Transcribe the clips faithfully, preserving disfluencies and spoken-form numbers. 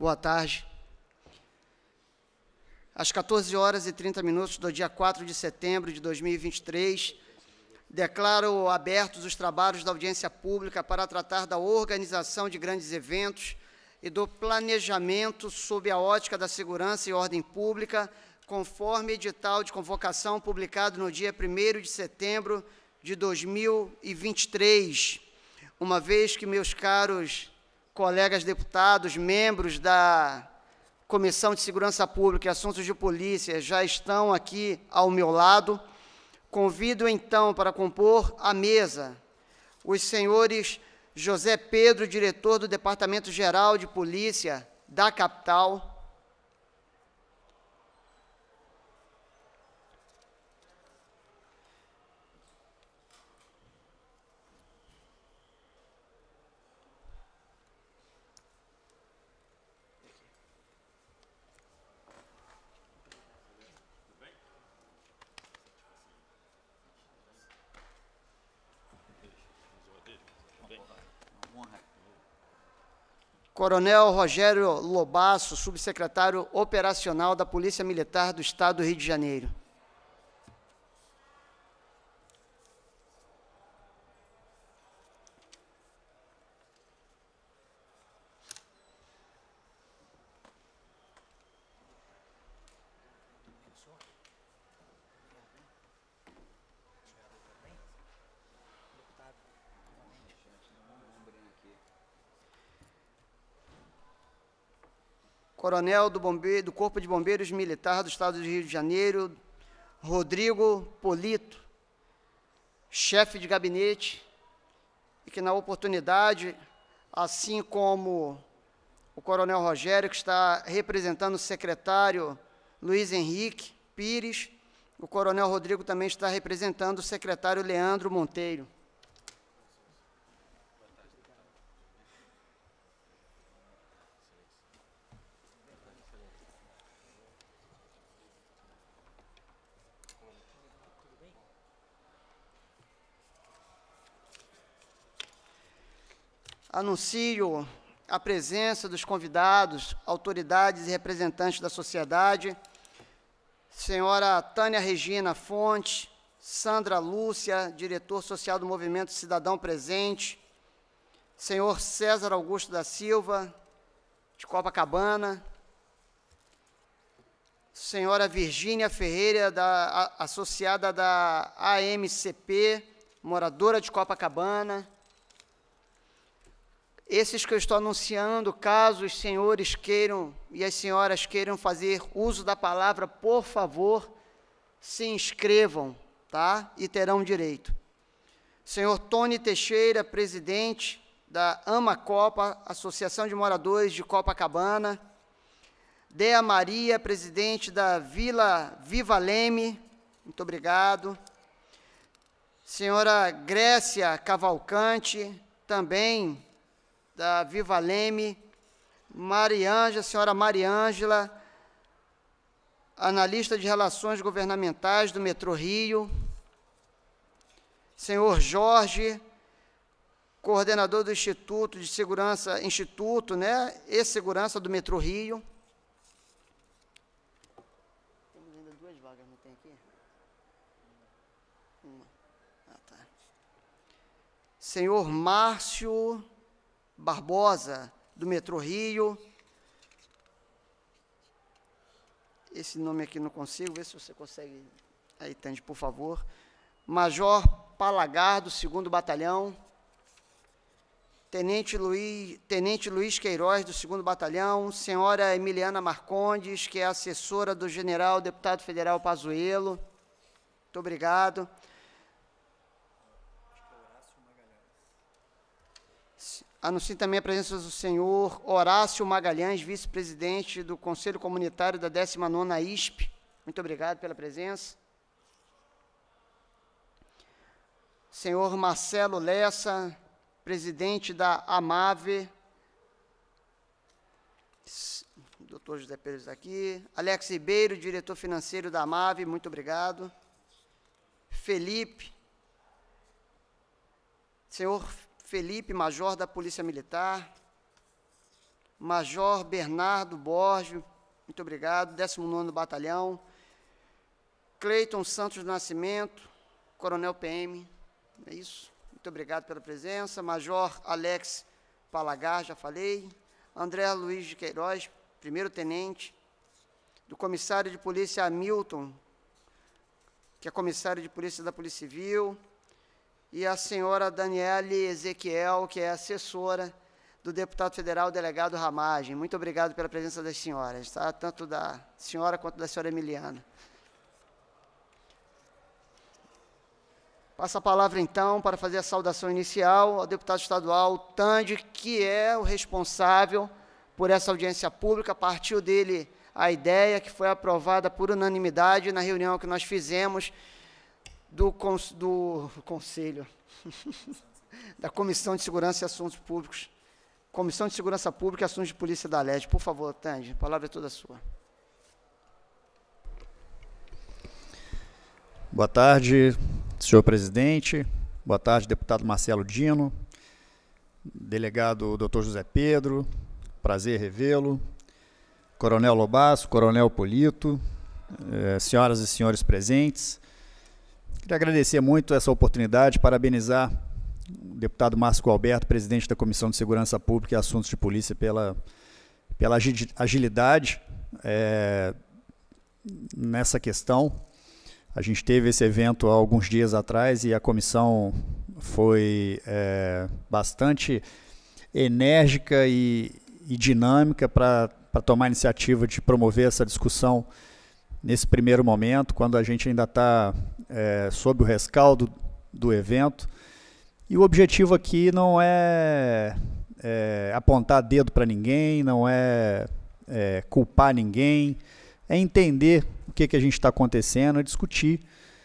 Boa tarde. Às quatorze horas e trinta minutos do dia quatro de setembro de dois mil e vinte e três, declaro abertos os trabalhos da audiência pública para tratar da organização de grandes eventos e do planejamento sob a ótica da segurança e ordem pública, conforme edital de convocação publicado no dia primeiro de setembro de dois mil e vinte e três, uma vez que meus caros colegas deputados, membros da Comissão de Segurança Pública e Assuntos de Polícia já estão aqui ao meu lado, convido então para compor a mesa os senhores José Pedro, diretor do Departamento Geral de Polícia da capital, Coronel Rogério Lobasso, subsecretário operacional da Polícia Militar do Estado do Rio de Janeiro. Coronel do, Bombeiro, do Corpo de Bombeiros Militar do Estado do Rio de Janeiro, Rodrigo Polito, chefe de gabinete, e que na oportunidade, assim como o Coronel Rogério, que está representando o secretário Luiz Henrique Pires, o Coronel Rodrigo também está representando o secretário Leandro Monteiro. Anuncio a presença dos convidados, autoridades e representantes da sociedade, senhora Tânia Regina Fonte, Sandra Lúcia, diretor social do Movimento Cidadão presente, senhor César Augusto da Silva, de Copacabana, senhora Virgínia Ferreira, da, a, associada da A M C P, moradora de Copacabana. Esses que eu estou anunciando, caso os senhores queiram e as senhoras queiram fazer uso da palavra, por favor, se inscrevam, tá? E terão direito. Senhor Tony Teixeira, presidente da AMACOPA, Associação de Moradores de Copacabana. Dea Maria, presidente da Vila Viva Leme, muito obrigado. Senhora Grécia Cavalcante, também da Viva Leme, Mariângela, senhora Mariângela, analista de relações governamentais do Metrô Rio, senhor Jorge, coordenador do Instituto de Segurança, Instituto, né, e Segurança do Metrô Rio. Temos ainda duas vagas, não tem aqui? Uma. Ah, tá. Senhor Márcio Barbosa, do Metrô Rio. Esse nome aqui não consigo, vê se você consegue. Aí, Tande, por favor. Major Palagar, do segundo Batalhão. Tenente Luiz, Tenente Luiz Queiroz, do segundo Batalhão. Senhora Emiliana Marcondes, que é assessora do general deputado federal Pazuello. Muito obrigado. Anuncio também a presença do senhor Horácio Magalhães, vice-presidente do Conselho Comunitário da décima nona I S P. Muito obrigado pela presença. Senhor Marcelo Lessa, presidente da AMAVE. Doutor José Pérez aqui. Alex Ribeiro, diretor financeiro da AMAVE, muito obrigado. Felipe. Senhor Felipe, major da Polícia Militar. Major Bernardo Borges, muito obrigado, décimo nono Batalhão. Cleiton Santos do Nascimento, Coronel P M, é isso, muito obrigado pela presença. Major Alex Palagar, já falei. André Luiz de Queiroz, primeiro tenente. Do comissário de polícia Hamilton, que é comissário de polícia da Polícia Civil. E a senhora Daniele Ezequiel, que é assessora do deputado federal, delegado Ramagem. Muito obrigado pela presença das senhoras, tá? Tanto da senhora quanto da senhora Emiliana. Passo a palavra, então, para fazer a saudação inicial ao deputado estadual Tande, que é o responsável por essa audiência pública. Partiu dele a ideia, que foi aprovada por unanimidade na reunião que nós fizemos do, cons do Conselho, da Comissão de Segurança e Assuntos Públicos, Comissão de Segurança Pública e Assuntos de Polícia da Leste. Por favor, Tande, a palavra é toda sua. Boa tarde, senhor presidente. Boa tarde, deputado Marcelo Dino, delegado doutor José Pedro, prazer revê-lo, coronel Lobasso, coronel Polito, eh, senhoras e senhores presentes. Queria agradecer muito essa oportunidade, parabenizar o deputado Márcio Alberto, presidente da Comissão de Segurança Pública e Assuntos de Polícia, pela, pela agilidade eh, nessa questão. A gente teve esse evento há alguns dias atrás e a comissão foi é, bastante enérgica e, e dinâmica para tomar a iniciativa de promover essa discussão nesse primeiro momento, quando a gente ainda está é, sob o rescaldo do evento. E o objetivo aqui não é, é apontar dedo para ninguém, não é, é culpar ninguém, é entender o que, que a gente está acontecendo, é discutir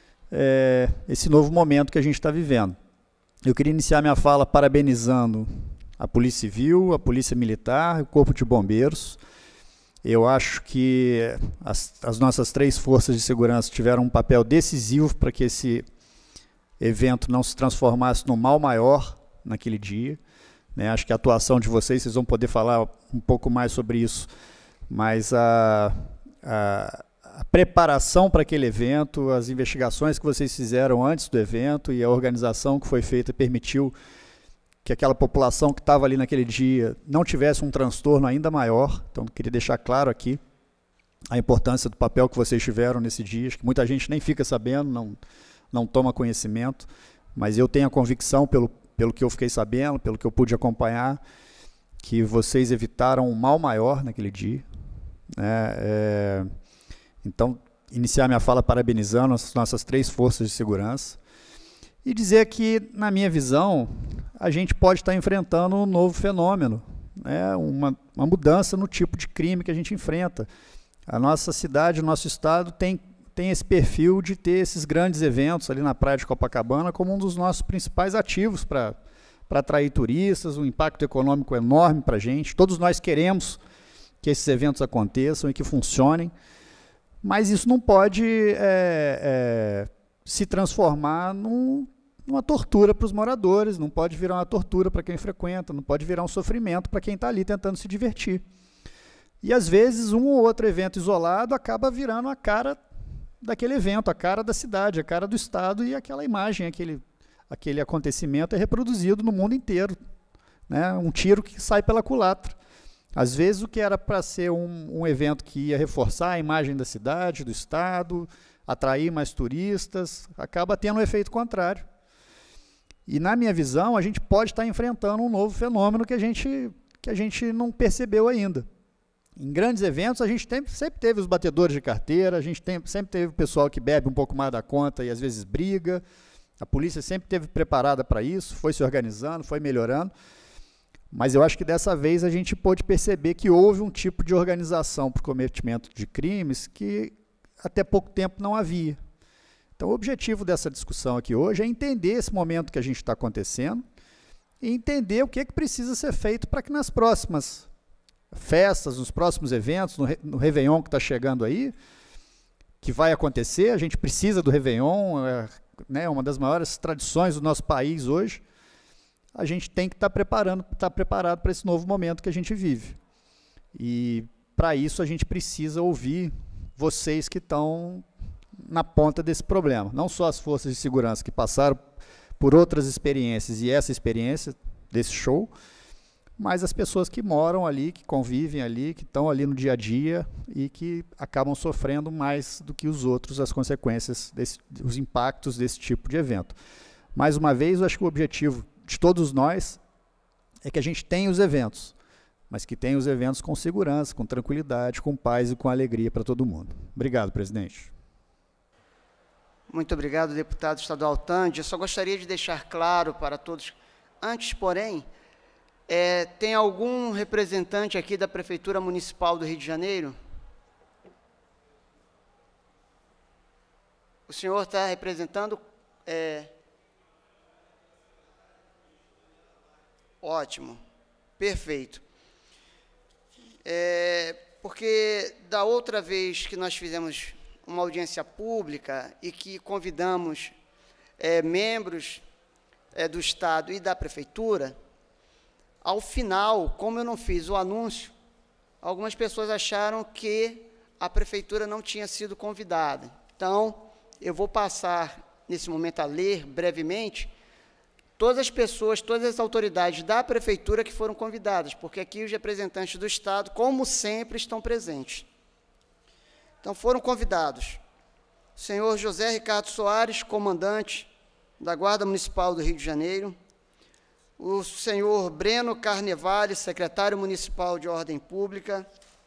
é, esse novo momento que a gente está vivendo. Eu queria iniciar minha fala parabenizando a Polícia Civil, a Polícia Militar e o Corpo de Bombeiros. Eu acho que as, as nossas três forças de segurança tiveram um papel decisivo para que esse evento não se transformasse no mal maior naquele dia, né? Acho que a atuação de vocês, vocês vão poder falar um pouco mais sobre isso, mas a... a A preparação para aquele evento, as investigações que vocês fizeram antes do evento e a organização que foi feita permitiu que aquela população que estava ali naquele dia não tivesse um transtorno ainda maior. Então, queria deixar claro aqui a importância do papel que vocês tiveram nesse dia. Acho que muita gente nem fica sabendo, não, não toma conhecimento, mas eu tenho a convicção, pelo, pelo que eu fiquei sabendo, pelo que eu pude acompanhar, que vocês evitaram um mal maior naquele dia, né? É, Então, iniciar minha fala parabenizando as nossas três forças de segurança e dizer que, na minha visão, a gente pode estar enfrentando um novo fenômeno, né? uma, uma mudança no tipo de crime que a gente enfrenta. A nossa cidade, o nosso estado tem, tem esse perfil de ter esses grandes eventos ali na praia de Copacabana como um dos nossos principais ativos para para atrair turistas, um impacto econômico enorme para a gente. Todos nós queremos que esses eventos aconteçam e que funcionem, mas isso não pode é, é, se transformar num, numa tortura para os moradores, não pode virar uma tortura para quem frequenta, não pode virar um sofrimento para quem está ali tentando se divertir. E, às vezes, um ou outro evento isolado acaba virando a cara daquele evento, a cara da cidade, a cara do estado, e aquela imagem, aquele, aquele acontecimento é reproduzido no mundo inteiro, né? Um tiro que sai pela culatra. Às vezes, o que era para ser um, um evento que ia reforçar a imagem da cidade, do estado, atrair mais turistas, acaba tendo um efeito contrário. E, na minha visão, a gente pode estar enfrentando um novo fenômeno que a gente, que a gente não percebeu ainda. Em grandes eventos, a gente tem, sempre teve os batedores de carteira, a gente tem, sempre teve o pessoal que bebe um pouco mais da conta e, às vezes, briga. A polícia sempre esteve preparada para isso, foi se organizando, foi melhorando. Mas eu acho que dessa vez a gente pôde perceber que houve um tipo de organização para o cometimento de crimes que até pouco tempo não havia. Então, o objetivo dessa discussão aqui hoje é entender esse momento que a gente está acontecendo e entender o que, é que precisa ser feito para que nas próximas festas, nos próximos eventos, no, Re, no Réveillon que está chegando aí, que vai acontecer, a gente precisa do Réveillon, é, né, uma das maiores tradições do nosso país hoje. A gente tem que estar preparando, estar preparado para esse novo momento que a gente vive. E, para isso, a gente precisa ouvir vocês que estão na ponta desse problema. Não só as forças de segurança que passaram por outras experiências e essa experiência desse show, mas as pessoas que moram ali, que convivem ali, que estão ali no dia a dia e que acabam sofrendo mais do que os outros as consequências, desse, os impactos desse tipo de evento. Mais uma vez, eu acho que o objetivo de todos nós é que a gente tenha os eventos, mas que tenha os eventos com segurança, com tranquilidade, com paz e com alegria para todo mundo. Obrigado, presidente. Muito obrigado, deputado estadual Tandi. Eu só gostaria de deixar claro para todos, antes, porém, é, tem algum representante aqui da Prefeitura Municipal do Rio de Janeiro? O senhor está representando... É, ótimo, perfeito. É, porque da outra vez que nós fizemos uma audiência pública e que convidamos é, membros é, do Estado e da Prefeitura, ao final, como eu não fiz o anúncio, algumas pessoas acharam que a Prefeitura não tinha sido convidada. Então, eu vou passar, nesse momento, a ler brevemente todas as pessoas, todas as autoridades da Prefeitura que foram convidadas, porque aqui os representantes do Estado, como sempre, estão presentes. Então, foram convidados o senhor José Ricardo Soares, comandante da Guarda Municipal do Rio de Janeiro, o senhor Breno Carnevale, secretário municipal de Ordem Pública,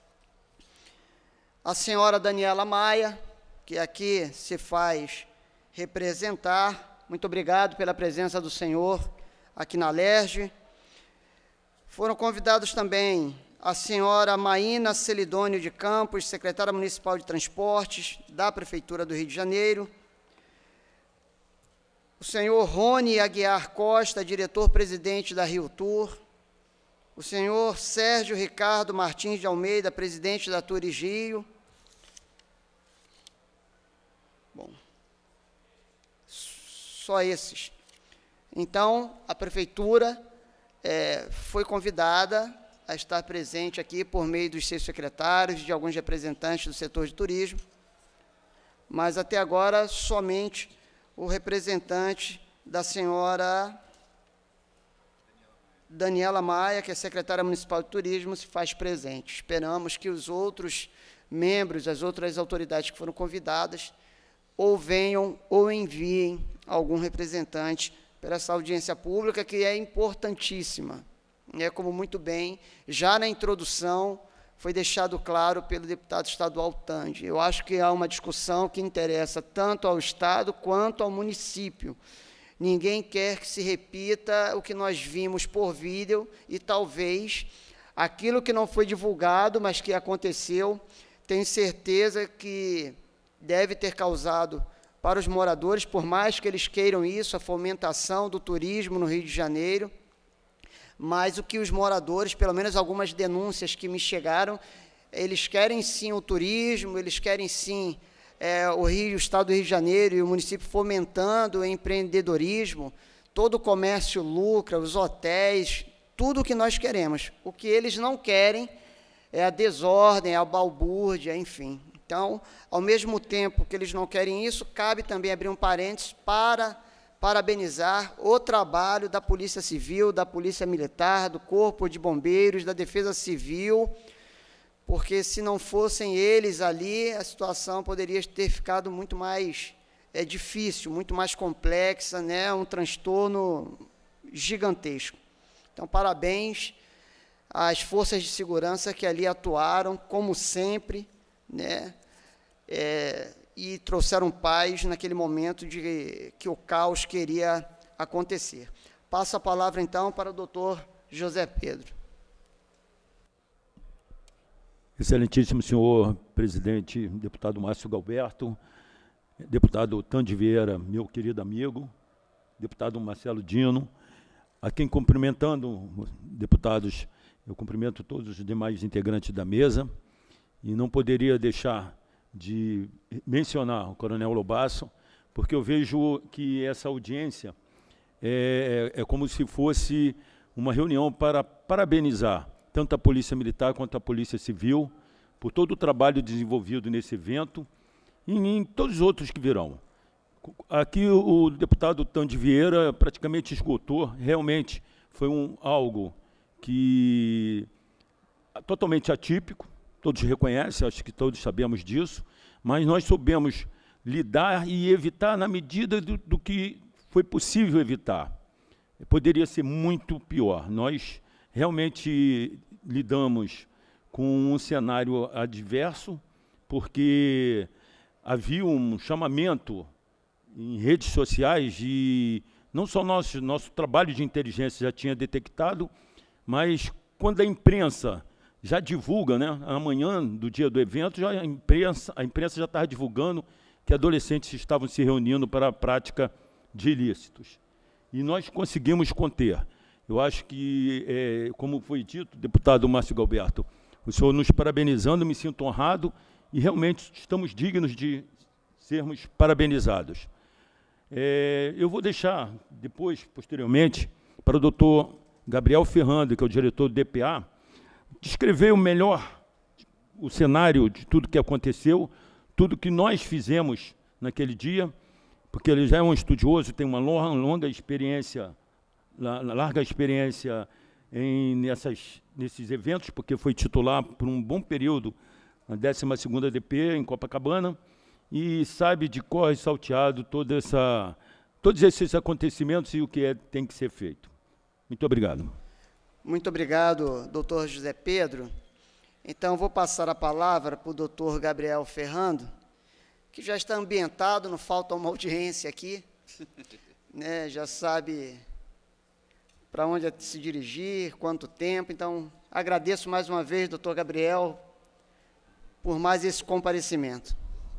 a senhora Daniela Maia, que aqui se faz representar. Muito obrigado pela presença do senhor aqui na Alerj. Foram convidados também a senhora Maína Celidônio de Campos, secretária municipal de Transportes da Prefeitura do Rio de Janeiro, o senhor Rony Aguiar Costa, diretor-presidente da Rio Tour, o senhor Sérgio Ricardo Martins de Almeida, presidente da Tours Rio. Bom, só esses. Então, a Prefeitura é, foi convidada a estar presente aqui por meio dos seus secretários, de alguns representantes do setor de turismo, mas até agora somente o representante da senhora Daniela Maia, que é secretária municipal de turismo, se faz presente. Esperamos que os outros membros, as outras autoridades que foram convidadas, ou venham ou enviem algum representante para essa audiência pública, que é importantíssima. É, como muito bem, já na introdução, foi deixado claro pelo deputado estadual Tandi. Eu acho que há uma discussão que interessa tanto ao Estado quanto ao município. Ninguém quer que se repita o que nós vimos por vídeo e talvez aquilo que não foi divulgado, mas que aconteceu, tenho certeza que deve ter causado para os moradores, por mais que eles queiram isso, a fomentação do turismo no Rio de Janeiro, mas o que os moradores, pelo menos algumas denúncias que me chegaram, eles querem sim o turismo, eles querem sim é, o Rio, o Estado do Rio de Janeiro e o município fomentando o empreendedorismo, todo o comércio lucra, os hotéis, tudo o que nós queremos. O que eles não querem é a desordem, a balbúrdia, enfim. Então, ao mesmo tempo que eles não querem isso, cabe também abrir um parênteses para parabenizar o trabalho da Polícia Civil, da Polícia Militar, do Corpo de Bombeiros, da Defesa Civil, porque se não fossem eles ali, a situação poderia ter ficado muito mais é, difícil, muito mais complexa, né? Um transtorno gigantesco. Então, parabéns às forças de segurança que ali atuaram, como sempre, né? É, e trouxeram paz naquele momento de que o caos queria acontecer. Passo a palavra, então, para o doutor José Pedro. Excelentíssimo senhor presidente, deputado Márcio Galberto, deputado Tandi Vieira, meu querido amigo, deputado Marcelo Dino, a quem cumprimentando, deputados, eu cumprimento todos os demais integrantes da mesa, e não poderia deixar de mencionar o coronel Lobasso, porque eu vejo que essa audiência é, é como se fosse uma reunião para parabenizar tanto a Polícia Militar quanto a Polícia Civil, por todo o trabalho desenvolvido nesse evento e em todos os outros que virão. Aqui o, o deputado Tandi Vieira praticamente esgotou, realmente foi um, algo que totalmente atípico, todos reconhecem, acho que todos sabemos disso, mas nós soubemos lidar e evitar na medida do, do que foi possível evitar. Poderia ser muito pior. Nós realmente lidamos com um cenário adverso, porque havia um chamamento em redes sociais e não só nosso, nosso trabalho de inteligência já tinha detectado, mas quando a imprensa já divulga, né, amanhã do dia do evento, já a imprensa, a imprensa já estava divulgando que adolescentes estavam se reunindo para a prática de ilícitos. E nós conseguimos conter. Eu acho que, é, como foi dito, deputado Márcio Galberto, o senhor nos parabenizando, me sinto honrado e realmente estamos dignos de sermos parabenizados. É, eu vou deixar depois, posteriormente, para o doutor Gabriel Ferrando, que é o diretor do D P A, descrever o melhor o cenário de tudo que aconteceu, tudo que nós fizemos naquele dia, porque ele já é um estudioso, tem uma longa, longa experiência, larga experiência em, nessas, nesses eventos, porque foi titular por um bom período na décima segunda D P em Copacabana, e sabe de cor e salteado toda essa, todos esses acontecimentos e o que é, tem que ser feito. Muito obrigado. Muito obrigado, doutor José Pedro. Então, vou passar a palavra para o doutor Gabriel Ferrando, que já está ambientado, não falta uma audiência aqui, né, já sabe para onde se dirigir, quanto tempo. Então, agradeço mais uma vez, doutor Gabriel, por mais esse comparecimento.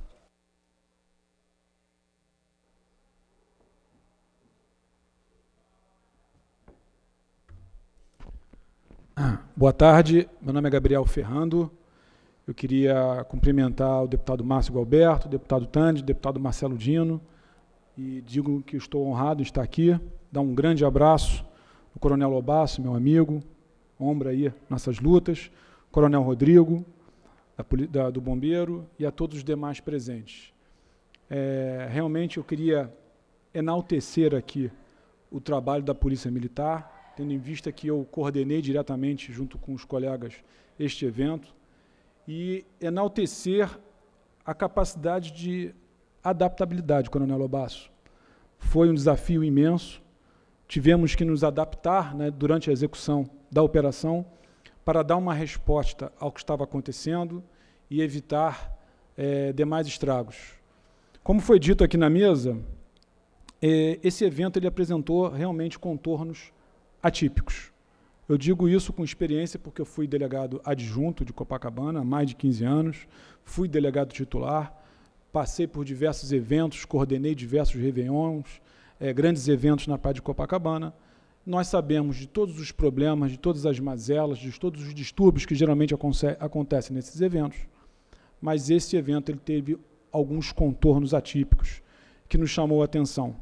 Boa tarde, meu nome é Gabriel Ferrando. Eu queria cumprimentar o deputado Márcio Galberto, o deputado Tandi, o deputado Marcelo Dino, e digo que estou honrado em estar aqui, dar um grande abraço ao Coronel Lobasso, meu amigo, ombro aí nessas lutas, Coronel Rodrigo, da, da, do Bombeiro, e a todos os demais presentes. É, realmente eu queria enaltecer aqui o trabalho da Polícia Militar, tendo em vista que eu coordenei diretamente, junto com os colegas, este evento, e enaltecer a capacidade de adaptabilidade, Coronel Lobasso. Foi um desafio imenso, tivemos que nos adaptar, né, durante a execução da operação para dar uma resposta ao que estava acontecendo e evitar é, demais estragos. Como foi dito aqui na mesa, é, esse evento ele apresentou realmente contornos atípicos. Eu digo isso com experiência porque eu fui delegado adjunto de Copacabana há mais de quinze anos, fui delegado titular, passei por diversos eventos, coordenei diversos réveillons, é, grandes eventos na Praia de Copacabana. Nós sabemos de todos os problemas, de todas as mazelas, de todos os distúrbios que geralmente acontecem nesses eventos, mas esse evento ele teve alguns contornos atípicos que nos chamou a atenção.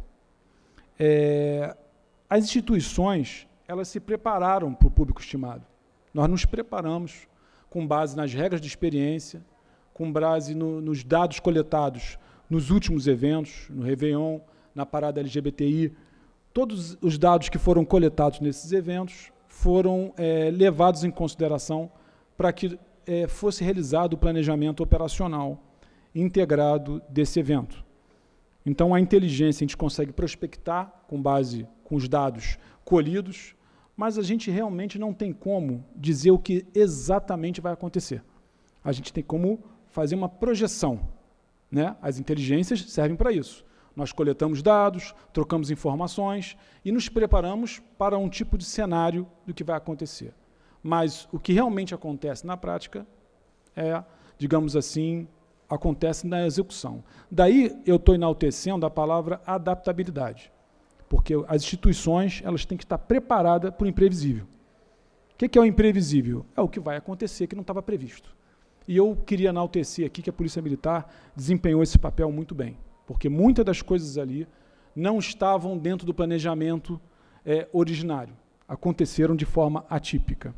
É, as instituições elas se prepararam para o público estimado. Nós nos preparamos com base nas regras de experiência, com base no, nos dados coletados nos últimos eventos, no Réveillon, na parada L G B T I. Todos os dados que foram coletados nesses eventos foram é, levados em consideração para que é, fosse realizado o planejamento operacional integrado desse evento. Então, a inteligência a gente consegue prospectar com base com os dados colhidos, mas a gente realmente não tem como dizer o que exatamente vai acontecer. A gente tem como fazer uma projeção, né? As inteligências servem para isso. Nós coletamos dados, trocamos informações e nos preparamos para um tipo de cenário do que vai acontecer. Mas o que realmente acontece na prática é, digamos assim, acontece na execução. Daí eu estou enaltecendo a palavra adaptabilidade, porque as instituições elas têm que estar preparadas para o imprevisível. O que é o imprevisível? É o que vai acontecer que não estava previsto. E eu queria enaltecer aqui que a Polícia Militar desempenhou esse papel muito bem, porque muitas das coisas ali não estavam dentro do planejamento é, originário, aconteceram de forma atípica.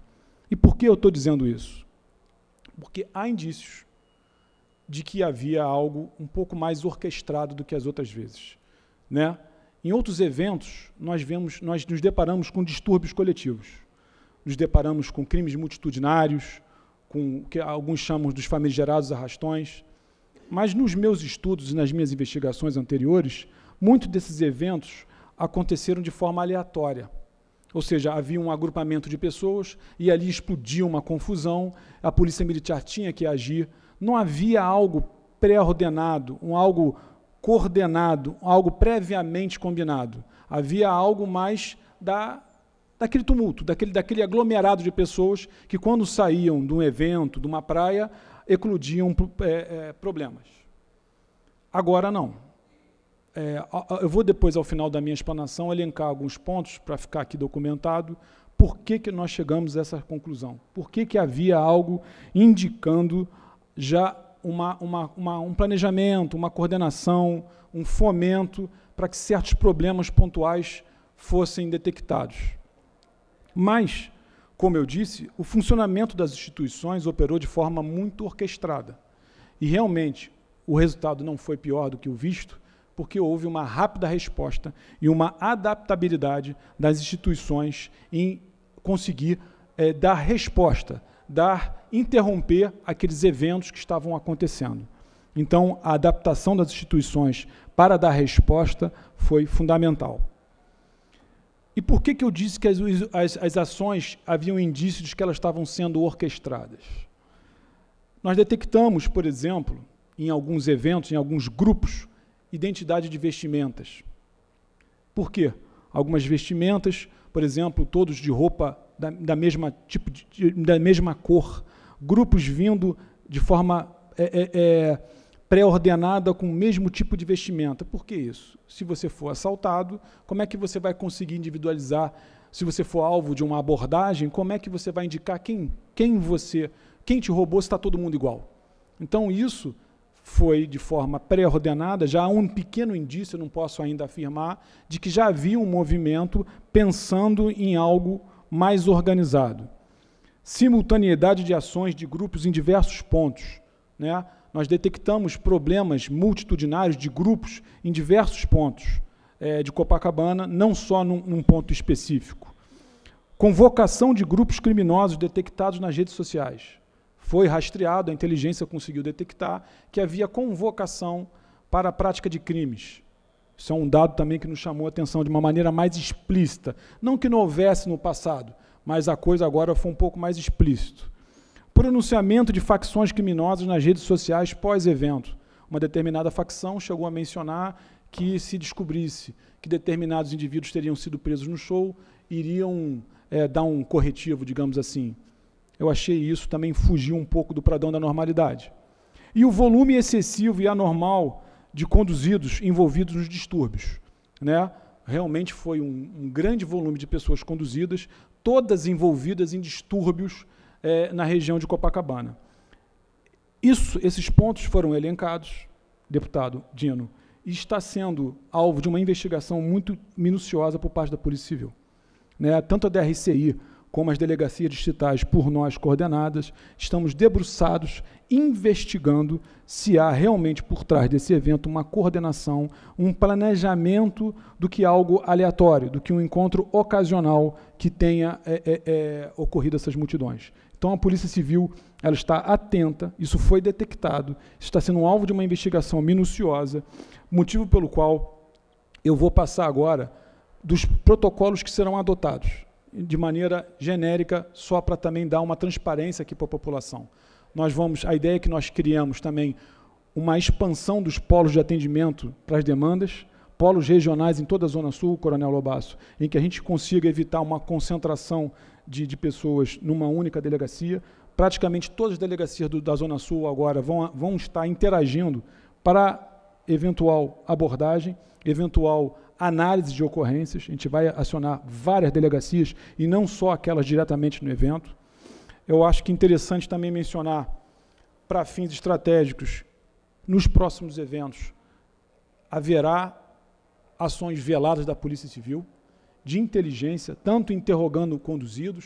E por que eu estou dizendo isso? Porque há indícios de que havia algo um pouco mais orquestrado do que as outras vezes, né? Em outros eventos, nós, vemos, nós nos deparamos com distúrbios coletivos, nos deparamos com crimes multitudinários, com o que alguns chamam dos famigerados arrastões, mas nos meus estudos e nas minhas investigações anteriores, muitos desses eventos aconteceram de forma aleatória. Ou seja, havia um agrupamento de pessoas e ali explodia uma confusão, a polícia militar tinha que agir, não havia algo pré-ordenado, um algo coordenado, algo previamente combinado. Havia algo mais da, daquele tumulto, daquele, daquele aglomerado de pessoas que, quando saíam de um evento, de uma praia, eclodiam é, é, problemas. Agora, não. É, eu vou depois, ao final da minha explanação, elencar alguns pontos para ficar aqui documentado por que, que nós chegamos a essa conclusão. Por que, que havia algo indicando já uma, uma, uma, um planejamento, uma coordenação, um fomento para que certos problemas pontuais fossem detectados. Mas, como eu disse, o funcionamento das instituições operou de forma muito orquestrada. E, realmente, o resultado não foi pior do que o visto, porque houve uma rápida resposta e uma adaptabilidade das instituições em conseguir é, dar resposta, dar, interromper aqueles eventos que estavam acontecendo. Então, a adaptação das instituições para dar resposta foi fundamental. E por que, que eu disse que as, as, as ações haviam indícios de que elas estavam sendo orquestradas? Nós detectamos, por exemplo, em alguns eventos, em alguns grupos, identidade de vestimentas. Por quê? Algumas vestimentas, por exemplo, todos de roupa da, da mesma tipo de, de, da mesma cor, grupos vindo de forma é, é, é, pré-ordenada com o mesmo tipo de vestimenta. Por que isso? Se você for assaltado, como é que você vai conseguir individualizar? Se você for alvo de uma abordagem, como é que você vai indicar quem, quem você, quem te roubou, se está todo mundo igual? Então, isso foi de forma pré-ordenada, já há um pequeno indício, eu não posso ainda afirmar, de que já havia um movimento pensando em algo mais organizado. Simultaneidade de ações de grupos em diversos pontos, né? Nós detectamos problemas multitudinários de grupos em diversos pontos é, de Copacabana, não só num, num ponto específico. Convocação de grupos criminosos detectados nas redes sociais. Foi rastreado, a inteligência conseguiu detectar que havia convocação para a prática de crimes. Isso é um dado também que nos chamou a atenção de uma maneira mais explícita. Não que não houvesse no passado, mas a coisa agora foi um pouco mais explícito. Pronunciamento de facções criminosas nas redes sociais pós-evento. Uma determinada facção chegou a mencionar que, se descobrisse que determinados indivíduos teriam sido presos no show, iriam é, dar um corretivo, digamos assim. Eu achei isso também fugir um pouco do padrão da normalidade. E o volume excessivo e anormal de conduzidos envolvidos nos distúrbios, né? Realmente foi um, um grande volume de pessoas conduzidas, todas envolvidas em distúrbios é, na região de Copacabana. Isso, esses pontos foram elencados, deputado Dino, e está sendo alvo de uma investigação muito minuciosa por parte da Polícia Civil, né? Tanto a D R C I como as delegacias distritais por nós coordenadas, estamos debruçados, investigando se há realmente por trás desse evento uma coordenação, um planejamento do que algo aleatório, do que um encontro ocasional que tenha é, é, é, ocorrido essas multidões. Então, a Polícia Civil ela está atenta, isso foi detectado, isso está sendo um alvo de uma investigação minuciosa, motivo pelo qual eu vou passar agora dos protocolos que serão adotados, de maneira genérica, só para também dar uma transparência aqui para a população. Nós vamos, a ideia é que nós criamos também uma expansão dos polos de atendimento para as demandas, polos regionais em toda a Zona Sul, Coronel Lobasso, em que a gente consiga evitar uma concentração de, de pessoas numa única delegacia. Praticamente todas as delegacias do, da Zona Sul agora vão, vão estar interagindo para eventual abordagem, eventual análise de ocorrências. A gente vai acionar várias delegacias e não só aquelas diretamente no evento. Eu acho que é interessante também mencionar, para fins estratégicos, nos próximos eventos, haverá ações veladas da Polícia Civil, de inteligência, tanto interrogando conduzidos,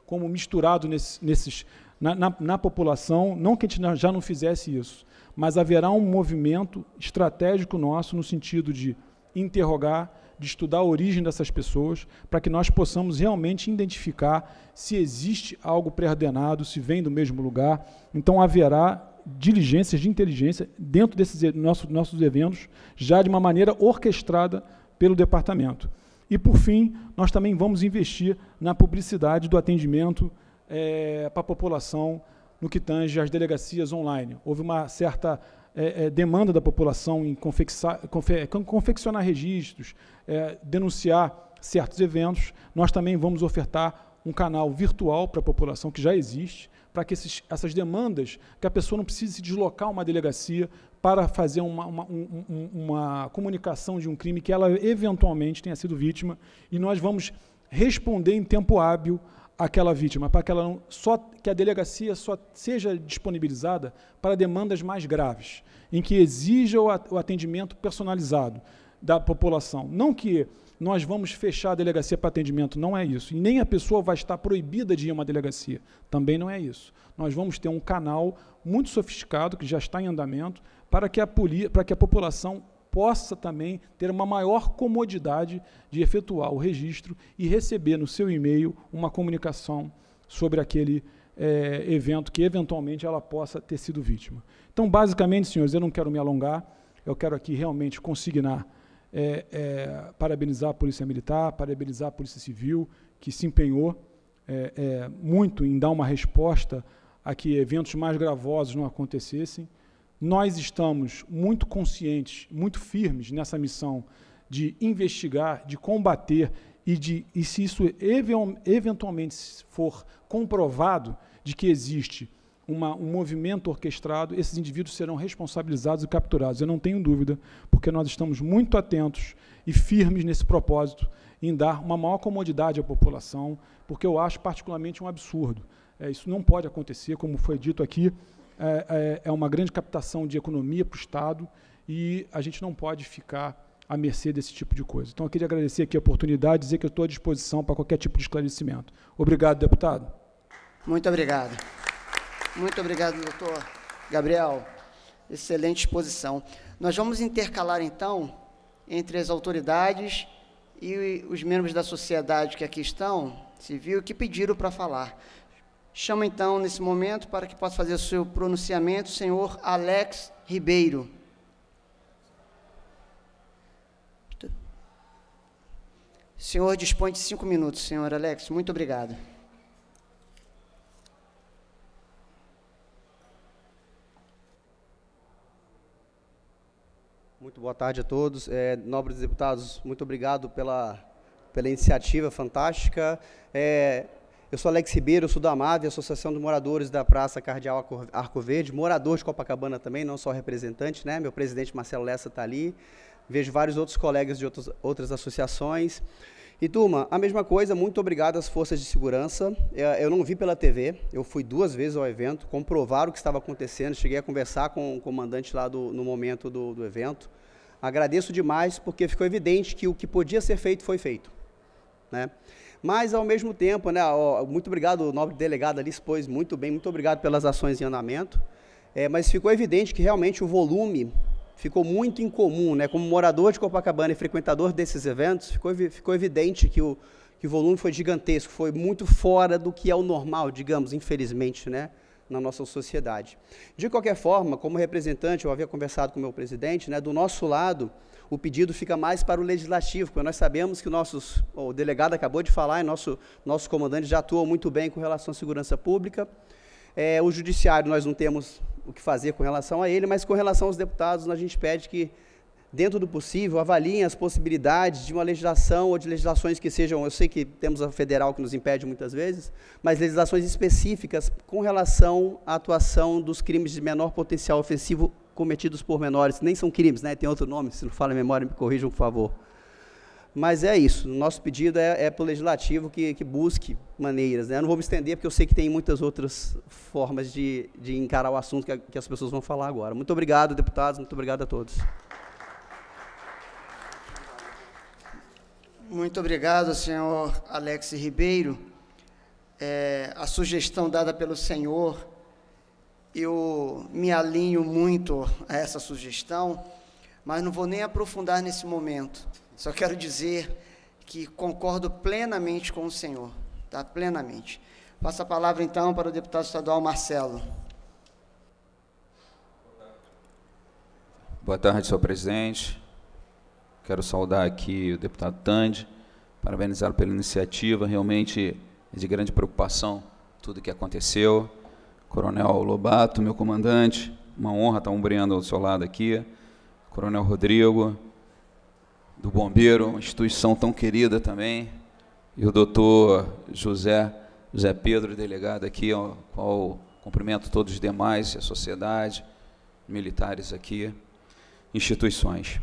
como misturado nesse, nesses, na, na, na população, não que a gente já não fizesse isso, mas haverá um movimento estratégico nosso no sentido de interrogar, de estudar a origem dessas pessoas, para que nós possamos realmente identificar se existe algo pré-ordenado, se vem do mesmo lugar. Então, haverá diligências de inteligência dentro desses nossos, nossos eventos, já de uma maneira orquestrada pelo departamento. E, por fim, nós também vamos investir na publicidade do atendimento é, para a população no que tange às delegacias online. Houve uma certa é, é, demanda da população em confeccionar, confe, confeccionar registros, é, denunciar certos eventos. Nós também vamos ofertar um canal virtual para a população, que já existe, para que esses, essas demandas, que a pessoa não precise se deslocar a uma delegacia para fazer uma, uma, um, uma comunicação de um crime que ela eventualmente tenha sido vítima, e nós vamos responder em tempo hábil àquela vítima, para que, ela não, só, que a delegacia só seja disponibilizada para demandas mais graves, em que exija o atendimento personalizado da população. Não que nós vamos fechar a delegacia para atendimento, não é isso. E nem a pessoa vai estar proibida de ir a uma delegacia, também não é isso. Nós vamos ter um canal muito sofisticado, que já está em andamento, para que a, para que a população possa também ter uma maior comodidade de efetuar o registro e receber no seu e-mail uma comunicação sobre aquele é, evento que, eventualmente, ela possa ter sido vítima. Então, basicamente, senhores, eu não quero me alongar, eu quero aqui realmente consignar É, é, parabenizar a Polícia Militar, parabenizar a Polícia Civil, que se empenhou é, é, muito em dar uma resposta a que eventos mais gravosos não acontecessem. Nós estamos muito conscientes, muito firmes nessa missão de investigar, de combater, e, de, e se isso eventualmente for comprovado de que existe Uma, um movimento orquestrado, esses indivíduos serão responsabilizados e capturados. Eu não tenho dúvida, porque nós estamos muito atentos e firmes nesse propósito, em dar uma maior comodidade à população, porque eu acho particularmente um absurdo. É, isso não pode acontecer, como foi dito aqui, é, é, é uma grande captação de economia para o Estado, e a gente não pode ficar à mercê desse tipo de coisa. Então, eu queria agradecer aqui a oportunidade, dizer que eu estou à disposição para qualquer tipo de esclarecimento. Obrigado, deputado. Muito obrigado. Muito obrigado, doutor Gabriel. Excelente exposição. Nós vamos intercalar, então, entre as autoridades e os membros da sociedade que aqui estão, civil, que pediram para falar. Chamo, então, nesse momento, para que possa fazer o seu pronunciamento, o senhor Alex Ribeiro. O senhor dispõe de cinco minutos, senhor Alex. Muito obrigado. Muito boa tarde a todos. É, nobres deputados, muito obrigado pela, pela iniciativa fantástica. É, eu sou Alex Ribeiro, eu sou da AMAV, Associação de Moradores da Praça Cardeal Arco Verde, morador de Copacabana também, não só representante, né? Meu presidente Marcelo Lessa está ali. Vejo vários outros colegas de outros, outras associações. E, turma, a mesma coisa, muito obrigado às forças de segurança. Eu não vi pela T V, eu fui duas vezes ao evento, comprovar o que estava acontecendo, cheguei a conversar com o comandante lá do, no momento do, do evento. Agradeço demais, porque ficou evidente que o que podia ser feito foi feito, né? Mas, ao mesmo tempo, né, ó, muito obrigado, o nobre delegado ali expôs muito bem, muito obrigado pelas ações em andamento, é, mas ficou evidente que realmente o volume ficou muito incomum, né? Como morador de Copacabana e frequentador desses eventos, ficou, ficou evidente que o, que o volume foi gigantesco, foi muito fora do que é o normal, digamos, infelizmente, né, na nossa sociedade. De qualquer forma, como representante, eu havia conversado com o meu presidente, né, do nosso lado, o pedido fica mais para o legislativo, porque nós sabemos que o nosso, o delegado acabou de falar, e nosso, nosso comandante já atua muito bem com relação à segurança pública. É, o judiciário, nós não temos o que fazer com relação a ele, mas com relação aos deputados, a gente pede que, dentro do possível, avaliem as possibilidades de uma legislação ou de legislações que sejam, eu sei que temos a federal que nos impede muitas vezes, mas legislações específicas com relação à atuação dos crimes de menor potencial ofensivo cometidos por menores. Nem são crimes, né? Tem outro nome, se não fala a memória, me corrijam, por favor. Mas é isso, o nosso pedido é, é para o legislativo que, que busque maneiras, né? Eu não vou me estender, porque eu sei que tem muitas outras formas de, de encarar o assunto que, que as pessoas vão falar agora. Muito obrigado, deputados, muito obrigado a todos. Muito obrigado, senhor Alex Ribeiro. é, a sugestão dada pelo senhor, eu me alinho muito a essa sugestão, mas não vou nem aprofundar nesse momento. Só quero dizer que concordo plenamente com o senhor, tá? Plenamente. Passo a palavra, então, para o deputado estadual Marcelo. Boa tarde, senhor presidente. Quero saudar aqui o deputado Tande, parabenizá-lo pela iniciativa, realmente é de grande preocupação tudo que aconteceu. Coronel Lobato, meu comandante, uma honra estar ombreando ao seu lado aqui. Coronel Rodrigo, do Bombeiro, uma instituição tão querida também, e o doutor José, José Pedro, delegado aqui, ao qual cumprimento todos os demais, a sociedade, militares aqui, instituições.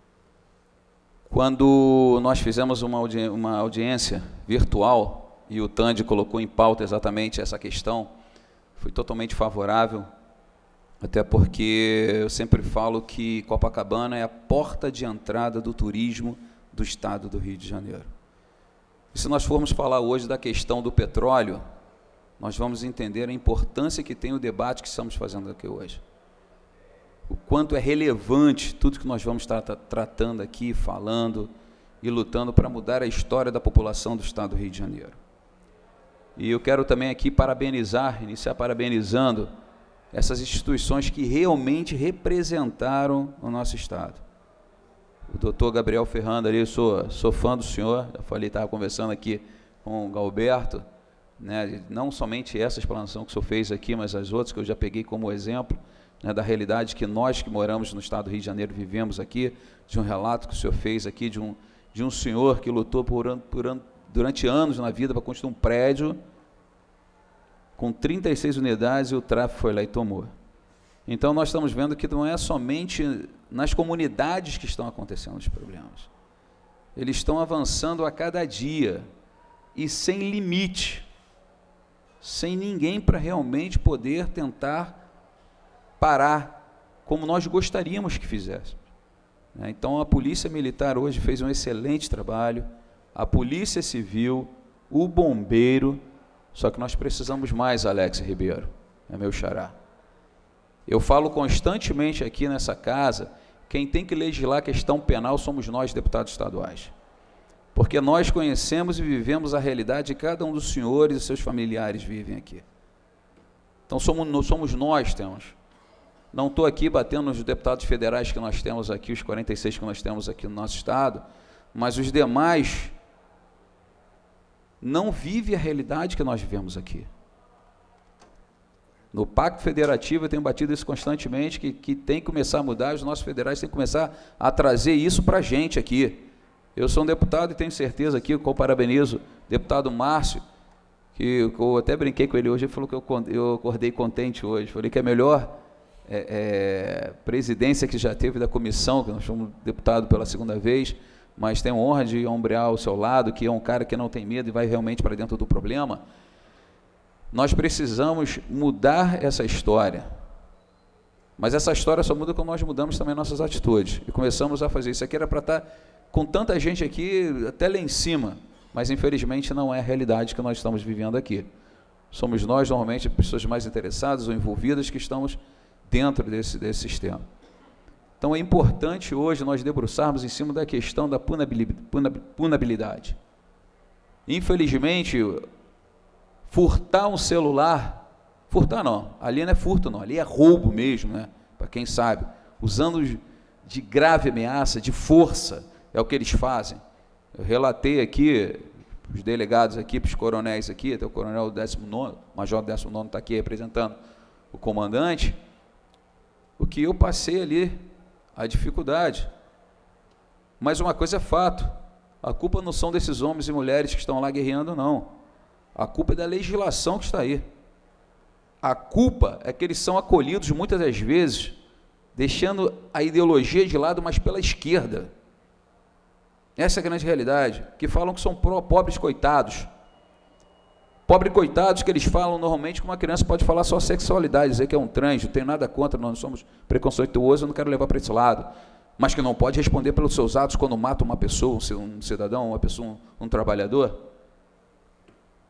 Quando nós fizemos uma, audi uma audiência virtual, e o Tande colocou em pauta exatamente essa questão, fui totalmente favorável, até porque eu sempre falo que Copacabana é a porta de entrada do turismo do estado do Rio de Janeiro. E se nós formos falar hoje da questão do petróleo, nós vamos entender a importância que tem o debate que estamos fazendo aqui hoje. O quanto é relevante tudo que nós vamos estar tratando aqui, falando e lutando para mudar a história da população do estado do Rio de Janeiro. E eu quero também aqui parabenizar, iniciar parabenizando essas instituições que realmente representaram o nosso estado. O doutor Gabriel Ferrando, ali, eu sou, sou fã do senhor, já falei, estava conversando aqui com o Galberto, né, não somente essa explanação que o senhor fez aqui, mas as outras que eu já peguei como exemplo, né, da realidade que nós que moramos no estado do Rio de Janeiro vivemos aqui, de um relato que o senhor fez aqui, de um, de um senhor que lutou por, por, durante anos na vida para construir um prédio com trinta e seis unidades e o tráfico foi lá e tomou. Então, nós estamos vendo que não é somente nas comunidades que estão acontecendo os problemas. Eles estão avançando a cada dia e sem limite, sem ninguém para realmente poder tentar parar, como nós gostaríamos que fizéssemos. Então, a Polícia Militar hoje fez um excelente trabalho, a Polícia Civil, o Bombeiro, só que nós precisamos mais, Alex Ribeiro, é meu xará. Eu falo constantemente aqui nessa casa, quem tem que legislar a questão penal somos nós, deputados estaduais. Porque nós conhecemos e vivemos a realidade que cada um dos senhores e seus familiares vivem aqui. Então, somos, somos nós que temos. Não estou aqui batendo nos deputados federais que nós temos aqui, os quarenta e seis que nós temos aqui no nosso estado, mas os demais não vivem a realidade que nós vivemos aqui. No Pacto Federativo, eu tenho batido isso constantemente, que, que tem que começar a mudar, os nossos federais têm que começar a trazer isso para a gente aqui. Eu sou um deputado e tenho certeza aqui, eu parabenizo o deputado Márcio, que eu até brinquei com ele hoje, ele falou que eu, eu acordei contente hoje, falei que é a melhor é, é, presidência que já teve da comissão, que nós somos deputado pela segunda vez, mas tenho honra de ombrear ao seu lado, que é um cara que não tem medo e vai realmente para dentro do problema. Nós precisamos mudar essa história, mas essa história só muda quando nós mudamos também nossas atitudes, e começamos a fazer isso. Aqui era para estar com tanta gente aqui, até lá em cima, mas infelizmente não é a realidade que nós estamos vivendo aqui. Somos nós, normalmente, pessoas mais interessadas ou envolvidas que estamos dentro desse, desse sistema. Então é importante hoje nós debruçarmos em cima da questão da punabilidade. Infelizmente, furtar um celular, furtar não, ali não é furto não, ali é roubo mesmo, né? Para quem sabe, usando de grave ameaça, de força, é o que eles fazem. Eu relatei aqui, os delegados aqui, para os coronéis aqui, até o coronel décimo nono, o major décimo nono está aqui representando o comandante, o que eu passei ali, a dificuldade. Mas uma coisa é fato, a culpa não são desses homens e mulheres que estão lá guerreando, não. A culpa é da legislação que está aí. A culpa é que eles são acolhidos, muitas das vezes, deixando a ideologia de lado, mas pela esquerda. Essa é a grande realidade, que falam que são pobres coitados. Pobres coitados que eles falam normalmente que uma criança pode falar só sexualidade, dizer que é um trans, não tenho nada contra, nós não somos preconceituosos, eu não quero levar para esse lado, mas que não pode responder pelos seus atos quando mata uma pessoa, um cidadão, uma pessoa, um, um trabalhador.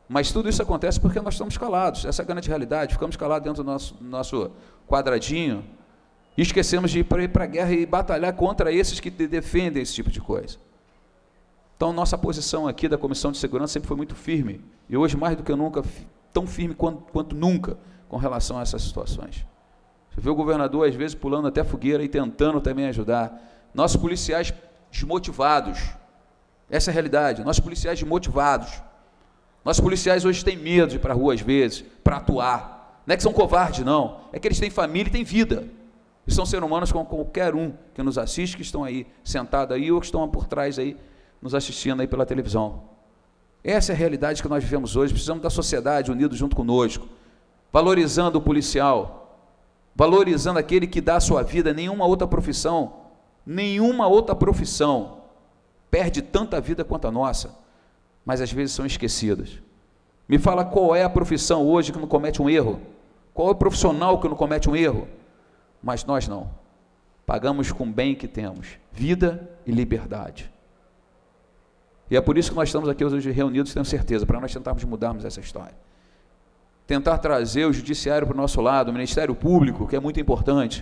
Mas tudo isso acontece porque nós estamos calados, essa é a grande realidade, ficamos calados dentro do nosso, do nosso quadradinho e esquecemos de ir para a guerra e batalhar contra esses que defendem esse tipo de coisa. Então, nossa posição aqui da Comissão de Segurança sempre foi muito firme, e hoje mais do que nunca, tão firme quanto, quanto nunca, com relação a essas situações. Você vê o governador, às vezes, pulando até fogueira e tentando também ajudar. Nossos policiais desmotivados, essa é a realidade, nossos policiais desmotivados. Nossos policiais hoje têm medo de ir para a rua, às vezes, para atuar. Não é que são covardes, não. É que eles têm família e têm vida. E são seres humanos como qualquer um que nos assiste, que estão aí sentados aí, ou que estão por trás aí, nos assistindo aí pela televisão. Essa é a realidade que nós vivemos hoje. Precisamos da sociedade unida junto conosco, valorizando o policial, valorizando aquele que dá a sua vida. Nenhuma outra profissão, nenhuma outra profissão perde tanta vida quanto a nossa, mas às vezes são esquecidas. Me fala qual é a profissão hoje que não comete um erro, qual é o profissional que não comete um erro, mas nós não, pagamos com o bem que temos, vida e liberdade. E é por isso que nós estamos aqui hoje reunidos, tenho certeza, para nós tentarmos mudarmos essa história, tentar trazer o judiciário para o nosso lado, o Ministério Público, que é muito importante.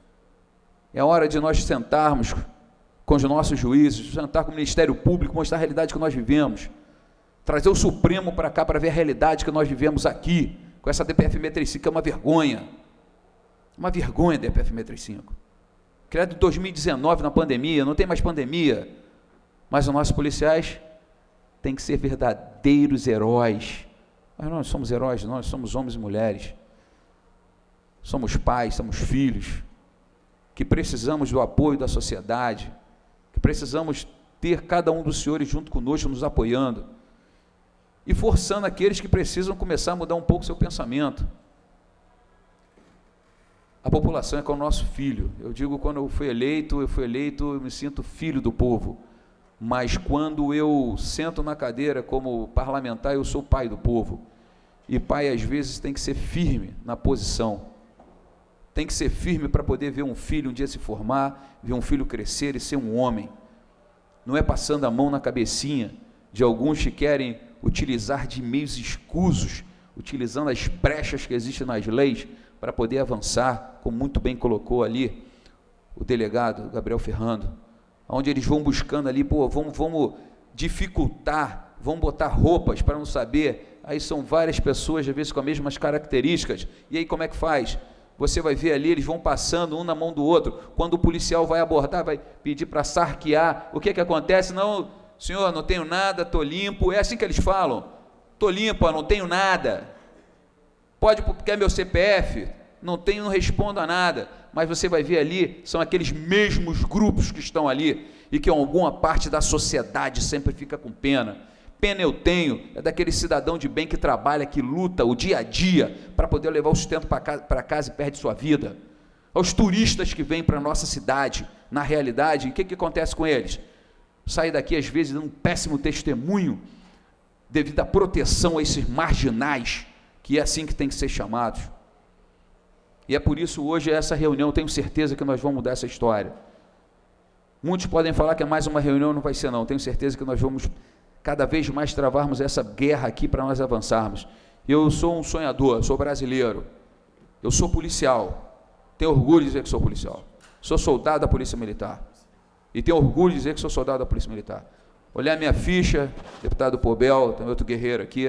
É hora de nós sentarmos com os nossos juízes, sentar com o Ministério Público, mostrar a realidade que nós vivemos, trazer o Supremo para cá para ver a realidade que nós vivemos aqui, com essa D P F sessenta e três cinco, que é uma vergonha, uma vergonha a D P F sessenta e três cinco, criado em dois mil e dezenove na pandemia, não tem mais pandemia, mas os nossos policiais têm que ser verdadeiros heróis. Mas nós somos heróis, nós somos homens e mulheres, somos pais, somos filhos, que precisamos do apoio da sociedade, que precisamos ter cada um dos senhores junto conosco, nos apoiando, e forçando aqueles que precisam começar a mudar um pouco o seu pensamento. A população é como o nosso filho. Eu digo, quando eu fui eleito, eu fui eleito, eu me sinto filho do povo, mas quando eu sento na cadeira como parlamentar, eu sou pai do povo, e pai às vezes tem que ser firme na posição, tem que ser firme para poder ver um filho um dia se formar, ver um filho crescer e ser um homem. Não é passando a mão na cabecinha de alguns que querem utilizar de meios escusos, utilizando as brechas que existem nas leis para poder avançar, como muito bem colocou ali o delegado Gabriel Ferrando, onde eles vão buscando ali, pô, vamos, vamos dificultar, vamos botar roupas para não saber, aí são várias pessoas, às vezes com as mesmas características, e aí como é que faz? Você vai ver ali, eles vão passando um na mão do outro, quando o policial vai abordar, vai pedir para sarquear, o que que acontece? Não, senhor, não tenho nada, estou limpo, é assim que eles falam, estou limpo, não tenho nada, pode, quer meu C P F? Não tenho, não respondo a nada, mas você vai ver ali, são aqueles mesmos grupos que estão ali, e que alguma parte da sociedade sempre fica com pena. Pena eu tenho, é daquele cidadão de bem que trabalha, que luta o dia a dia, para poder levar o sustento para casa, para casa e perde sua vida. Aos turistas que vêm para a nossa cidade, na realidade, o que, que acontece com eles? Sai daqui às vezes dando um péssimo testemunho, devido à proteção a esses marginais, que é assim que tem que ser chamados. E é por isso hoje essa reunião, tenho certeza que nós vamos mudar essa história. Muitos podem falar que é mais uma reunião, não vai ser não, tenho certeza que nós vamos cada vez mais travarmos essa guerra aqui para nós avançarmos. Eu sou um sonhador, sou brasileiro, eu sou policial, tenho orgulho de dizer que sou policial, sou soldado da Polícia Militar, e tenho orgulho de dizer que sou soldado da Polícia Militar. Olhar minha ficha, deputado Pobel, tem outro guerreiro aqui,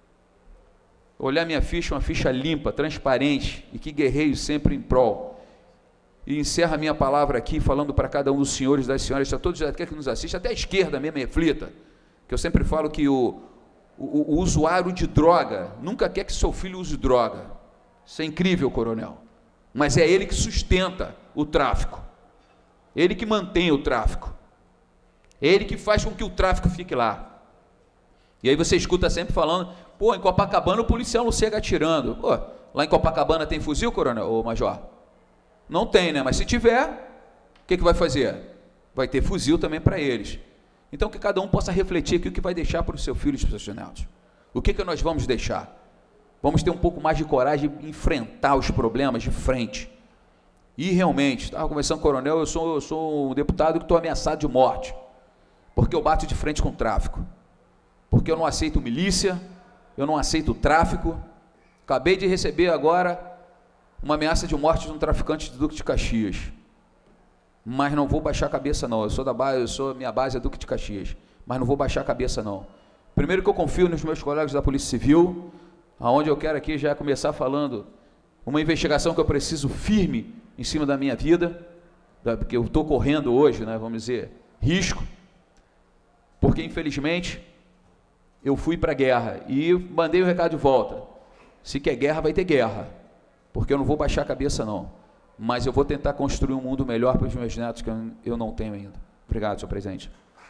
olhar minha ficha, uma ficha limpa, transparente, e que guerreio sempre em prol. E encerro a minha palavra aqui, falando para cada um dos senhores, das senhoras, a todos aqueles que nos assistem, até a esquerda mesmo, reflita, que eu sempre falo que o, o, o usuário de droga nunca quer que seu filho use droga. Isso é incrível, coronel. Mas é ele que sustenta o tráfico. Ele que mantém o tráfico. É ele que faz com que o tráfico fique lá. E aí você escuta sempre falando, pô, em Copacabana o policial não chega atirando. Pô, lá em Copacabana tem fuzil, coronel, ou major? Não tem, né? Mas se tiver, o que, que vai fazer? Vai ter fuzil também para eles. Então, que cada um possa refletir aqui o que vai deixar para o seu filho e para os seus netos. O que, que nós vamos deixar? Vamos ter um pouco mais de coragem de enfrentar os problemas de frente. E realmente, estava conversando com o coronel, eu sou, eu sou um deputado que estou ameaçado de morte, porque eu bato de frente com o tráfico, porque eu não aceito milícia, eu não aceito tráfico. Acabei de receber agora uma ameaça de morte de um traficante de Duque de Caxias. Mas não vou baixar a cabeça, não. Eu sou da base, eu sou, minha base é Duque de Caxias. Mas não vou baixar a cabeça, não. Primeiro que eu confio nos meus colegas da Polícia Civil, aonde eu quero aqui já começar falando uma investigação que eu preciso firme em cima da minha vida, porque eu estou correndo hoje, né, vamos dizer, risco, porque infelizmente eu fui para a guerra e mandei o recado de volta. Se quer guerra, vai ter guerra, porque eu não vou baixar a cabeça, não. Mas eu vou tentar construir um mundo melhor para os meus netos, que eu não tenho ainda. Obrigado, senhor presidente.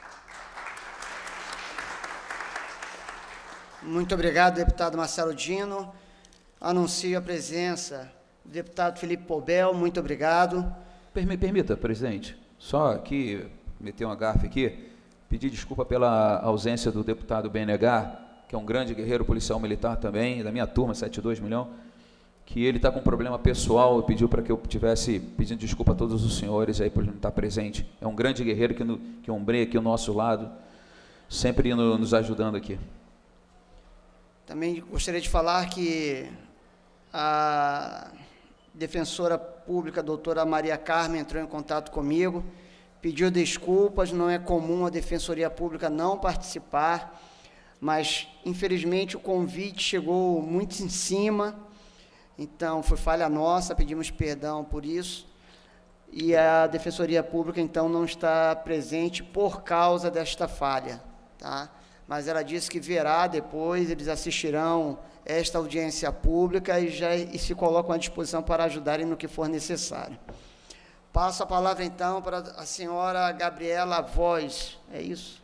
Muito obrigado, deputado Marcelo Dino. Anuncio a presença do deputado Felipe Poubel. Muito obrigado. Permita, presidente, só aqui, meter uma gafe aqui, pedir desculpa pela ausência do deputado B N H, que é um grande guerreiro policial militar também, da minha turma, setenta e dois milhão, que ele está com um problema pessoal e pediu para que eu tivesse pedindo desculpa a todos os senhores aí por não estar presente. É um grande guerreiro que, no, que ombreia aqui ao nosso lado, sempre no, nos ajudando aqui. Também gostaria de falar que a defensora pública, a doutora Maria Carmen, entrou em contato comigo, pediu desculpas, não é comum a Defensoria Pública não participar, mas, infelizmente, o convite chegou muito em cima, então foi falha nossa, pedimos perdão por isso, e a Defensoria Pública, então, não está presente por causa desta falha, tá? Mas ela disse que verá depois, eles assistirão esta audiência pública e já e se colocam à disposição para ajudarem no que for necessário. Passo a palavra, então, para a senhora Gabriela Voz. É isso?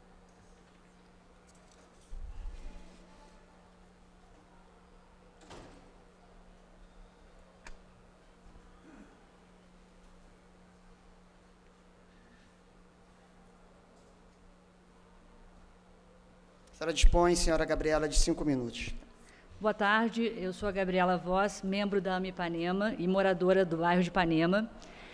A senhora dispõe, senhora Gabriela, de cinco minutos. Boa tarde, eu sou a Gabriela Voss, membro da AMI Ipanema e moradora do bairro de Ipanema.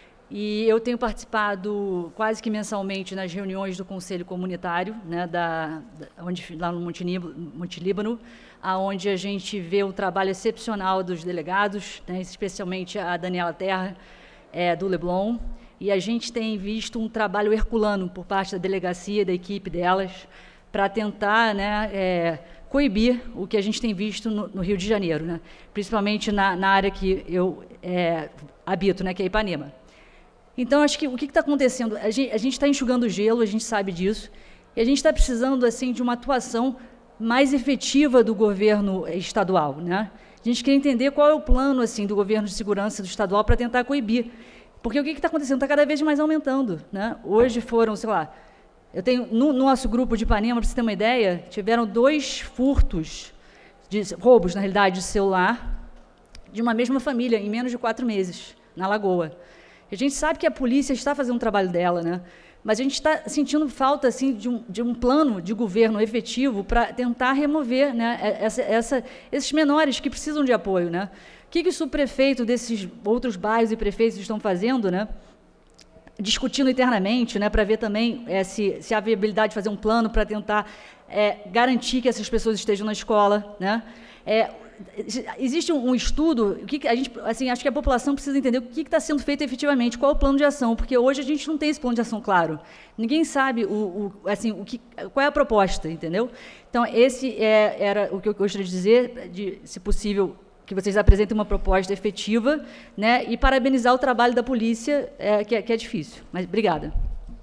E eu tenho participado quase que mensalmente nas reuniões do Conselho Comunitário, né, da, da, onde, lá no Monte, Monte Líbano, onde a gente vê o trabalho excepcional dos delegados, né, especialmente a Daniela Terra, é, do Leblon, e a gente tem visto um trabalho herculano por parte da delegacia, da equipe delas, para tentar, né, é, coibir o que a gente tem visto no, no Rio de Janeiro, né, principalmente na, na área que eu é, habito, né, que é Ipanema. Então, acho que o que está acontecendo? A gente está enxugando gelo, a gente sabe disso, e a gente está precisando assim, de uma atuação mais efetiva do governo estadual, né? A gente quer entender qual é o plano assim, do governo de segurança do estadual para tentar coibir. Porque o que está acontecendo? Está cada vez mais aumentando, né? Hoje foram, sei lá, eu tenho, no nosso grupo de Ipanema, para você ter uma ideia, tiveram dois furtos, de, roubos, na realidade, de celular, de uma mesma família, em menos de quatro meses, na Lagoa. A gente sabe que a polícia está fazendo o trabalho dela, né? Mas a gente está sentindo falta assim, de, um, de um plano de governo efetivo para tentar remover, né, essa, essa, esses menores que precisam de apoio, né? O que, que o subprefeito desses outros bairros e prefeitos estão fazendo, né? Discutindo internamente, né, para ver também é, se, se há viabilidade de fazer um plano para tentar é, garantir que essas pessoas estejam na escola, né? É, existe um, um estudo, o que a gente, assim, acho que a população precisa entender o que está sendo feito efetivamente, qual é o plano de ação, porque hoje a gente não tem esse plano de ação claro. Ninguém sabe o, o, assim, o que, qual é a proposta, entendeu? Então, esse é, era o que eu gostaria de dizer, de, se possível, que vocês apresentem uma proposta efetiva, né, e parabenizar o trabalho da polícia, é, que, é, que é difícil. Mas, obrigada.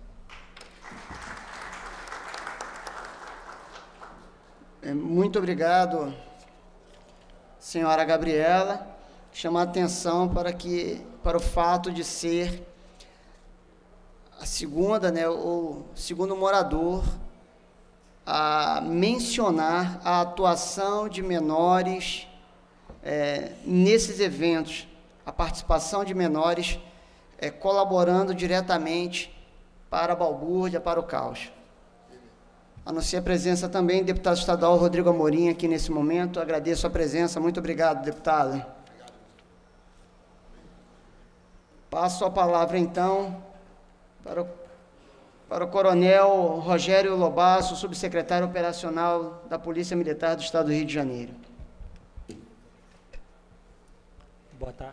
Muito obrigado, senhora Gabriela. Chamar a atenção para, que, para o fato de ser a segunda, né, o segundo morador a mencionar a atuação de menores É, nesses eventos, a participação de menores é, colaborando diretamente para a balbúrdia, para o caos. Anuncio a presença também do deputado estadual Rodrigo Amorim aqui nesse momento. Agradeço a presença. Muito obrigado, deputado. Passo a palavra, então, para o para o Coronel Rogério Lobasso, subsecretário operacional da Polícia Militar do Estado do Rio de Janeiro. Boa tarde.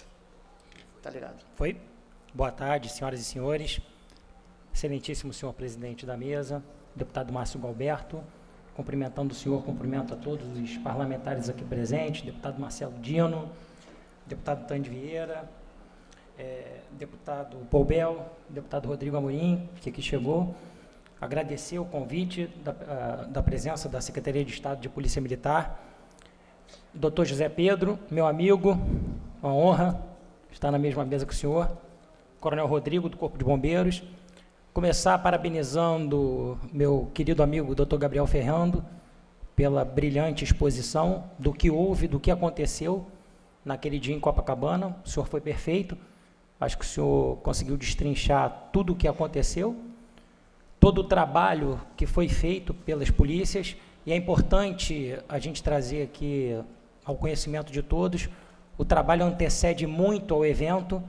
Tá ligado. Foi? Boa tarde, senhoras e senhores. Excelentíssimo senhor presidente da mesa, deputado Márcio Galberto, cumprimentando o senhor, cumprimento a todos os parlamentares aqui presentes, deputado Marcelo Dino, deputado Tande Vieira, é, deputado Paul Bel, deputado Rodrigo Amorim, que aqui chegou. Agradecer o convite da, a, da presença da Secretaria de Estado de Polícia Militar, doutor José Pedro, meu amigo, uma honra estar na mesma mesa que o senhor, Coronel Rodrigo, do Corpo de Bombeiros. Começar parabenizando meu querido amigo doutor Gabriel Ferrando pela brilhante exposição do que houve, do que aconteceu naquele dia em Copacabana. O senhor foi perfeito, acho que o senhor conseguiu destrinchar tudo o que aconteceu, todo o trabalho que foi feito pelas polícias, e é importante a gente trazer aqui ao conhecimento de todos, o trabalho antecede muito ao evento,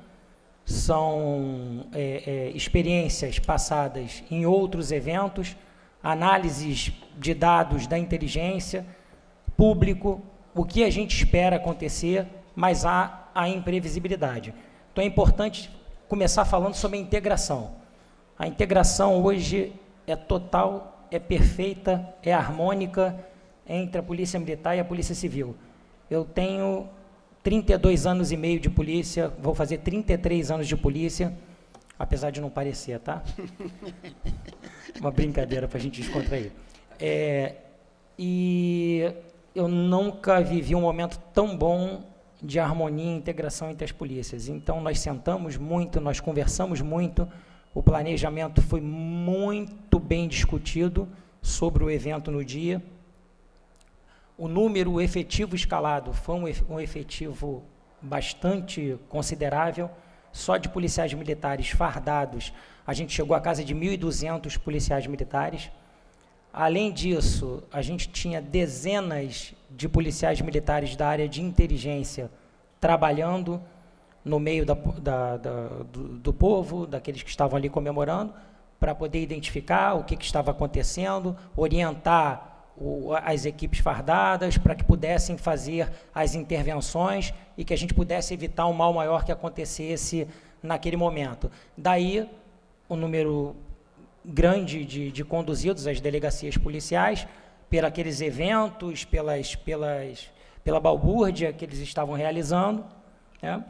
são é, é, experiências passadas em outros eventos, análises de dados da inteligência, público, o que a gente espera acontecer, mas há a imprevisibilidade. Então é importante começar falando sobre a integração. A integração hoje é total, é perfeita, é harmônica entre a Polícia Militar e a Polícia Civil. Eu tenho trinta e dois anos e meio de polícia, vou fazer trinta e três anos de polícia, apesar de não parecer, tá? Uma brincadeira para a gente descontrair. É, e eu nunca vivi um momento tão bom de harmonia e integração entre as polícias. Então, nós sentamos muito, nós conversamos muito, o planejamento foi muito bem discutido sobre o evento no dia. O número efetivo escalado foi um efetivo bastante considerável. Só de policiais militares fardados, a gente chegou a casa de mil e duzentos policiais militares. Além disso, a gente tinha dezenas de policiais militares da área de inteligência trabalhando no meio da, da, da, do, do povo, daqueles que estavam ali comemorando, para poder identificar o que, que estava acontecendo, orientar O, as equipes fardadas, para que pudessem fazer as intervenções e que a gente pudesse evitar um mal maior que acontecesse naquele momento. Daí, o número grande de, de conduzidos às delegacias policiais, por aqueles eventos, pelas, pelas, pela balbúrdia que eles estavam realizando. Né?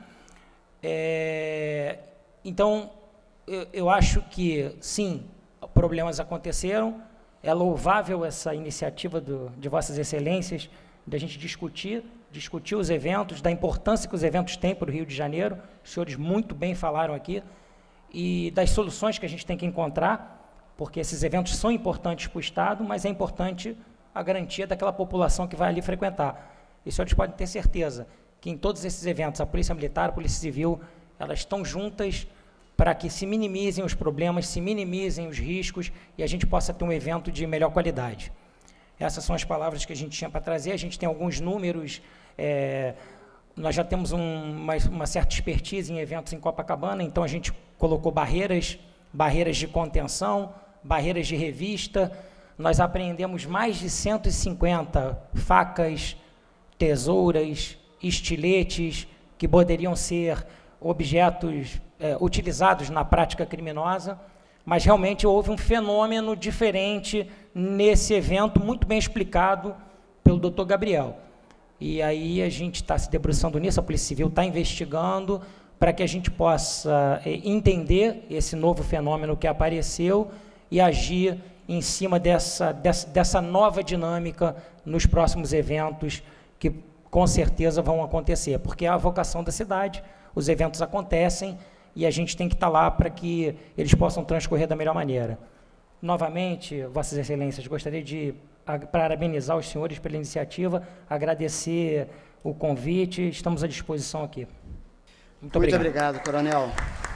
É, então, eu, eu acho que, sim, problemas aconteceram. É louvável essa iniciativa do, de Vossas Excelências, da gente discutir, discutir os eventos, da importância que os eventos têm para o Rio de Janeiro, os senhores muito bem falaram aqui, e das soluções que a gente tem que encontrar, porque esses eventos são importantes para o Estado, mas é importante a garantia daquela população que vai ali frequentar. E os senhores podem ter certeza que em todos esses eventos, a Polícia Militar, a Polícia Civil, elas estão juntas para que se minimizem os problemas, se minimizem os riscos e a gente possa ter um evento de melhor qualidade. Essas são as palavras que a gente tinha para trazer. A gente tem alguns números, é, nós já temos um, uma, uma certa expertise em eventos em Copacabana, então a gente colocou barreiras, barreiras de contenção, barreiras de revista. Nós apreendemos mais de cento e cinquenta facas, tesouras, estiletes, que poderiam ser objetos é, utilizados na prática criminosa, mas realmente houve um fenômeno diferente nesse evento, muito bem explicado pelo doutor Gabriel. E aí a gente está se debruçando nisso, a Polícia Civil está investigando para que a gente possa é, entender esse novo fenômeno que apareceu e agir em cima dessa, dessa, dessa nova dinâmica nos próximos eventos que com certeza vão acontecer, porque é a vocação da cidade. Os eventos acontecem e a gente tem que estar lá para que eles possam transcorrer da melhor maneira. Novamente, Vossas Excelências, gostaria de parabenizar os senhores pela iniciativa, agradecer o convite, estamos à disposição aqui. Muito obrigado. Muito obrigado, Coronel.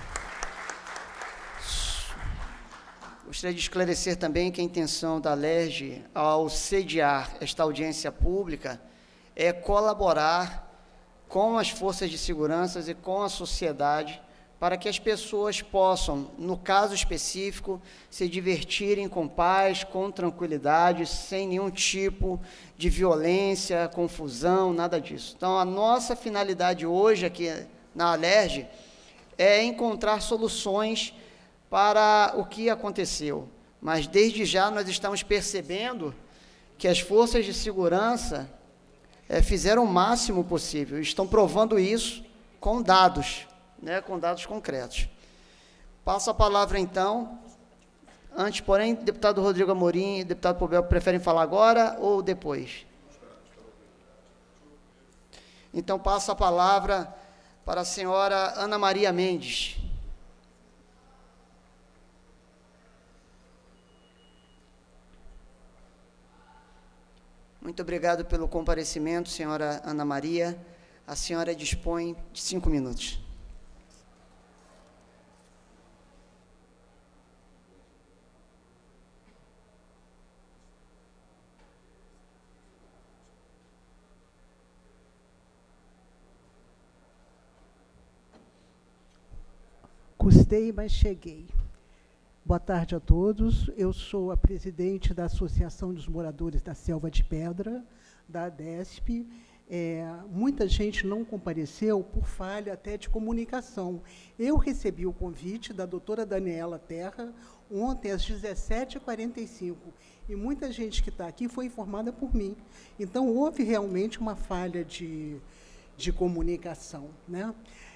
Gostaria de esclarecer também que a intenção da L E R J, ao sediar esta audiência pública, é colaborar com as forças de segurança e com a sociedade para que as pessoas possam, no caso específico, se divertirem com paz, com tranquilidade, sem nenhum tipo de violência, confusão, nada disso. Então, a nossa finalidade hoje aqui na Alerj é encontrar soluções para o que aconteceu. Mas, desde já, nós estamos percebendo que as forças de segurança é, fizeram o máximo possível, estão provando isso com dados, né, com dados concretos. Passo a palavra, então. Antes, porém, deputado Rodrigo Amorim e deputado Pobel preferem falar agora ou depois? Então, passo a palavra para a senhora Ana Maria Mendes. Muito obrigado pelo comparecimento, senhora Ana Maria. A senhora dispõe de cinco minutos. Custei, mas cheguei. Boa tarde a todos. Eu sou a presidente da Associação dos Moradores da Selva de Pedra, da ADESP. É, muita gente não compareceu por falha até de comunicação. Eu recebi o convite da doutora Daniela Terra ontem às dezessete e quarenta e cinco, e muita gente que está aqui foi informada por mim. Então, houve realmente uma falha de, de comunicação, né?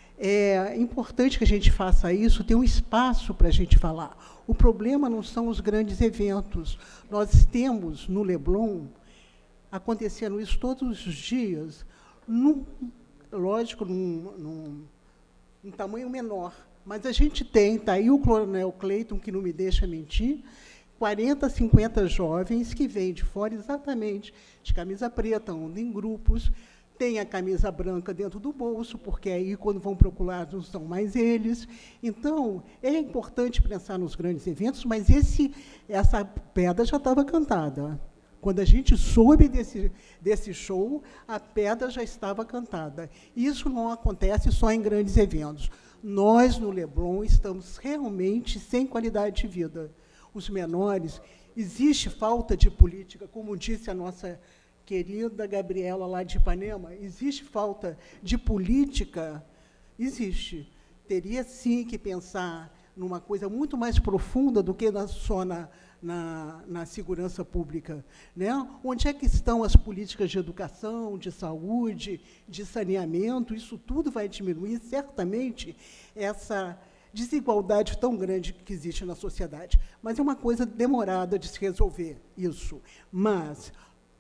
É importante que a gente faça isso, ter um espaço para a gente falar. O problema não são os grandes eventos. Nós temos, no Leblon, acontecendo isso todos os dias, num, lógico, num, num, num tamanho menor. Mas a gente tem, está aí o Coronel Cleiton, que não me deixa mentir, quarenta, cinquenta jovens que vêm de fora exatamente de camisa preta, andam em grupos, tem a camisa branca dentro do bolso, porque aí, quando vão procurar, não são mais eles. Então, é importante pensar nos grandes eventos, mas esse, essa pedra já estava cantada. Quando a gente soube desse, desse show, a pedra já estava cantada. Isso não acontece só em grandes eventos. Nós, no Leblon, estamos realmente sem qualidade de vida. Os menores, existe falta de política, como disse a nossa querida Gabriela, lá de Ipanema, existe falta de política? Existe. Teria, sim, que pensar numa coisa muito mais profunda do que na, só na, na, na segurança pública, né? Onde é que estão as políticas de educação, de saúde, de saneamento? Isso tudo vai diminuir, certamente, essa desigualdade tão grande que existe na sociedade. Mas é uma coisa demorada de se resolver, isso. Mas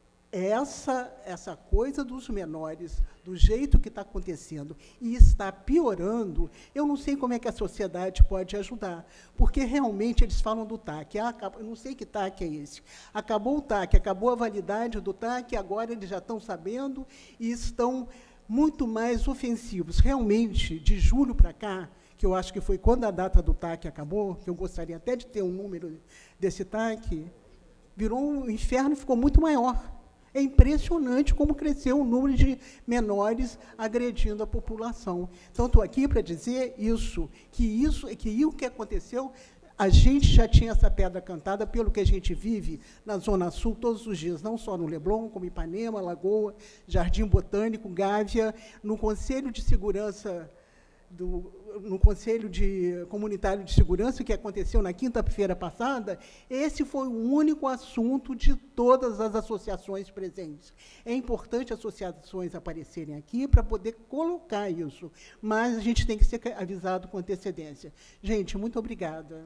Essa, essa coisa dos menores, do jeito que está acontecendo, e está piorando, eu não sei como é que a sociedade pode ajudar, porque realmente eles falam do T A C. Ah, eu não sei que T A C é esse. Acabou o T A C, acabou a validade do T A C, agora eles já estão sabendo e estão muito mais ofensivos. Realmente, de julho para cá, que eu acho que foi quando a data do T A C acabou, que eu gostaria até de ter um número desse T A C, virou um inferno, ficou muito maior. É impressionante como cresceu o número de menores agredindo a população. Então, estou aqui para dizer isso, que isso, que o que aconteceu, a gente já tinha essa pedra cantada pelo que a gente vive na Zona Sul todos os dias, não só no Leblon, como Ipanema, Lagoa, Jardim Botânico, Gávea, no Conselho de Segurança, do, no Conselho de Comunitário de Segurança, que aconteceu na quinta-feira passada, esse foi o único assunto de todas as associações presentes. É importante as associações aparecerem aqui para poder colocar isso, mas a gente tem que ser avisado com antecedência. Gente, muito obrigada.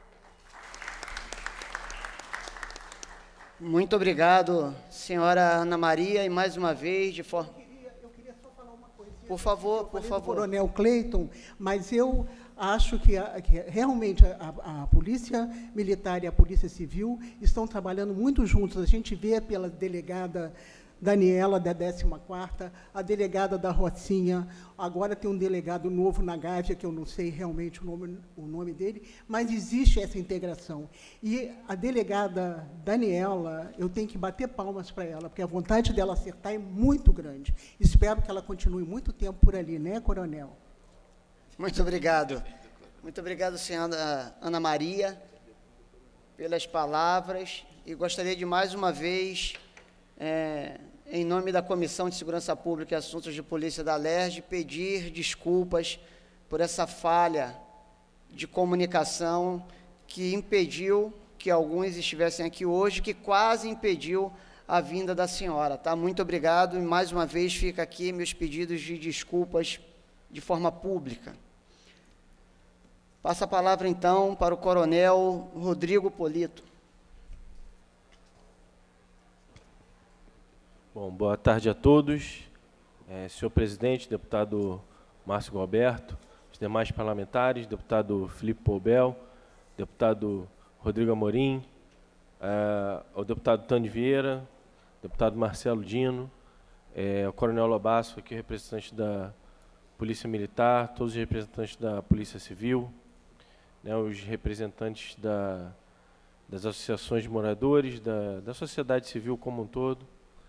Muito obrigado, senhora Ana Maria, e mais uma vez, de forma... Por favor, por favor. Coronel Cleiton, mas eu acho que, a, que realmente a, a Polícia Militar e a Polícia Civil estão trabalhando muito juntos. A gente vê pela delegada Daniela, da décima quarta, a delegada da Rocinha, agora tem um delegado novo na Gávea, que eu não sei realmente o nome, o nome dele, mas existe essa integração. E a delegada Daniela, eu tenho que bater palmas para ela, porque a vontade dela acertar é muito grande. Espero que ela continue muito tempo por ali, né, coronel? Muito obrigado. Muito obrigado, senhora Ana Maria, pelas palavras. E gostaria de, mais uma vez, é, em nome da Comissão de Segurança Pública e Assuntos de Polícia da Alerj, pedir desculpas por essa falha de comunicação que impediu que alguns estivessem aqui hoje, que quase impediu a vinda da senhora. Tá? Muito obrigado e, mais uma vez, fica aqui meus pedidos de desculpas de forma pública. Passo a palavra, então, para o coronel Rodrigo Polito. Bom, boa tarde a todos. É, senhor presidente, deputado Márcio Galberto, os demais parlamentares, deputado Felipe Poubel, deputado Rodrigo Amorim, é, o deputado Tânia Vieira, deputado Marcelo Dino, é, o coronel Lobasso, aqui representante da Polícia Militar, todos os representantes da Polícia Civil, né, os representantes da, das associações de moradores, da, da sociedade civil como um todo.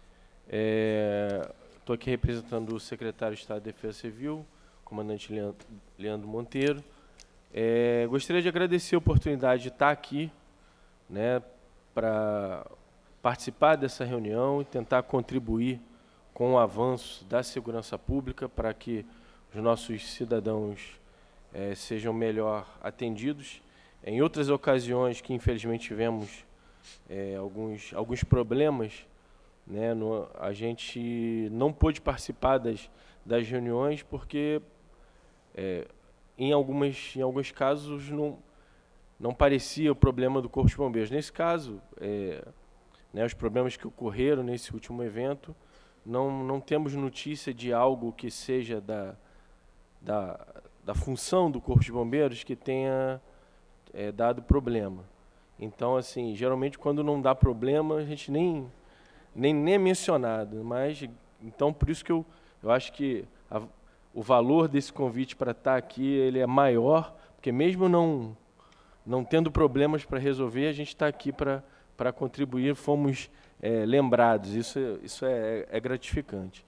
Estou é, aqui representando o secretário de Estado de Defesa Civil, comandante Leandro, Leandro Monteiro. É, gostaria de agradecer a oportunidade de estar aqui, né, para participar dessa reunião e tentar contribuir com o avanço da segurança pública para que os nossos cidadãos é, sejam melhor atendidos. Em outras ocasiões que, infelizmente, tivemos é, alguns, alguns problemas, né, no, a gente não pôde participar das, das reuniões porque, é, em, algumas, em alguns casos, não, não parecia o problema do Corpo de Bombeiros. Nesse caso, é, né, os problemas que ocorreram nesse último evento, não, não temos notícia de algo que seja da, da, da função do Corpo de Bombeiros que tenha é, dado problema. Então, assim, geralmente, quando não dá problema, a gente nem... Nem, nem é mencionado, mas, então, por isso que eu, eu acho que a, o valor desse convite para estar aqui, ele é maior, porque mesmo não, não tendo problemas para resolver, a gente está aqui para para contribuir, fomos é, lembrados, isso, isso é, é gratificante.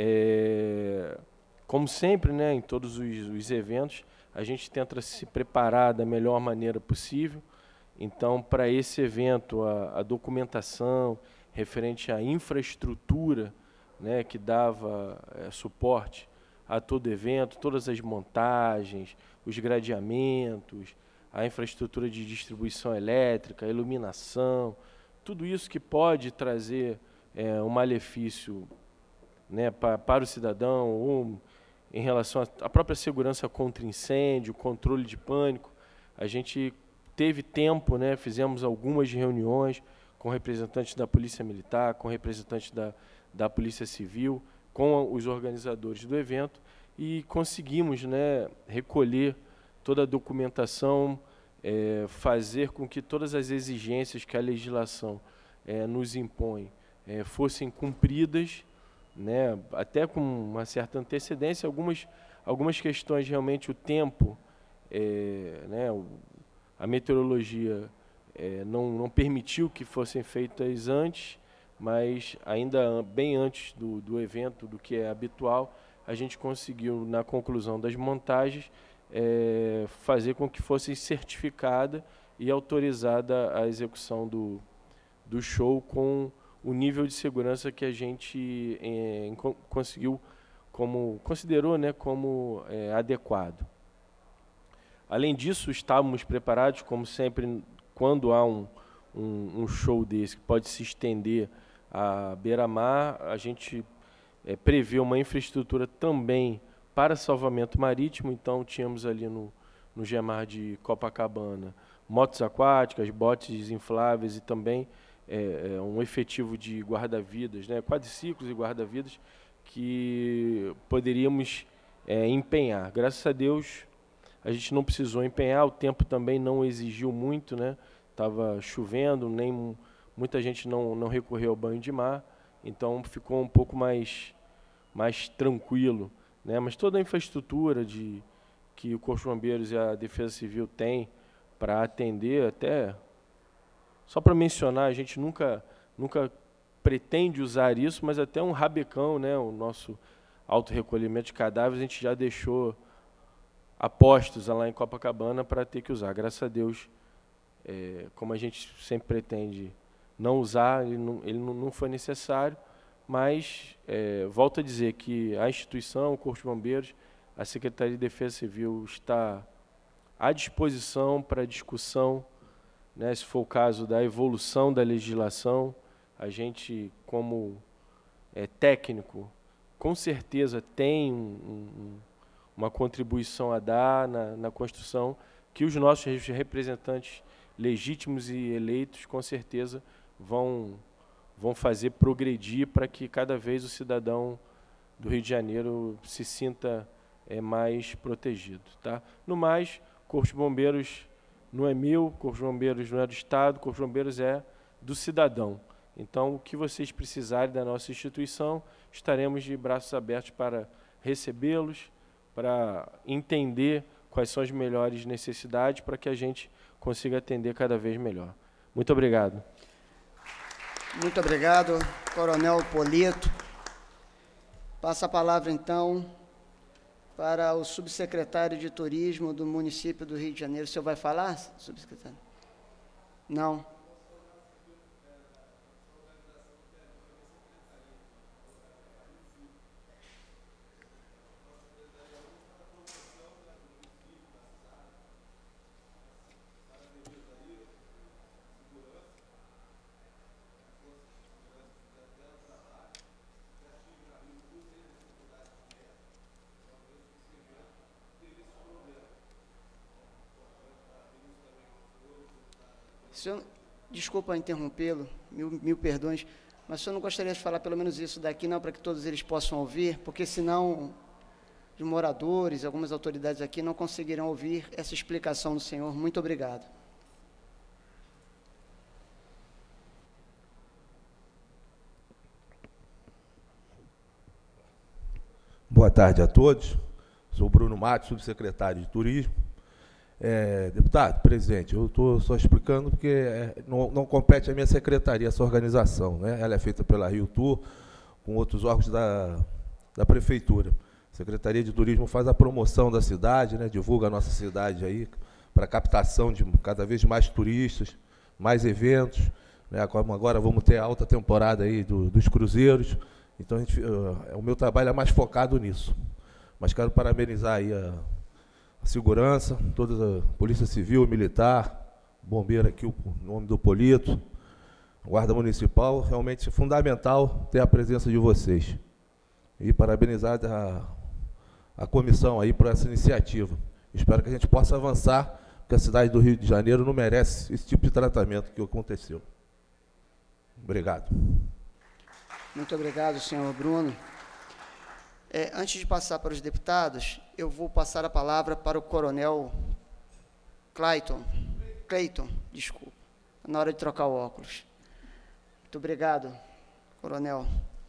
É, como sempre, né, em todos os, os eventos, a gente tenta se preparar da melhor maneira possível, então, para esse evento, a, a documentação referente à infraestrutura, né, que dava é, suporte a todo evento, todas as montagens, os gradeamentos, a infraestrutura de distribuição elétrica, a iluminação, tudo isso que pode trazer é, um malefício, né, pa, para o cidadão, ou em relação à própria segurança contra incêndio, controle de pânico. A gente teve tempo, né, fizemos algumas reuniões com representantes da Polícia Militar, com representantes da, da Polícia Civil, com os organizadores do evento, e conseguimos, né, recolher toda a documentação, é, fazer com que todas as exigências que a legislação é, nos impõe é, fossem cumpridas, né, até com uma certa antecedência. Algumas, algumas questões, realmente, o tempo, é, né, o, a meteorologia... É, não, não permitiu que fossem feitas antes, mas ainda bem antes do, do evento, do que é habitual, a gente conseguiu, na conclusão das montagens, é, fazer com que fosse certificada e autorizada a execução do, do show com o nível de segurança que a gente é, conseguiu, como, considerou, né, como é, adequado. Além disso, estávamos preparados, como sempre, quando há um, um, um show desse que pode se estender à beira-mar, a gente é, prevê uma infraestrutura também para salvamento marítimo. Então, tínhamos ali no, no Gemar de Copacabana motos aquáticas, botes infláveis e também é, é, um efetivo de guarda-vidas, né, quadriciclos e guarda-vidas, que poderíamos é, empenhar. Graças a Deus, a gente não precisou empenhar, o tempo também não exigiu muito, né? Estava chovendo, nem muita gente não, não recorreu ao banho de mar, então ficou um pouco mais, mais tranquilo, né? Mas toda a infraestrutura de, que o Corpo de Bombeiros e a Defesa Civil têm para atender, até, só para mencionar, a gente nunca, nunca pretende usar isso, mas até um rabecão, né? O nosso autorrecolhimento de cadáveres, a gente já deixou apostos lá em Copacabana para ter que usar. Graças a Deus, é, como a gente sempre pretende não usar, ele não, ele não, não foi necessário, mas é, volto a dizer que a instituição, o Corpo de Bombeiros, a Secretaria de Defesa Civil está à disposição para discussão, né, se for o caso da evolução da legislação. A gente, como é, técnico, com certeza tem um, um, uma contribuição a dar na, na construção, que os nossos representantes legítimos e eleitos, com certeza, vão, vão fazer progredir para que cada vez o cidadão do Rio de Janeiro se sinta é, mais protegido. Tá? No mais, o Corpo de Bombeiros não é meu, o Corpo de Bombeiros não é do Estado, o Corpo de Bombeiros é do cidadão. Então, o que vocês precisarem da nossa instituição, estaremos de braços abertos para recebê-los, para entender quais são as melhores necessidades, para que a gente consiga atender cada vez melhor. Muito obrigado. Muito obrigado, Coronel Polito. Passa a palavra, então, para o subsecretário de Turismo do município do Rio de Janeiro. O senhor vai falar, subsecretário? Não. Senhor, desculpa interrompê-lo, mil, mil perdões, mas o senhor não gostaria de falar pelo menos isso daqui, não, para que todos eles possam ouvir, porque senão os moradores, algumas autoridades aqui não conseguirão ouvir essa explicação do senhor. Muito obrigado. Boa tarde a todos. Sou Bruno Matos, subsecretário de Turismo. É, deputado, presidente, eu estou só explicando porque é, não, não compete à minha secretaria essa organização, né? Ela é feita pela Rio Tour, com outros órgãos da, da Prefeitura. A Secretaria de Turismo faz a promoção da cidade, né? Divulga a nossa cidade aí para captação de cada vez mais turistas, mais eventos, né? Como agora vamos ter a alta temporada aí do, dos cruzeiros, então a gente, uh, o meu trabalho é mais focado nisso. Mas quero parabenizar aí a a segurança, toda a Polícia Civil, Militar, bombeiro aqui, o nome do Polito, Guarda Municipal. Realmente é fundamental ter a presença de vocês. E parabenizar a, a comissão aí por essa iniciativa. Espero que a gente possa avançar, porque a cidade do Rio de Janeiro não merece esse tipo de tratamento que aconteceu. Obrigado. Muito obrigado, senhor Bruno. É, antes de passar para os deputados, eu vou passar a palavra para o coronel Clayton. Clayton, desculpa, na hora de trocar o óculos. Muito obrigado, coronel.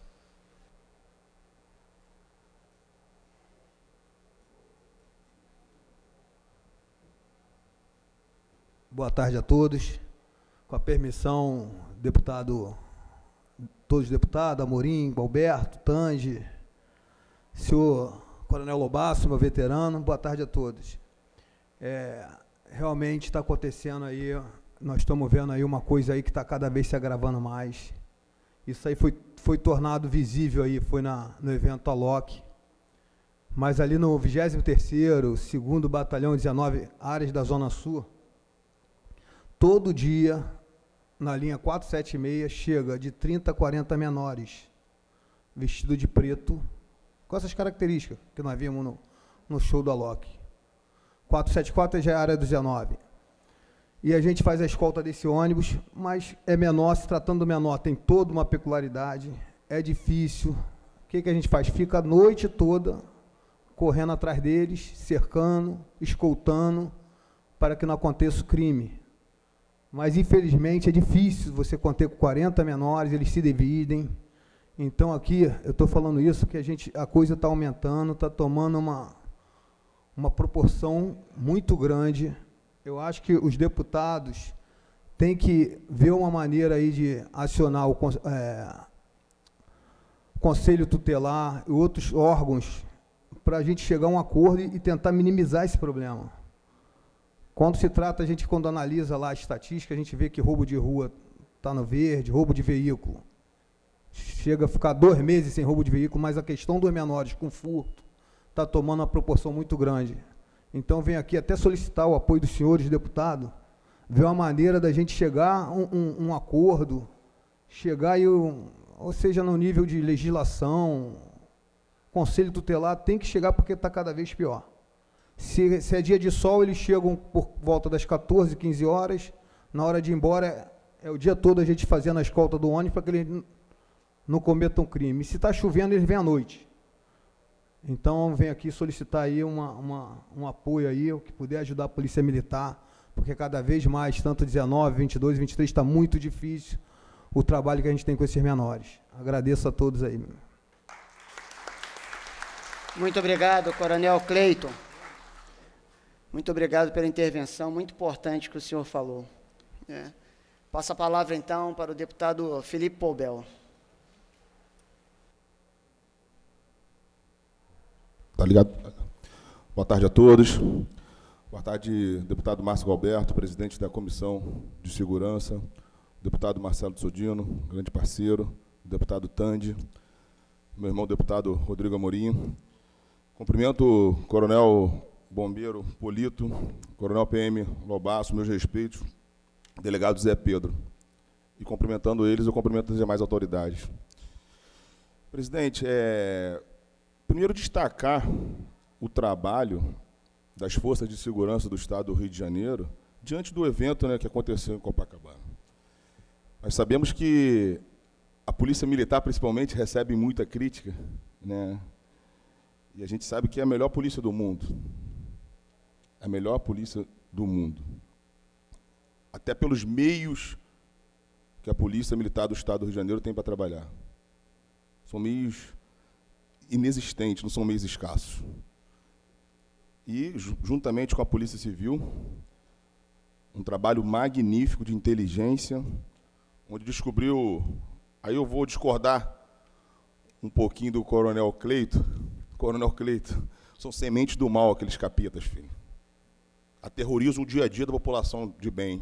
Boa tarde a todos. Com a permissão, deputado, todos os deputados, Amorim, Gualberto, Tange, senhor Coronel Lobasso, meu veterano, boa tarde a todos. É, realmente está acontecendo aí, nós estamos vendo aí uma coisa aí que está cada vez se agravando mais. Isso aí foi, foi tornado visível aí, foi na, no evento Alok, mas ali no vigésimo terceiro, segundo Batalhão, dezenove áreas da Zona Sul, todo dia, na linha quatrocentos e setenta e seis, chega de trinta a quarenta menores, vestido de preto, com essas características que nós vimos no, no show do Alok. quatrocentos e setenta e quatro já é a área dezenove. E a gente faz a escolta desse ônibus, mas é menor, se tratando do menor, tem toda uma peculiaridade, é difícil. O que, que a gente faz? Fica a noite toda correndo atrás deles, cercando, escoltando, para que não aconteça o crime. Mas, infelizmente, é difícil você conter com quarenta menores, eles se dividem. Então, aqui, eu estou falando isso, que a, gente, a coisa está aumentando, está tomando uma, uma proporção muito grande. Eu acho que os deputados têm que ver uma maneira aí de acionar o é, Conselho Tutelar e outros órgãos para a gente chegar a um acordo e tentar minimizar esse problema. Quando se trata, a gente quando analisa lá a estatística, a gente vê que roubo de rua está no verde, roubo de veículo. Chega a ficar dois meses sem roubo de veículo, mas a questão dos menores com furto está tomando uma proporção muito grande. Então, venho aqui até solicitar o apoio dos senhores deputados, ver uma maneira da gente chegar a um, um, um acordo, chegar aí, um, ou seja, no nível de legislação, conselho tutelar tem que chegar porque está cada vez pior. Se, se é dia de sol, eles chegam por volta das quatorze, quinze horas, na hora de ir embora, é, é o dia todo a gente fazendo a escolta do ônibus para que eles não cometam crime. Se está chovendo, eles vêm à noite. Então, venho aqui solicitar aí uma, uma, um apoio aí, o que puder ajudar a Polícia Militar, porque cada vez mais, tanto dezenove, vinte e dois, vinte e três, está muito difícil o trabalho que a gente tem com esses menores. Agradeço a todos aí. Muito obrigado, Coronel Cleiton. Muito obrigado pela intervenção, muito importante que o senhor falou. É. Passo a palavra, então, para o deputado Felipe Poubel. Tá ligado? Boa tarde a todos. Boa tarde, deputado Márcio Galberto, presidente da Comissão de Segurança, deputado Marcelo Sodino, grande parceiro, deputado Tandi, meu irmão deputado Rodrigo Amorim. Cumprimento o coronel bombeiro Polito, coronel P M Lobasso, meus respeitos, delegado Zé Pedro. E cumprimentando eles, eu cumprimento as demais autoridades. Presidente, é, primeiro destacar o trabalho das forças de segurança do Estado do Rio de Janeiro diante do evento, né, que aconteceu em Copacabana. Nós sabemos que a Polícia Militar, principalmente, recebe muita crítica, né, e a gente sabe que é a melhor polícia do mundo. A melhor polícia do mundo. Até pelos meios que a Polícia Militar do Estado do Rio de Janeiro tem para trabalhar. São meios inexistentes, não são meios escassos. E, juntamente com a Polícia Civil, um trabalho magnífico de inteligência, onde descobriu... Aí eu vou discordar um pouquinho do Coronel Cleiton. Coronel Cleiton, são sementes do mal aqueles capetas, filho. Aterrorizam o dia a dia da população de bem.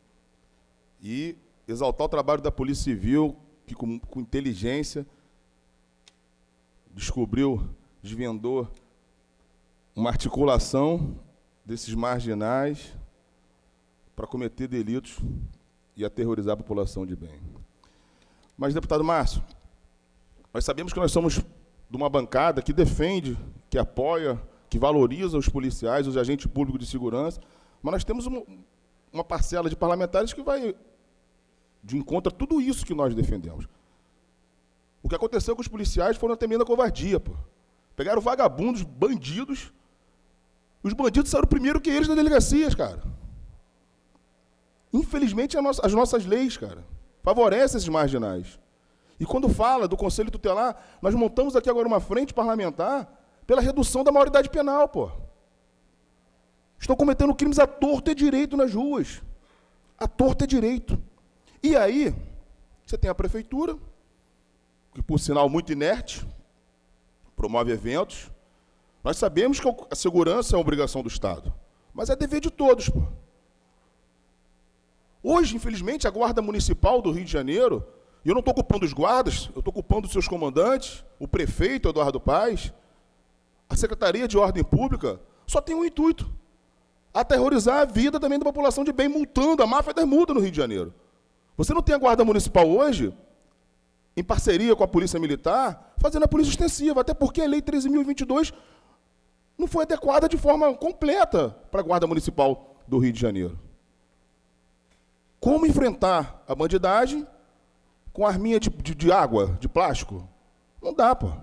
E exaltar o trabalho da Polícia Civil, que com, com inteligência descobriu, desvendou uma articulação desses marginais para cometer delitos e aterrorizar a população de bem. Mas, deputado Márcio, nós sabemos que nós somos de uma bancada que defende, que apoia, que valoriza os policiais, os agentes públicos de segurança, mas nós temos uma, uma parcela de parlamentares que vai de encontro a tudo isso que nós defendemos. O que aconteceu com os policiais foi uma tremenda covardia, pô. Pegaram vagabundos, bandidos, os bandidos saíram primeiro que eles das delegacias, cara. Infelizmente, as nossas leis, cara, favorecem esses marginais. E quando fala do Conselho Tutelar, nós montamos aqui agora uma frente parlamentar pela redução da maioridade penal, pô. Estão cometendo crimes à torta e direito nas ruas. À torta e direito. E aí, você tem a prefeitura, que, por sinal, muito inerte, promove eventos. Nós sabemos que a segurança é uma obrigação do Estado, mas é dever de todos, pô. Hoje, infelizmente, a Guarda Municipal do Rio de Janeiro, e eu não estou culpando os guardas, eu estou culpando os seus comandantes, o prefeito Eduardo Paes, a Secretaria de Ordem Pública, só tem um intuito: aterrorizar a vida também da população de bem, multando a máfia das multas no Rio de Janeiro. Você não tem a Guarda Municipal hoje, em parceria com a Polícia Militar, fazendo a polícia extensiva, até porque a Lei treze mil e vinte e dois não foi adequada de forma completa para a Guarda Municipal do Rio de Janeiro. Como enfrentar a bandidagem com arminha de, de, de água, de plástico? Não dá, pô.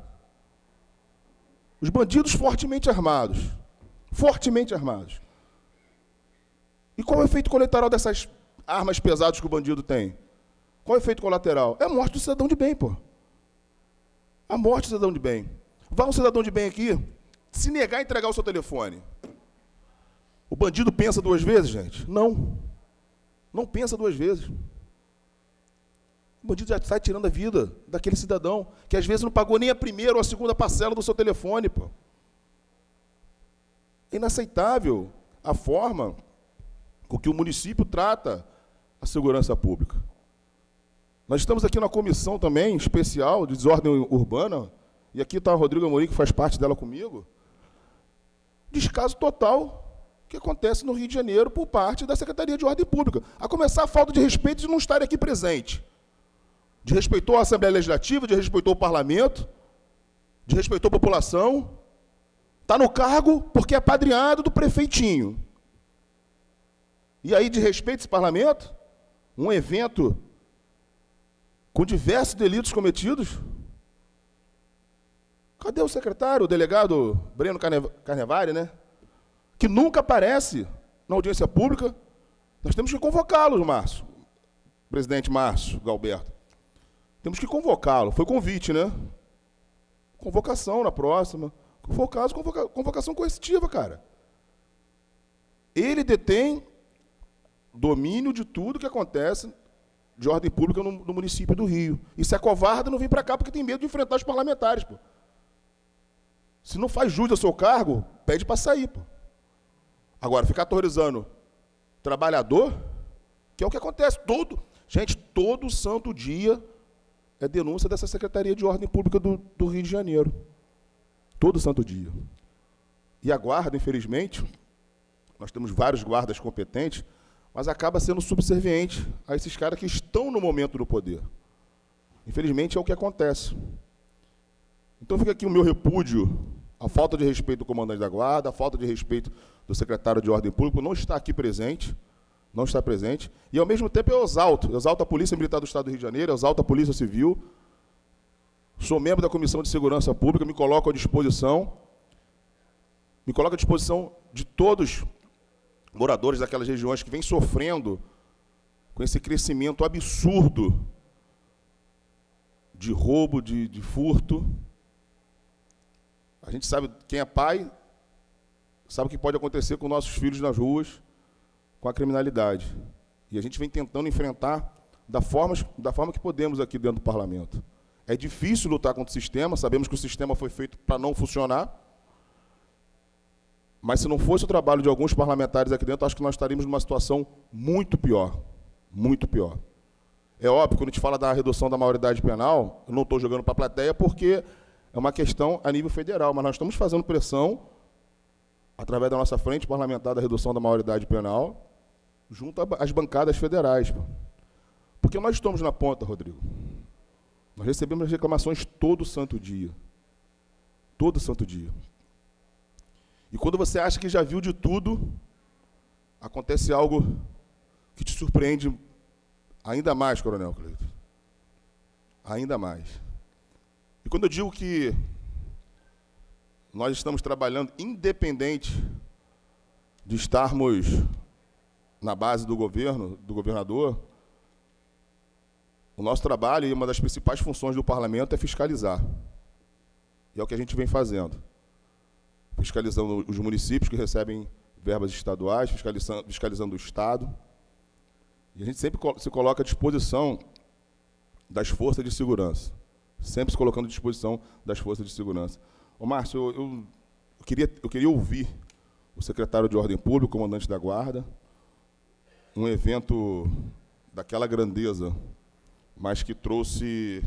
Os bandidos fortemente armados, fortemente armados. E qual é o efeito colateral dessas armas pesadas que o bandido tem? Qual é o efeito colateral? É a morte do cidadão de bem, pô. A morte do cidadão de bem. Vai um cidadão de bem aqui, se negar a entregar o seu telefone. O bandido pensa duas vezes, gente? Não. Não pensa duas vezes. O bandido já sai tirando a vida daquele cidadão que às vezes não pagou nem a primeira ou a segunda parcela do seu telefone, pô. É inaceitável a forma com que o município trata a segurança pública. Nós estamos aqui na comissão também, especial, de desordem urbana, e aqui está o Rodrigo Amorim, que faz parte dela comigo. Descaso total que acontece no Rio de Janeiro por parte da Secretaria de Ordem Pública. A começar a falta de respeito de não estar aqui presente. Desrespeitou a Assembleia Legislativa, desrespeitou o Parlamento, desrespeitou a população. Está no cargo porque é padrinhado do prefeitinho. E aí, de respeito a esse parlamento, um evento com diversos delitos cometidos. Cadê o secretário, o delegado Breno Carnevale, né? Que nunca aparece na audiência pública? Nós temos que convocá-lo, Márcio. Presidente Márcio Galberto. Temos que convocá-lo. Foi convite, né? Convocação na próxima. Foi o caso, convoca, convocação coercitiva, cara. Ele detém domínio de tudo que acontece de ordem pública no, no município do Rio. E se é covarde, não vem para cá porque tem medo de enfrentar os parlamentares, pô. Se não faz jus ao seu cargo, pede para sair, pô. Agora, ficar aterrorizando trabalhador, que é o que acontece todo... Gente, todo santo dia é denúncia dessa Secretaria de Ordem Pública do, do Rio de Janeiro. Todo santo dia. E a guarda, infelizmente, nós temos vários guardas competentes, mas acaba sendo subserviente a esses caras que estão no momento do poder. Infelizmente, é o que acontece. Então, fica aqui o meu repúdio à falta de respeito do comandante da guarda, à falta de respeito do secretário de Ordem Pública, não está aqui presente, não está presente, e, ao mesmo tempo, eu exalto, eu exalto a Polícia Militar do Estado do Rio de Janeiro, eu exalto a Polícia Civil, sou membro da Comissão de Segurança Pública, me coloco à disposição, me coloco à disposição de todos moradores daquelas regiões que vêm sofrendo com esse crescimento absurdo de roubo, de, de furto. A gente sabe, quem é pai, sabe o que pode acontecer com nossos filhos nas ruas, com a criminalidade. E a gente vem tentando enfrentar da forma, da forma que podemos aqui dentro do parlamento. É difícil lutar contra o sistema, sabemos que o sistema foi feito para não funcionar, mas se não fosse o trabalho de alguns parlamentares aqui dentro, acho que nós estaríamos numa situação muito pior, muito pior. É óbvio, quando a gente fala da redução da maioridade penal, eu não estou jogando para a plateia porque é uma questão a nível federal, mas nós estamos fazendo pressão, através da nossa frente parlamentar da redução da maioridade penal, junto às bancadas federais. Porque nós estamos na ponta, Rodrigo. Nós recebemos reclamações todo santo dia. Todo santo dia. E quando você acha que já viu de tudo, acontece algo que te surpreende ainda mais, Coronel Cleito. Ainda mais. E quando eu digo que nós estamos trabalhando independente de estarmos na base do governo, do governador, o nosso trabalho e uma das principais funções do parlamento é fiscalizar. E é o que a gente vem fazendo. Fiscalizando os municípios que recebem verbas estaduais, fiscalizando, fiscalizando o Estado. E a gente sempre se coloca à disposição das forças de segurança. Sempre se colocando à disposição das forças de segurança. Ô, Márcio, eu, eu, eu, queria, eu queria ouvir o secretário de Ordem Pública, o comandante da Guarda, um evento daquela grandeza, mas que trouxe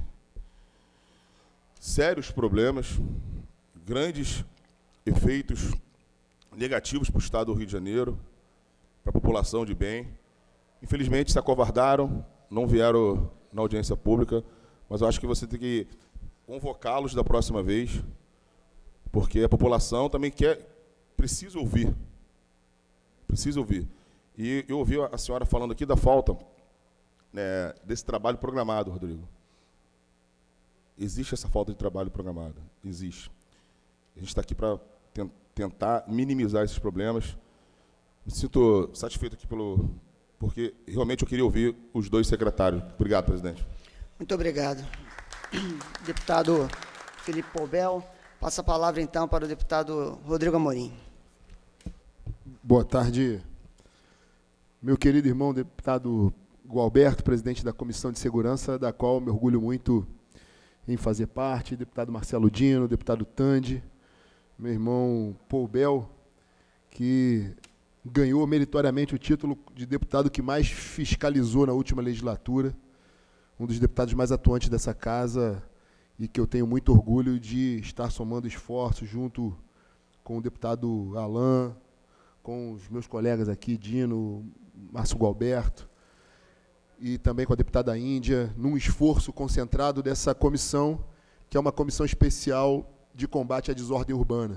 sérios problemas, grandes efeitos negativos para o Estado do Rio de Janeiro, para a população de bem. Infelizmente, se acovardaram, não vieram na audiência pública, mas eu acho que você tem que convocá-los da próxima vez, porque a população também quer, precisa ouvir. Precisa ouvir. E eu ouvi a senhora falando aqui da falta, né, desse trabalho programado, Rodrigo. Existe essa falta de trabalho programado. Existe. A gente está aqui para tentar minimizar esses problemas. Me sinto satisfeito aqui pelo... porque realmente eu queria ouvir os dois secretários. Obrigado, presidente. Muito obrigado. Deputado Felipe Poubel. Passa a palavra, então, para o deputado Rodrigo Amorim. Boa tarde, meu querido irmão deputado Gualberto, presidente da Comissão de Segurança, da qual me orgulho muito em fazer parte, deputado Marcelo Dino, deputado Tandi, meu irmão Poubel, que ganhou meritoriamente o título de deputado que mais fiscalizou na última legislatura, um dos deputados mais atuantes dessa casa, e que eu tenho muito orgulho de estar somando esforços junto com o deputado Alain, com os meus colegas aqui, Dino, Márcio Gualberto, e também com a deputada Índia, num esforço concentrado dessa comissão, que é uma comissão especial de combate à desordem urbana.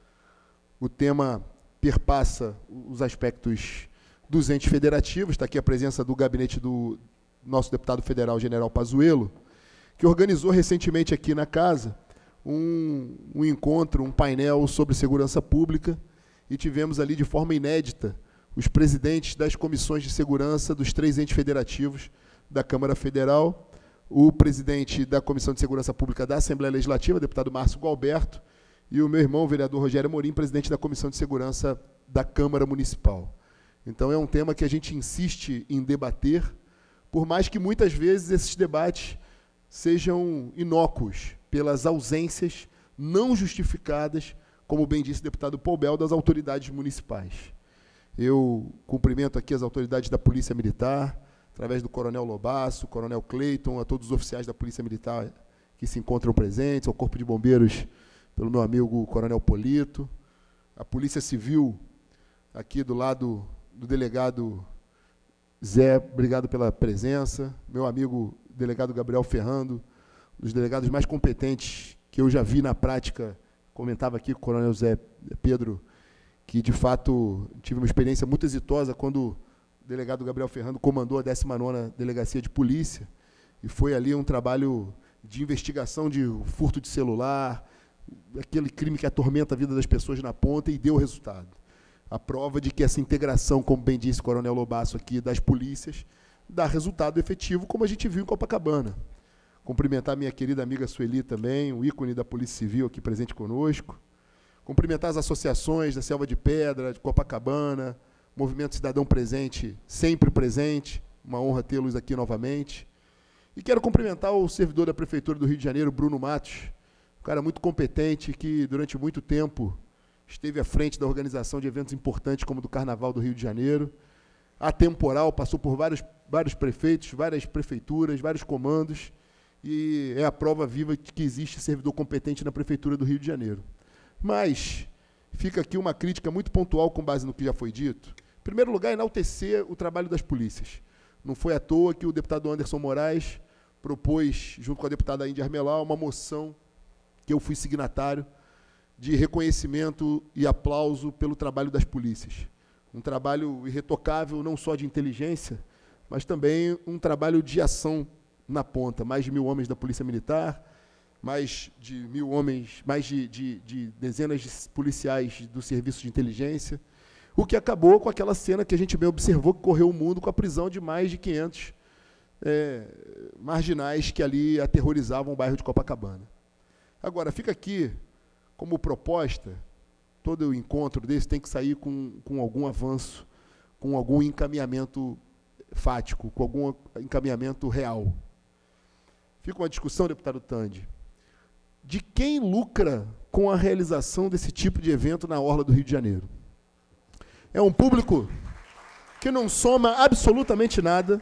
O tema perpassa os aspectos dos entes federativos, está aqui a presença do gabinete do nosso deputado federal, general Pazuello, que organizou recentemente aqui na casa um, um encontro, um painel sobre segurança pública, e tivemos ali de forma inédita os presidentes das comissões de segurança dos três entes federativos da Câmara Federal, o presidente da Comissão de Segurança Pública da Assembleia Legislativa, deputado Márcio Gualberto, e o meu irmão, o vereador Rogério Amorim, presidente da Comissão de Segurança da Câmara Municipal. Então, é um tema que a gente insiste em debater, por mais que muitas vezes esses debates sejam inócuos pelas ausências não justificadas, como bem disse o deputado Poubel, das autoridades municipais. Eu cumprimento aqui as autoridades da Polícia Militar, através do Coronel Lobasso, Coronel Cleiton, a todos os oficiais da Polícia Militar que se encontram presentes, ao Corpo de Bombeiros, pelo meu amigo Coronel Polito, a Polícia Civil, aqui do lado do delegado Zé, obrigado pela presença, meu amigo delegado Gabriel Ferrando, um dos delegados mais competentes que eu já vi na prática, comentava aqui com o Coronel Zé Pedro, que, de fato, tive uma experiência muito exitosa quando o delegado Gabriel Ferrando comandou a décima nona Delegacia de Polícia, e foi ali um trabalho de investigação de furto de celular, aquele crime que atormenta a vida das pessoas na ponta, e deu resultado. A prova de que essa integração, como bem disse o Coronel Lobasso aqui, das polícias, dá resultado efetivo, como a gente viu em Copacabana. Cumprimentar minha querida amiga Sueli também, o ícone da Polícia Civil aqui presente conosco. Cumprimentar as associações da Selva de Pedra, de Copacabana, Movimento Cidadão Presente, sempre presente, uma honra tê-los aqui novamente. E quero cumprimentar o servidor da Prefeitura do Rio de Janeiro, Bruno Matos, um cara muito competente que, durante muito tempo, esteve à frente da organização de eventos importantes como o do Carnaval do Rio de Janeiro, atemporal, passou por vários, vários prefeitos, várias prefeituras, vários comandos, e é a prova viva de que existe servidor competente na Prefeitura do Rio de Janeiro. Mas fica aqui uma crítica muito pontual com base no que já foi dito. Em primeiro lugar, enaltecer o trabalho das polícias. Não foi à toa que o deputado Anderson Moraes propôs, junto com a deputada Índia Armelau, uma moção que eu fui signatário de reconhecimento e aplauso pelo trabalho das polícias. Um trabalho irretocável, não só de inteligência, mas também um trabalho de ação na ponta. Mais de mil homens da Polícia Militar, mais de mil homens, mais de, de, de dezenas de policiais do Serviço de Inteligência, o que acabou com aquela cena que a gente bem observou, que correu o mundo com a prisão de mais de quinhentos é, marginais que ali aterrorizavam o bairro de Copacabana. Agora, fica aqui como proposta, todo o encontro desse tem que sair com, com algum avanço, com algum encaminhamento fático, com algum encaminhamento real. Fica uma discussão, deputado Tandi, de quem lucra com a realização desse tipo de evento na orla do Rio de Janeiro. É um público que não soma absolutamente nada,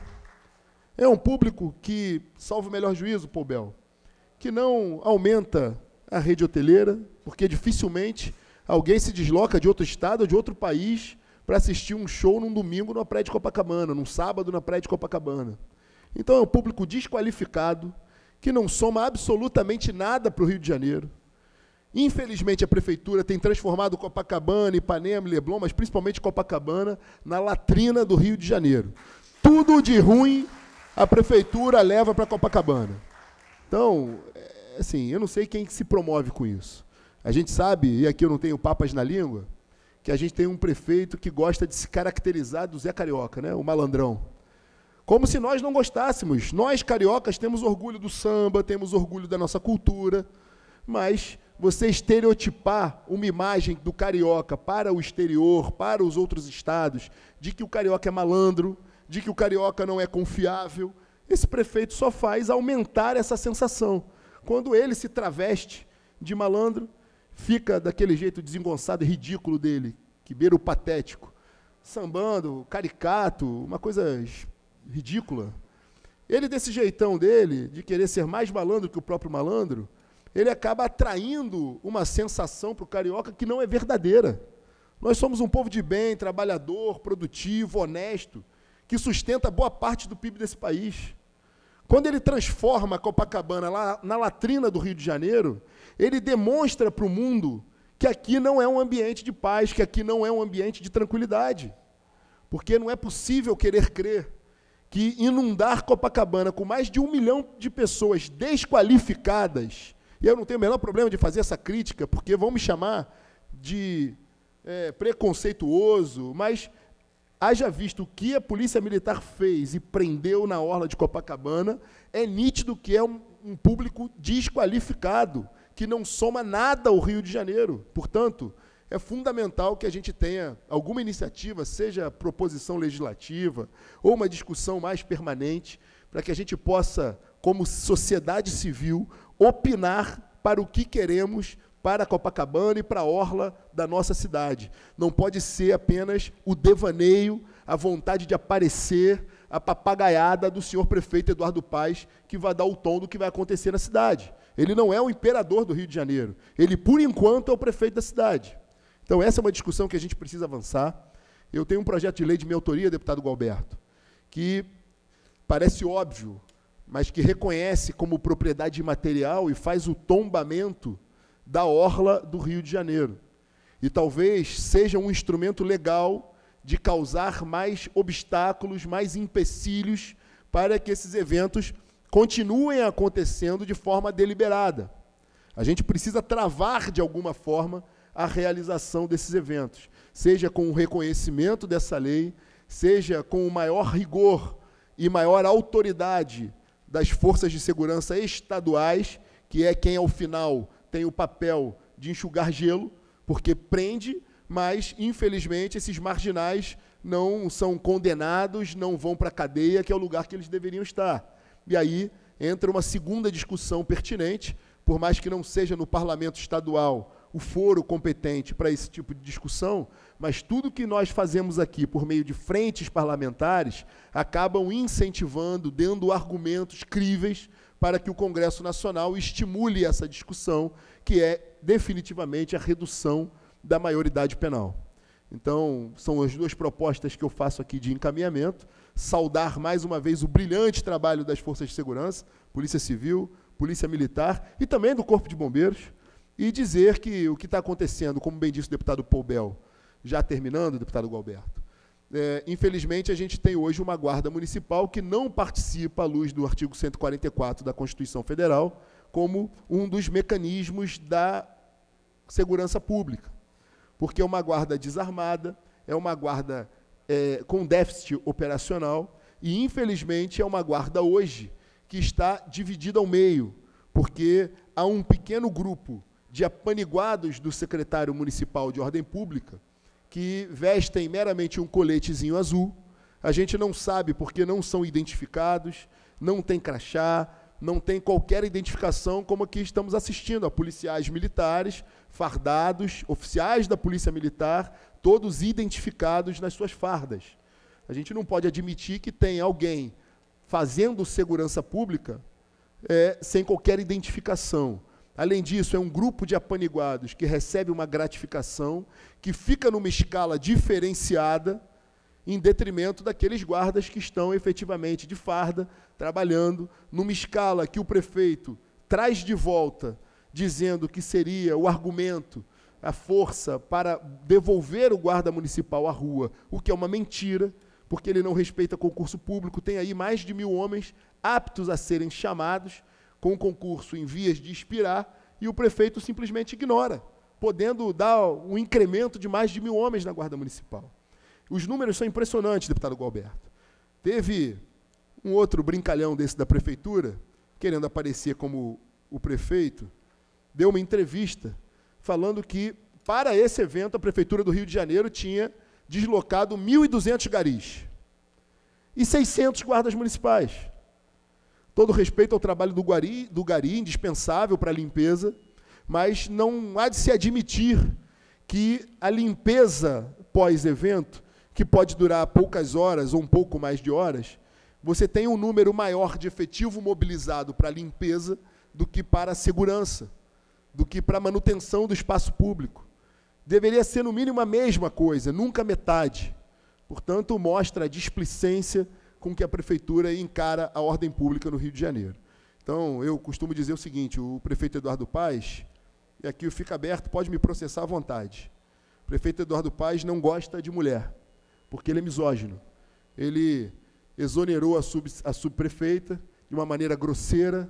é um público que, salvo o melhor juízo, Poubel, que não aumenta a rede hoteleira, porque dificilmente alguém se desloca de outro estado ou de outro país para assistir um show num domingo na praia de Copacabana, num sábado na praia de Copacabana. Então é um público desqualificado, que não soma absolutamente nada para o Rio de Janeiro. Infelizmente, a Prefeitura tem transformado Copacabana, Ipanema, Leblon, mas principalmente Copacabana, na latrina do Rio de Janeiro. Tudo de ruim a Prefeitura leva para Copacabana. Então, assim, eu não sei quem se promove com isso. A gente sabe, e aqui eu não tenho papas na língua, que a gente tem um prefeito que gosta de se caracterizar do Zé Carioca, né? O malandrão. Como se nós não gostássemos. Nós, cariocas, temos orgulho do samba, temos orgulho da nossa cultura, mas você estereotipar uma imagem do carioca para o exterior, para os outros estados, de que o carioca é malandro, de que o carioca não é confiável, esse prefeito só faz aumentar essa sensação. Quando ele se traveste de malandro, fica daquele jeito desengonçado e ridículo dele, que beira o patético, sambando, caricato, uma coisa ridícula. Ele, desse jeitão dele, de querer ser mais malandro que o próprio malandro, ele acaba atraindo uma sensação para o carioca que não é verdadeira. Nós somos um povo de bem, trabalhador, produtivo, honesto, que sustenta boa parte do P I B desse país. Quando ele transforma a Copacabana lá na latrina do Rio de Janeiro, ele demonstra para o mundo que aqui não é um ambiente de paz, que aqui não é um ambiente de tranquilidade. Porque não é possível querer crer que inundar Copacabana com mais de um milhão de pessoas desqualificadas, e eu não tenho o menor problema de fazer essa crítica, porque vão me chamar de é, preconceituoso, mas haja visto o que a Polícia Militar fez e prendeu na orla de Copacabana, é nítido que é um, um público desqualificado, que não soma nada ao Rio de Janeiro. Portanto, é fundamental que a gente tenha alguma iniciativa, seja proposição legislativa ou uma discussão mais permanente, para que a gente possa, como sociedade civil, opinar para o que queremos para Copacabana e para a orla da nossa cidade. Não pode ser apenas o devaneio, a vontade de aparecer, a papagaiada do senhor prefeito Eduardo Paes, que vai dar o tom do que vai acontecer na cidade. Ele não é o imperador do Rio de Janeiro. Ele, por enquanto, é o prefeito da cidade. Então, essa é uma discussão que a gente precisa avançar. Eu tenho um projeto de lei de minha autoria, deputado Gualberto, que parece óbvio, mas que reconhece como propriedade imaterial e faz o tombamento da orla do Rio de Janeiro. E talvez seja um instrumento legal de causar mais obstáculos, mais empecilhos para que esses eventos continuem acontecendo de forma deliberada. A gente precisa travar, de alguma forma, a realização desses eventos, seja com o reconhecimento dessa lei, seja com o maior rigor e maior autoridade das forças de segurança estaduais, que é quem, ao final, tem o papel de enxugar gelo, porque prende, mas, infelizmente, esses marginais não são condenados, não vão para a cadeia, que é o lugar que eles deveriam estar. E aí entra uma segunda discussão pertinente, por mais que não seja no parlamento estadual o foro competente para esse tipo de discussão, mas tudo que nós fazemos aqui por meio de frentes parlamentares acabam incentivando, dando argumentos críveis para que o Congresso Nacional estimule essa discussão, que é definitivamente a redução da maioridade penal. Então, são as duas propostas que eu faço aqui de encaminhamento. Saudar mais uma vez o brilhante trabalho das forças de segurança, Polícia Civil, Polícia Militar e também do Corpo de Bombeiros, e dizer que o que está acontecendo, como bem disse o deputado Poubel, já terminando, deputado Gualberto, é, infelizmente a gente tem hoje uma guarda municipal que não participa, à luz do artigo cento e quarenta e quatro da Constituição Federal, como um dos mecanismos da segurança pública, porque é uma guarda desarmada, é uma guarda é, com déficit operacional e, infelizmente, é uma guarda hoje que está dividida ao meio, porque há um pequeno grupo de apaniguados do secretário municipal de ordem pública que vestem meramente um coletezinho azul. A gente não sabe porque não são identificados, não tem crachá, não tem qualquer identificação, como aqui estamos assistindo a policiais militares, fardados, oficiais da Polícia Militar, todos identificados nas suas fardas. A gente não pode admitir que tem alguém fazendo segurança pública é, sem qualquer identificação. Além disso, é um grupo de apaniguados que recebe uma gratificação, que fica numa escala diferenciada, em detrimento daqueles guardas que estão efetivamente de farda, trabalhando, numa escala que o prefeito traz de volta, dizendo que seria o argumento, a força para devolver o guarda municipal à rua, o que é uma mentira, porque ele não respeita concurso público, tem aí mais de mil homens aptos a serem chamados, com o concurso em vias de expirar, e o prefeito simplesmente ignora, podendo dar um incremento de mais de mil homens na Guarda Municipal. Os números são impressionantes, deputado Gualberto. Teve um outro brincalhão desse da prefeitura, querendo aparecer como o prefeito, deu uma entrevista falando que, para esse evento, a Prefeitura do Rio de Janeiro tinha deslocado mil e duzentos garis e seiscentos guardas municipais. Todo respeito ao trabalho do gari, do gari indispensável para a limpeza, mas não há de se admitir que a limpeza pós-evento, que pode durar poucas horas ou um pouco mais de horas, você tem um número maior de efetivo mobilizado para a limpeza do que para a segurança, do que para a manutenção do espaço público. Deveria ser, no mínimo, a mesma coisa, nunca metade. Portanto, mostra a displicência com que a Prefeitura encara a ordem pública no Rio de Janeiro. Então, eu costumo dizer o seguinte, o prefeito Eduardo Paes, e aqui eu fico aberto, pode me processar à vontade. O prefeito Eduardo Paes não gosta de mulher, porque ele é misógino. Ele exonerou a, sub, a subprefeita de uma maneira grosseira,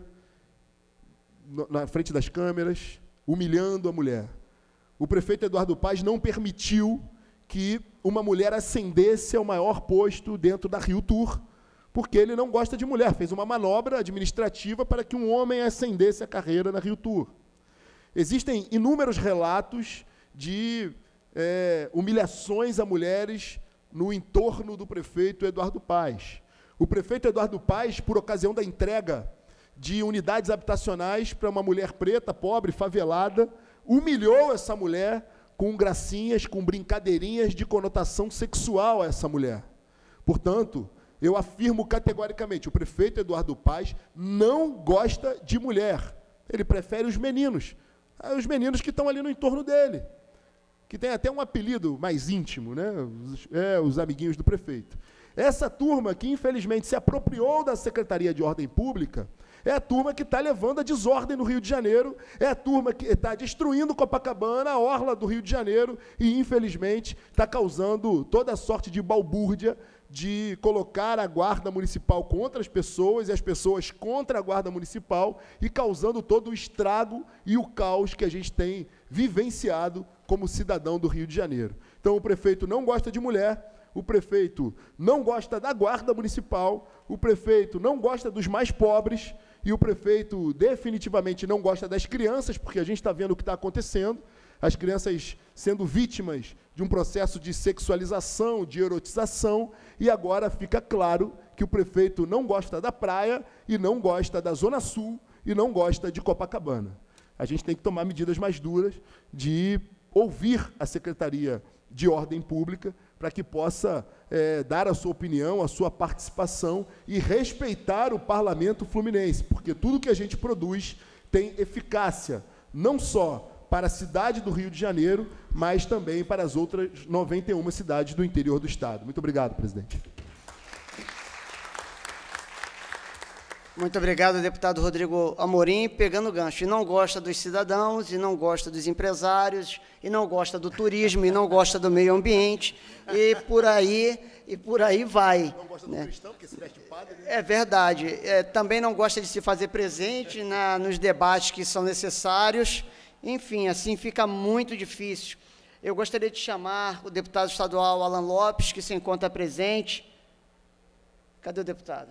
no, na frente das câmeras, humilhando a mulher. O prefeito Eduardo Paes não permitiu que uma mulher ascendesse ao maior posto dentro da Rio Tour, porque ele não gosta de mulher, fez uma manobra administrativa para que um homem ascendesse a carreira na Rio Tour. Existem inúmeros relatos de é, humilhações a mulheres no entorno do prefeito Eduardo Paes. O prefeito Eduardo Paes, por ocasião da entrega de unidades habitacionais para uma mulher preta, pobre, favelada, humilhou essa mulher com gracinhas, com brincadeirinhas de conotação sexual a essa mulher. Portanto, eu afirmo categoricamente, o prefeito Eduardo Paes não gosta de mulher. Ele prefere os meninos, os meninos que estão ali no entorno dele, que tem até um apelido mais íntimo, né? Os, é, os amiguinhos do prefeito. Essa turma que, infelizmente, se apropriou da Secretaria de Ordem Pública, é a turma que está levando a desordem no Rio de Janeiro, é a turma que está destruindo Copacabana, a orla do Rio de Janeiro, e, infelizmente, está causando toda sorte de balbúrdia de colocar a guarda municipal contra as pessoas e as pessoas contra a guarda municipal e causando todo o estrago e o caos que a gente tem vivenciado como cidadão do Rio de Janeiro. Então, o prefeito não gosta de mulher, o prefeito não gosta da guarda municipal, o prefeito não gosta dos mais pobres e o prefeito definitivamente não gosta das crianças, porque a gente está vendo o que está acontecendo, as crianças sendo vítimas de um processo de sexualização, de erotização, e agora fica claro que o prefeito não gosta da praia e não gosta da Zona Sul e não gosta de Copacabana. A gente tem que tomar medidas mais duras de ouvir a Secretaria de Ordem Pública para que possa é, dar a sua opinião, a sua participação e respeitar o Parlamento Fluminense, porque tudo que a gente produz tem eficácia, não só para a cidade do Rio de Janeiro, mas também para as outras noventa e uma cidades do interior do Estado. Muito obrigado, presidente. Muito obrigado, deputado Rodrigo Amorim, pegando o gancho. E não gosta dos cidadãos, e não gosta dos empresários, e não gosta do turismo, e não gosta do meio ambiente, e por aí, e por aí vai. Não gosta do né? cristão, porque se veste padre, né? É verdade. É, também não gosta de se fazer presente na, nos debates que são necessários. Enfim, assim fica muito difícil. Eu gostaria de chamar o deputado estadual Alan Lopes, que se encontra presente. Cadê o deputado?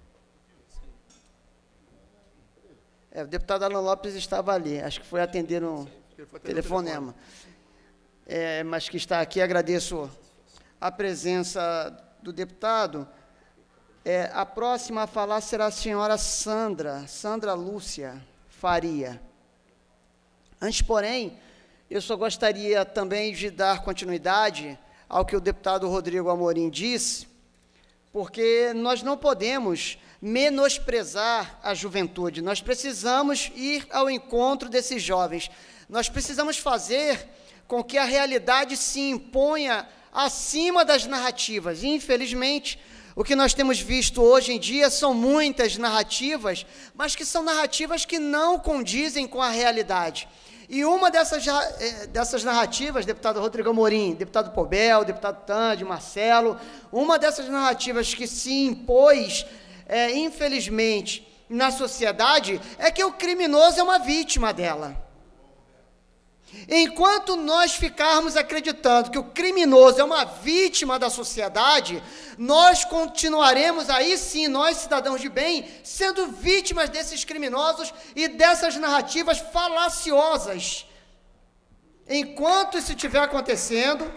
É, o deputado Alan Lopes estava ali, acho que foi atender um telefonema. É, mas que está aqui, agradeço a presença do deputado. É, a próxima a falar será a senhora Sandra, Sandra Lúcia Faria. Antes, porém, eu só gostaria também de dar continuidade ao que o deputado Rodrigo Amorim disse, porque nós não podemos menosprezar a juventude, nós precisamos ir ao encontro desses jovens, nós precisamos fazer com que a realidade se imponha acima das narrativas. E, infelizmente, o que nós temos visto hoje em dia são muitas narrativas, mas que são narrativas que não condizem com a realidade. E uma dessas, dessas narrativas, deputado Rodrigo Amorim, deputado Pobel, deputado Tandy, Marcelo, uma dessas narrativas que se impôs, é, infelizmente, na sociedade, é que o criminoso é uma vítima dela. Enquanto nós ficarmos acreditando que o criminoso é uma vítima da sociedade, nós continuaremos aí sim, nós cidadãos de bem, sendo vítimas desses criminosos e dessas narrativas falaciosas. Enquanto isso estiver acontecendo,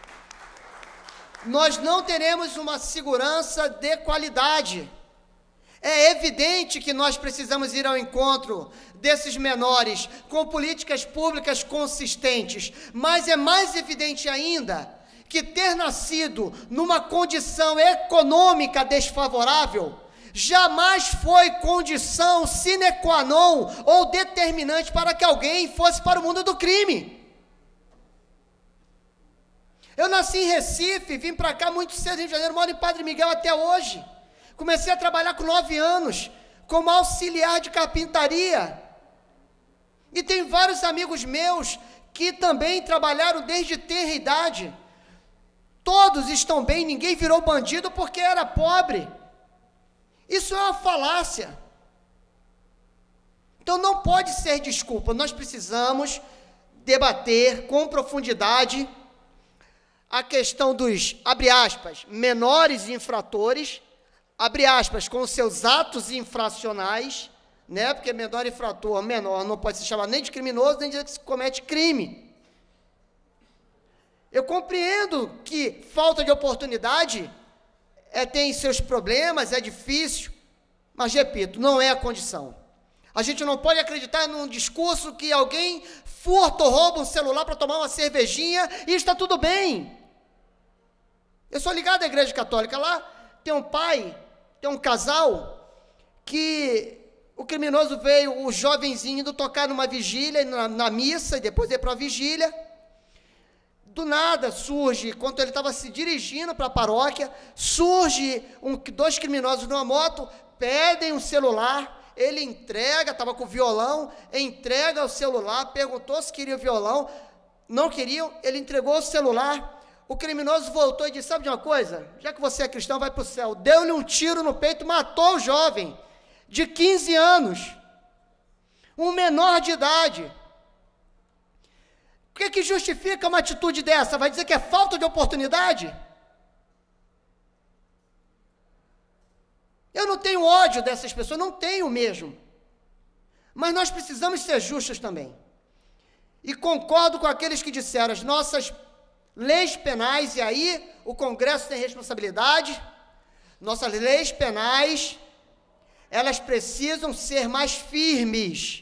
nós não teremos uma segurança de qualidade. É evidente que nós precisamos ir ao encontro desses menores com políticas públicas consistentes, mas é mais evidente ainda que ter nascido numa condição econômica desfavorável jamais foi condição sine qua non ou determinante para que alguém fosse para o mundo do crime. Eu nasci em Recife, vim para cá muito cedo, Rio de Janeiro, moro em Padre Miguel até hoje. Comecei a trabalhar com nove anos, como auxiliar de carpintaria. E tem vários amigos meus que também trabalharam desde tenra idade. Todos estão bem, ninguém virou bandido porque era pobre. Isso é uma falácia. Então não pode ser desculpa, nós precisamos debater com profundidade a questão dos, abre aspas, menores infratores, abre aspas, com seus atos infracionais, né, porque menor infrator, menor, não pode se chamar nem de criminoso, nem de que se comete crime. Eu compreendo que falta de oportunidade é, tem seus problemas, é difícil, mas, repito, não é a condição. A gente não pode acreditar num discurso que alguém furta ou rouba um celular para tomar uma cervejinha e está tudo bem. Eu sou ligado à Igreja Católica, lá tem um pai, tem um casal, que o criminoso veio, o jovenzinho, indo tocar numa vigília, na, na missa, e depois veio para a vigília. Do nada surge, quando ele estava se dirigindo para a paróquia, surge um, dois criminosos numa moto, pedem um celular, ele entrega, estava com o violão, entrega o celular, perguntou se queria o violão, não queriam, ele entregou o celular, o criminoso voltou e disse, sabe de uma coisa? Já que você é cristão, vai para o céu. Deu-lhe um tiro no peito, matou o jovem, de quinze anos, um menor de idade. O que que justifica uma atitude dessa? Vai dizer que é falta de oportunidade? Eu não tenho ódio dessas pessoas, não tenho mesmo. Mas nós precisamos ser justos também. E concordo com aqueles que disseram, as nossas leis penais, e aí o Congresso tem responsabilidade, nossas leis penais, elas precisam ser mais firmes.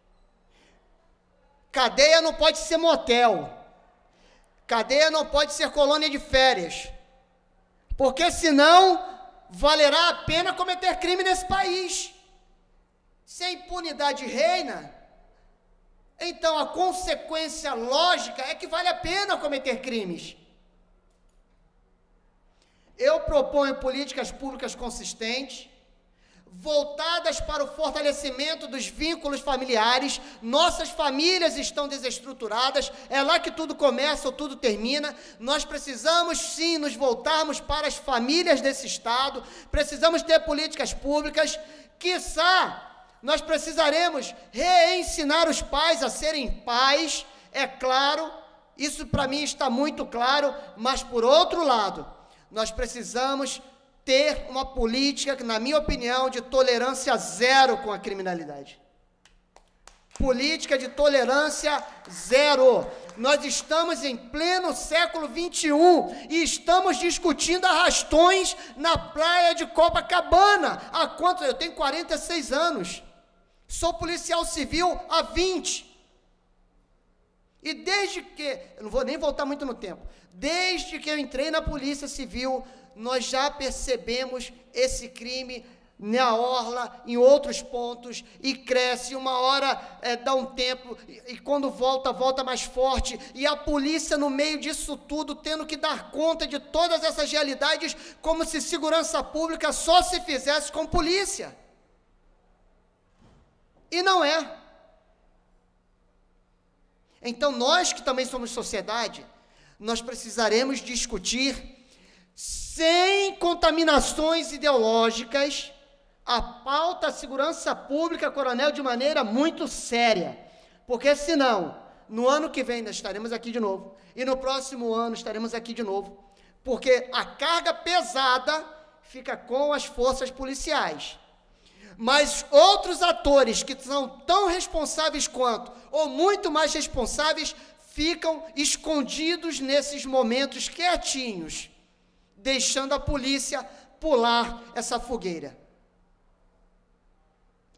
Cadeia não pode ser motel, cadeia não pode ser colônia de férias, porque senão valerá a pena cometer crime nesse país. Se a impunidade reina, então a consequência lógica é que vale a pena cometer crimes. Eu proponho políticas públicas consistentes, voltadas para o fortalecimento dos vínculos familiares. Nossas famílias estão desestruturadas, é lá que tudo começa ou tudo termina. Nós precisamos sim nos voltarmos para as famílias desse Estado, precisamos ter políticas públicas, quiçá nós precisaremos reensinar os pais a serem pais, é claro, isso para mim está muito claro, mas por outro lado, nós precisamos ter uma política, na minha opinião, de tolerância zero com a criminalidade. Política de tolerância zero. Nós estamos em pleno século vinte e um e estamos discutindo arrastões na praia de Copacabana. Há quanto? Eu tenho quarenta e seis anos. Sou policial civil há vinte. E desde que, eu não vou nem voltar muito no tempo, desde que eu entrei na Polícia Civil, nós já percebemos esse crime na orla, em outros pontos, e cresce, uma hora é, dá um tempo, e, e quando volta, volta mais forte, e a polícia no meio disso tudo, tendo que dar conta de todas essas realidades, como se segurança pública só se fizesse com polícia. E não é. Então, nós que também somos sociedade, nós precisaremos discutir, sem contaminações ideológicas, a pauta da segurança pública, coronel, de maneira muito séria, porque senão, no ano que vem nós estaremos aqui de novo, e no próximo ano estaremos aqui de novo, porque a carga pesada fica com as forças policiais, mas outros atores que são tão responsáveis quanto, ou muito mais responsáveis, ficam escondidos nesses momentos quietinhos, deixando a polícia pular essa fogueira.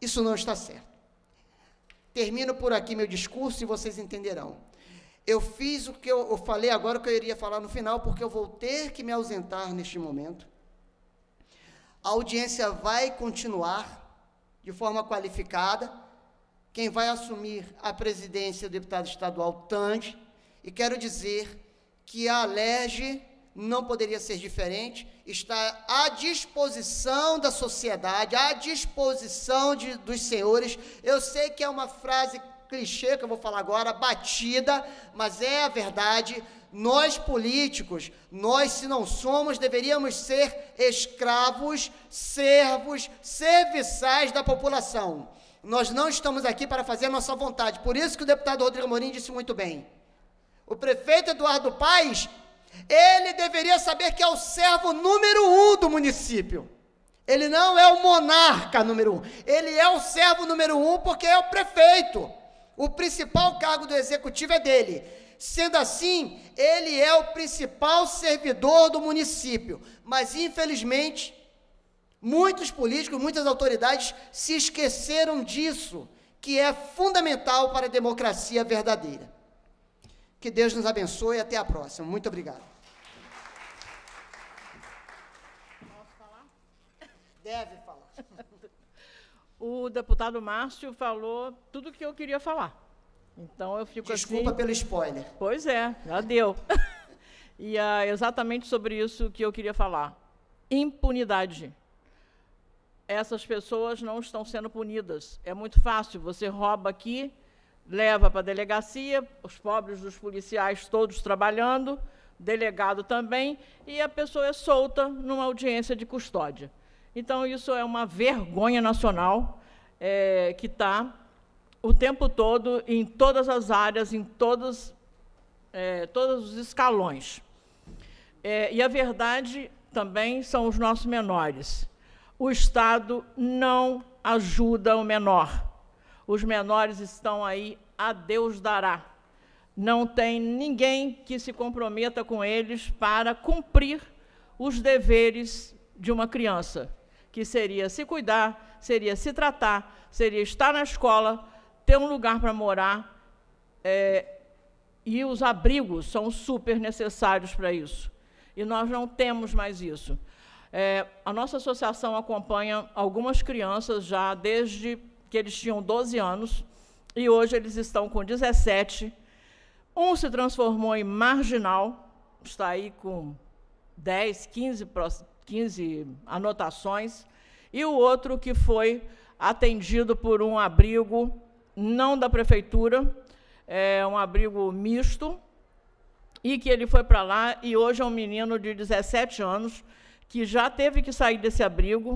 Isso não está certo. Termino por aqui meu discurso e vocês entenderão. Eu fiz o que eu, eu falei agora, o que eu iria falar no final, porque eu vou ter que me ausentar neste momento. A audiência vai continuar de forma qualificada. Quem vai assumir a presidência é o deputado estadual Tande, e quero dizer que a Alerj não poderia ser diferente, está à disposição da sociedade, à disposição de, dos senhores. Eu sei que é uma frase clichê que eu vou falar agora, batida, mas é a verdade. Nós políticos, nós se não somos, deveríamos ser escravos, servos, serviçais da população. Nós não estamos aqui para fazer a nossa vontade. Por isso que o deputado Rodrigo Amorim disse muito bem. O prefeito Eduardo Paes, ele deveria saber que é o servo número um do município. Ele não é o monarca número um. Ele é o servo número um porque é o prefeito. O principal cargo do executivo é dele. Sendo assim, ele é o principal servidor do município. Mas, infelizmente, muitos políticos, muitas autoridades se esqueceram disso, que é fundamental para a democracia verdadeira. Que Deus nos abençoe e até a próxima. Muito obrigado. Posso falar? Deve falar. O deputado Márcio falou tudo o que eu queria falar. Então, eu fico assim... Desculpa pelo spoiler. Pois é, já deu. E é exatamente sobre isso que eu queria falar. Impunidade. Essas pessoas não estão sendo punidas. É muito fácil, você rouba aqui, leva para a delegacia, os pobres dos policiais todos trabalhando, delegado também, e a pessoa é solta numa audiência de custódia. Então, isso é uma vergonha nacional é, que está o tempo todo, em todas as áreas, em todos, é, todos os escalões. É, e a verdade também são os nossos menores. O Estado não ajuda o menor. Os menores estão aí, a Deus dará. Não tem ninguém que se comprometa com eles para cumprir os deveres de uma criança, que seria se cuidar, seria se tratar, seria estar na escola, ter um lugar para morar, é, e os abrigos são super necessários para isso. E nós não temos mais isso. É, a nossa associação acompanha algumas crianças já desde que eles tinham doze anos, e hoje eles estão com dezessete. Um se transformou em marginal, está aí com dez, quinze, quinze anotações, e o outro que foi atendido por um abrigo, não da prefeitura, é um abrigo misto, e que ele foi para lá, e hoje é um menino de dezessete anos, que já teve que sair desse abrigo,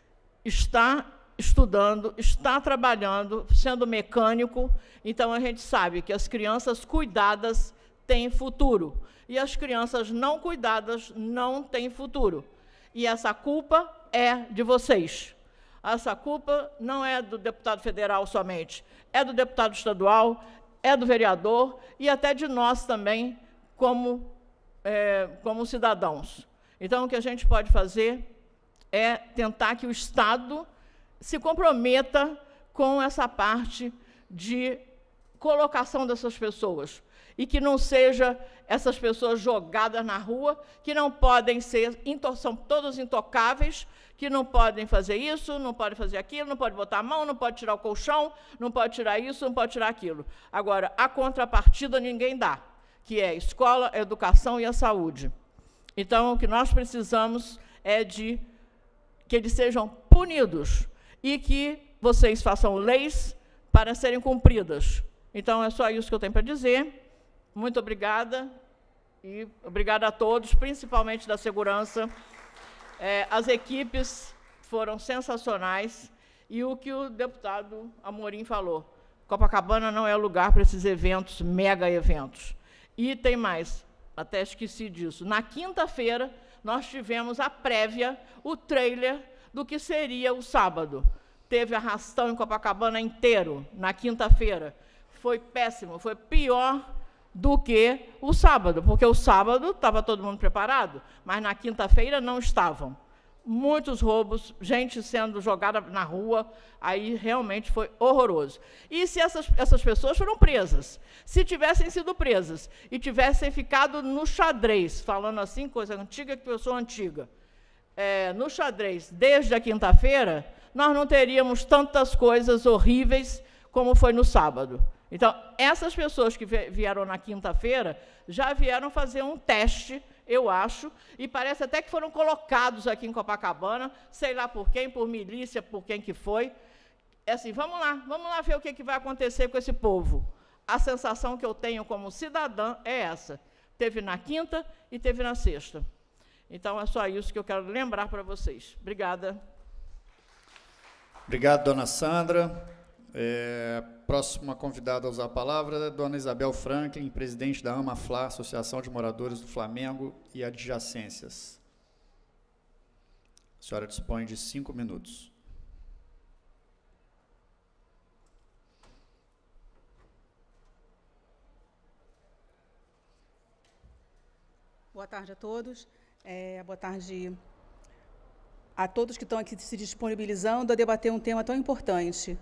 está estudando, está trabalhando, sendo mecânico. Então, a gente sabe que as crianças cuidadas têm futuro, e as crianças não cuidadas não têm futuro. E essa culpa é de vocês. Essa culpa não é do deputado federal somente, é do deputado estadual, é do vereador e até de nós também, como, é, como cidadãos. Então, o que a gente pode fazer é tentar que o Estado se comprometa com essa parte de colocação dessas pessoas, e que não seja essas pessoas jogadas na rua, que não podem ser, são todos intocáveis, que não podem fazer isso, não podem fazer aquilo, não pode botar a mão, não pode tirar o colchão, não pode tirar isso, não pode tirar aquilo. Agora, a contrapartida ninguém dá, que é a escola, a educação e a saúde. Então, o que nós precisamos é de que eles sejam punidos e que vocês façam leis para serem cumpridas. Então, é só isso que eu tenho para dizer. Muito obrigada, e obrigada a todos, principalmente da segurança. É, as equipes foram sensacionais, e o que o deputado Amorim falou, Copacabana não é lugar para esses eventos, mega eventos. E tem mais, até esqueci disso, na quinta-feira nós tivemos a prévia, o trailer do que seria o sábado. Teve arrastão em Copacabana inteiro, na quinta-feira. Foi péssimo, foi pior do que o sábado, porque o sábado estava todo mundo preparado, mas na quinta-feira não estavam. muitos roubos, gente sendo jogada na rua, aí realmente foi horroroso. E se essas, essas pessoas foram presas? Se tivessem sido presas e tivessem ficado no xadrez, falando assim, coisa antiga que pessoa antiga, é, no xadrez desde a quinta-feira, nós não teríamos tantas coisas horríveis como foi no sábado. Então, essas pessoas que vieram na quinta-feira já vieram fazer um teste, eu acho, e parece até que foram colocados aqui em Copacabana, sei lá por quem, por milícia, por quem que foi. É assim, vamos lá, vamos lá ver o que, que vai acontecer com esse povo. A sensação que eu tenho como cidadã é essa. Teve na quinta e teve na sexta. Então, é só isso que eu quero lembrar para vocês. Obrigada. Obrigado, dona Sandra. É, próxima convidada a usar a palavra, dona Isabel Franklin, presidente da AMAFLA, Associação de Moradores do Flamengo e Adjacências. A senhora dispõe de cinco minutos. Boa tarde a todos. É, boa tarde a todos que estão aqui se disponibilizando a debater um tema tão importante.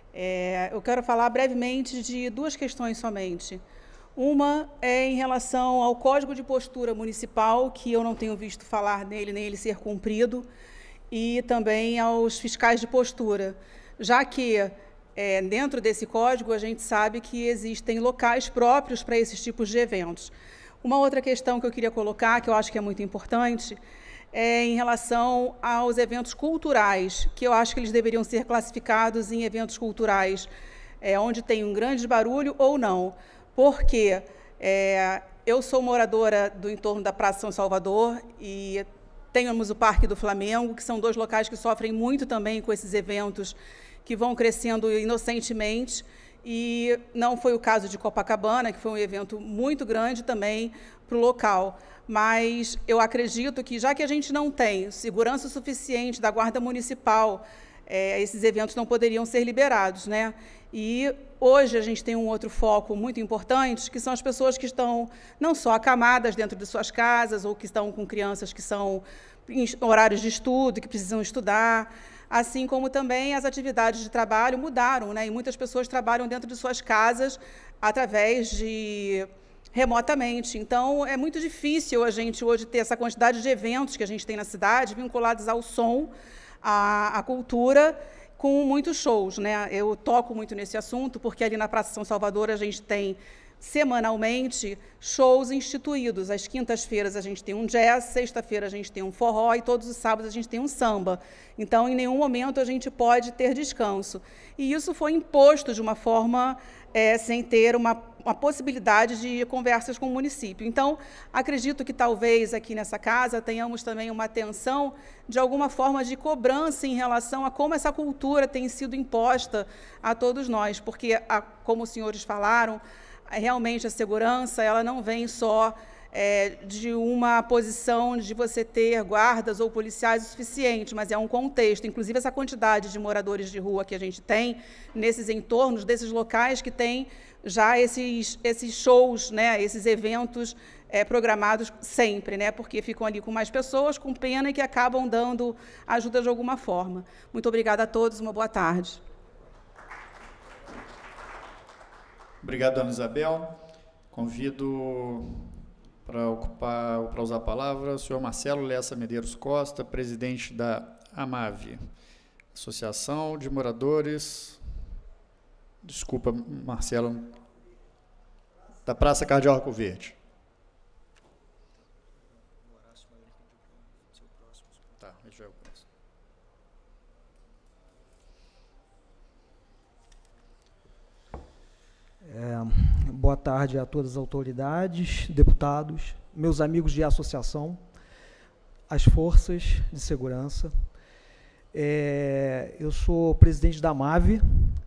É, eu quero falar brevemente de duas questões somente. Uma é em relação ao Código de Postura Municipal, que eu não tenho visto falar nele, nem ele ser cumprido, e também aos fiscais de postura, já que, é, dentro desse código, a gente sabe que existem locais próprios para esses tipos de eventos. Uma outra questão que eu queria colocar, que eu acho que é muito importante, é em relação aos eventos culturais, que eu acho que eles deveriam ser classificados em eventos culturais, é, onde tem um grande barulho ou não. Porque é, eu sou moradora do entorno da Praça São Salvador e temos o Parque do Flamengo, que são dois locais que sofrem muito também com esses eventos que vão crescendo inocentemente. E não foi o caso de Copacabana, que foi um evento muito grande também para o local. Mas eu acredito que, já que a gente não tem segurança suficiente da Guarda Municipal, é, esses eventos não poderiam ser liberados, né? E hoje a gente tem um outro foco muito importante, que são as pessoas que estão não só acamadas dentro de suas casas, ou que estão com crianças que são em horários de estudo, que precisam estudar, assim como também as atividades de trabalho mudaram, né? E muitas pessoas trabalham dentro de suas casas através de remotamente. Então, é muito difícil a gente hoje ter essa quantidade de eventos que a gente tem na cidade vinculados ao som, à, à cultura, com muitos shows, né? Eu toco muito nesse assunto, porque ali na Praça São Salvador a gente tem semanalmente shows instituídos. Às quintas-feiras a gente tem um jazz, sexta-feira a gente tem um forró e todos os sábados a gente tem um samba. Então, em nenhum momento a gente pode ter descanso. E isso foi imposto de uma forma é, sem ter uma, uma possibilidade de conversas com o município. Então, acredito que talvez aqui nessa casa tenhamos também uma atenção de alguma forma de cobrança em relação a como essa cultura tem sido imposta a todos nós, porque, a, como os senhores falaram, realmente a segurança ela não vem só é, de uma posição de você ter guardas ou policiais o suficiente, mas é um contexto. Inclusive, essa quantidade de moradores de rua que a gente tem nesses entornos, desses locais que tem já esses, esses shows, né, esses eventos é, programados sempre, né, porque ficam ali com mais pessoas, com pena, e que acabam dando ajuda de alguma forma. Muito obrigada a todos, uma boa tarde. Obrigado, dona Isabel. Convido para ocupar, para usar a palavra, o senhor Marcelo Lessa Medeiros Costa, presidente da AMAV, Associação de Moradores, desculpa, Marcelo, da Praça Cardeal Arco Verde. Tá, já é o próximo. É, boa tarde a todas as autoridades, deputados, meus amigos de associação, as forças de segurança. É, eu sou presidente da AMAV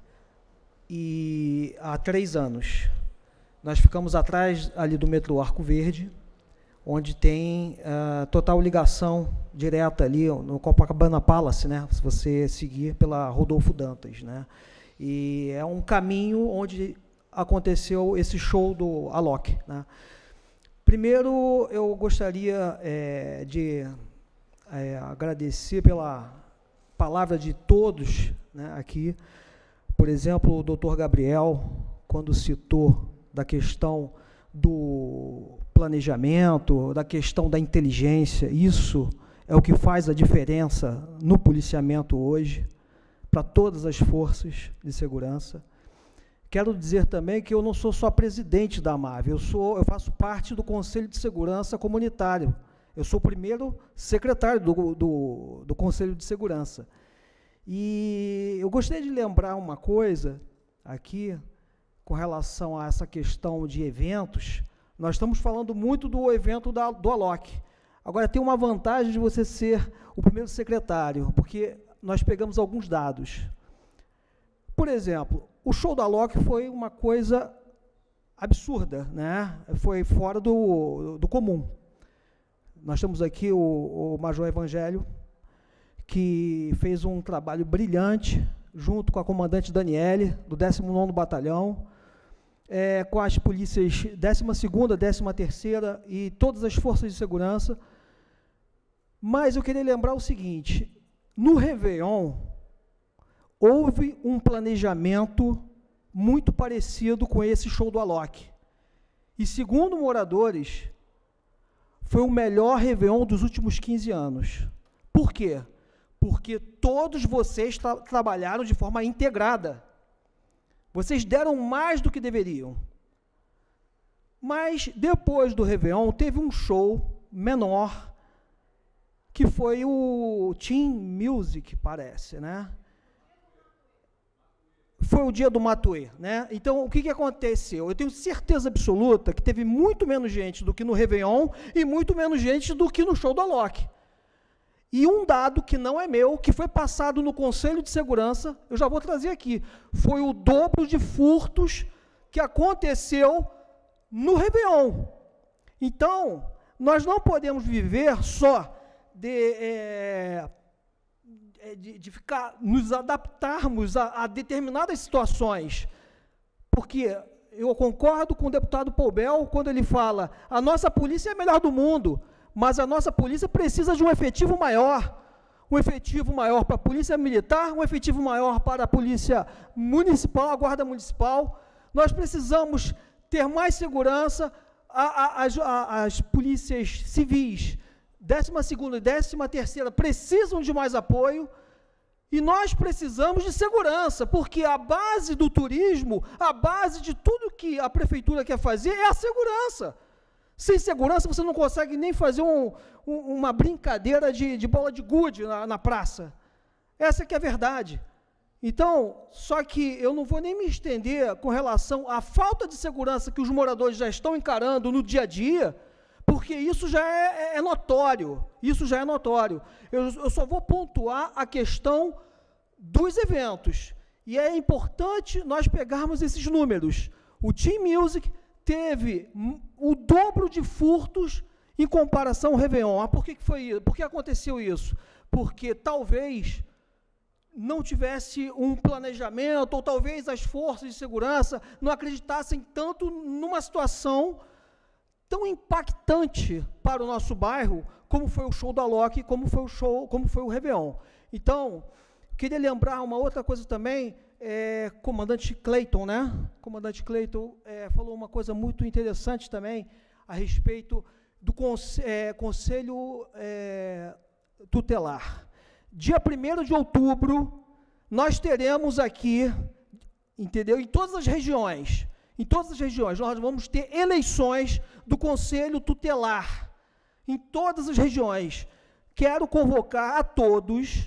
e há três anos nós ficamos atrás ali do metrô Arco Verde, onde tem uh, total ligação direta ali no Copacabana Palace, né, se você seguir pela Rodolfo Dantas, né, e é um caminho onde aconteceu esse show do Alok, né. Primeiro, eu gostaria é, de é, agradecer pela palavra de todos, né, aqui. Por exemplo, o doutor Gabriel, quando citou da questão do planejamento, da questão da inteligência, isso é o que faz a diferença no policiamento hoje, para todas as forças de segurança. Quero dizer também que eu não sou só presidente da AMAV, eu, sou, eu faço parte do Conselho de Segurança Comunitário. Eu sou o primeiro secretário do, do, do Conselho de Segurança. E eu gostaria de lembrar uma coisa aqui, com relação a essa questão de eventos. Nós estamos falando muito do evento da, do Alok. Agora, tem uma vantagem de você ser o primeiro secretário, porque nós pegamos alguns dados. Por exemplo, o show da Alok foi uma coisa absurda, né? Foi fora do, do comum. Nós temos aqui o, o Major Evangelho, que fez um trabalho brilhante, junto com a comandante Daniele, do décimo nono Batalhão, é, com as polícias décima segunda, décima terceira e todas as forças de segurança. Mas eu queria lembrar o seguinte, no Réveillon, houve um planejamento muito parecido com esse show do Alok. E, segundo moradores, foi o melhor Réveillon dos últimos quinze anos. Por quê? Porque todos vocês tra trabalharam de forma integrada. Vocês deram mais do que deveriam. Mas, depois do Réveillon, teve um show menor, que foi o Team Music, parece, né? Foi o dia do Matuê, né? Então, o que, que aconteceu? Eu tenho certeza absoluta que teve muito menos gente do que no Réveillon e muito menos gente do que no show do Alok. E um dado que não é meu, que foi passado no Conselho de Segurança, eu já vou trazer aqui, foi o dobro de furtos que aconteceu no Réveillon. Então, nós não podemos viver só de, é, de, de ficar, nos adaptarmos a, a determinadas situações, porque eu concordo com o deputado Poubel quando ele fala, a nossa polícia é a melhor do mundo, mas a nossa polícia precisa de um efetivo maior, um efetivo maior para a polícia militar, um efetivo maior para a polícia municipal, a guarda municipal. Nós precisamos ter mais segurança, a, a, as, a, as polícias civis, décima segunda e décima terceira, precisam de mais apoio, e nós precisamos de segurança, porque a base do turismo, a base de tudo que a prefeitura quer fazer é a segurança. Sem segurança, você não consegue nem fazer um, um, uma brincadeira de, de bola de gude na, na praça. Essa que é a verdade. Então, só que eu não vou nem me estender com relação à falta de segurança que os moradores já estão encarando no dia a dia, porque isso já é, é notório, isso já é notório. Eu, eu só vou pontuar a questão dos eventos. E é importante nós pegarmos esses números. O Team Music teve o dobro de furtos em comparação ao Réveillon. Ah, por que foi isso? Por que aconteceu isso? Porque talvez não tivesse um planejamento, ou talvez as forças de segurança não acreditassem tanto numa situação tão impactante para o nosso bairro, como foi o show da Alok, como foi o show, como foi o Réveillon. Então, queria lembrar uma outra coisa também, é, comandante Clayton, né? Comandante Clayton é, falou uma coisa muito interessante também a respeito do conse é, Conselho é, Tutelar. Dia primeiro de outubro, nós teremos aqui, entendeu? Em todas as regiões, em todas as regiões, nós vamos ter eleições do Conselho Tutelar, em todas as regiões. Quero convocar a todos,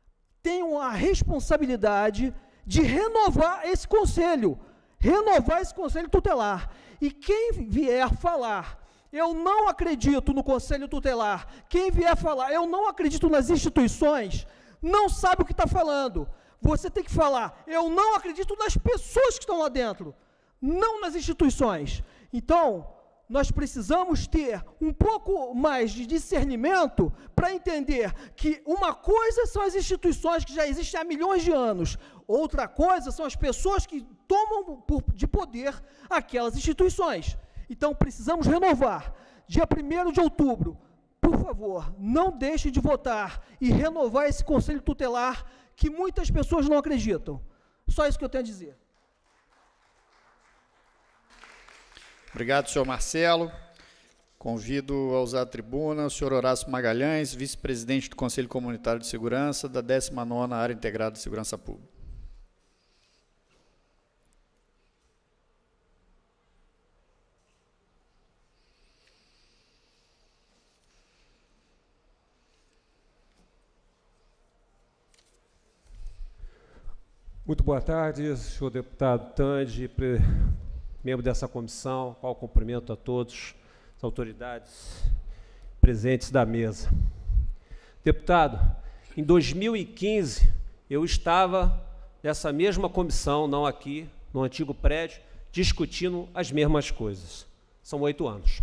tenham a responsabilidade de renovar esse conselho, renovar esse Conselho Tutelar. E quem vier falar, eu não acredito no Conselho Tutelar, quem vier falar, eu não acredito nas instituições, não sabe o que está falando. Você tem que falar, eu não acredito nas pessoas que estão lá dentro, não nas instituições. Então, nós precisamos ter um pouco mais de discernimento para entender que uma coisa são as instituições que já existem há milhões de anos, outra coisa são as pessoas que tomam de poder aquelas instituições. Então, precisamos renovar. Dia primeiro de outubro, por por favor, não deixe de votar e renovar esse Conselho Tutelar que muitas pessoas não acreditam. Só isso que eu tenho a dizer. Obrigado, senhor Marcelo. Convido a usar a tribuna o senhor Horácio Magalhães, vice-presidente do Conselho Comunitário de Segurança da décima nona Área Integrada de Segurança Pública. Muito boa tarde, senhor deputado Tange, membro dessa comissão, qual cumprimento a todos as autoridades presentes da mesa. Deputado, em dois mil e quinze, eu estava nessa mesma comissão, não aqui, no antigo prédio, discutindo as mesmas coisas. São oito anos.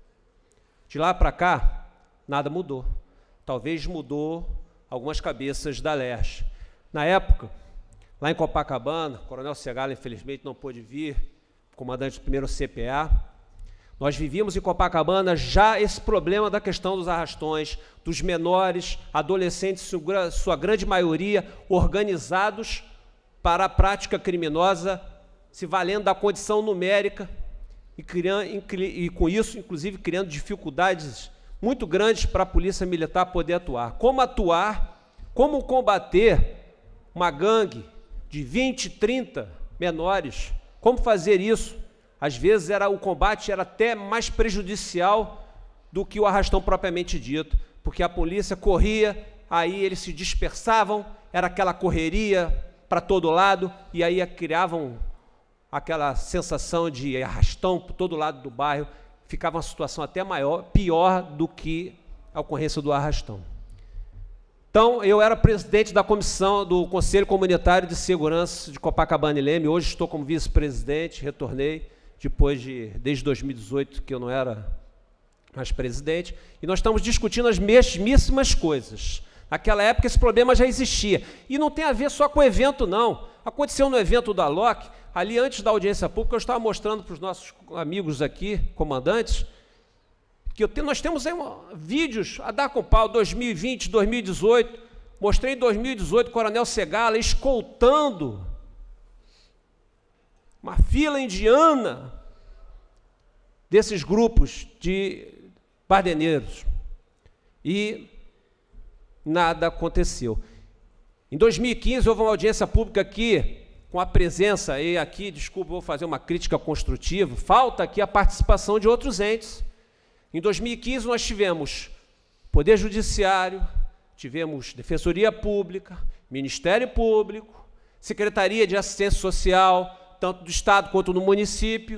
De lá para cá, nada mudou. Talvez mudou algumas cabeças da Leste. Na época, lá em Copacabana, o coronel Segala, infelizmente, não pôde vir, comandante do primeiro C P A. Nós vivíamos em Copacabana já esse problema da questão dos arrastões, dos menores, adolescentes, sua, sua grande maioria, organizados para a prática criminosa, se valendo da condição numérica e, criando, e com isso, inclusive, criando dificuldades muito grandes para a Polícia Militar poder atuar. Como atuar, como combater uma gangue de vinte, trinta menores, como fazer isso? Às vezes era, o combate era até mais prejudicial do que o arrastão propriamente dito, porque a polícia corria, aí eles se dispersavam, era aquela correria para todo lado, e aí criavam aquela sensação de arrastão por todo lado do bairro, ficava uma situação até maior, pior do que a ocorrência do arrastão. Então, eu era presidente da comissão do Conselho Comunitário de Segurança de Copacabana e Leme, hoje estou como vice-presidente, retornei, depois de, desde dois mil e dezoito, que eu não era mais presidente, e nós estamos discutindo as mesmíssimas coisas. Naquela época, esse problema já existia, e não tem a ver só com o evento, não. Aconteceu no evento da L O C, ali antes da audiência pública, eu estava mostrando para os nossos amigos aqui, comandantes, que eu tenho, nós temos aí uma, vídeos a dar com pau, dois mil e vinte, dois mil e dezoito, mostrei em dois mil e dezoito o coronel Segala escoltando uma fila indiana desses grupos de bardeneiros. E nada aconteceu. Em dois mil e quinze, houve uma audiência pública aqui, com a presença, e aqui, desculpa, vou fazer uma crítica construtiva, falta aqui a participação de outros entes. Em dois mil e quinze, nós tivemos Poder Judiciário, tivemos Defensoria Pública, Ministério Público, Secretaria de Assistência Social, tanto do Estado quanto no município,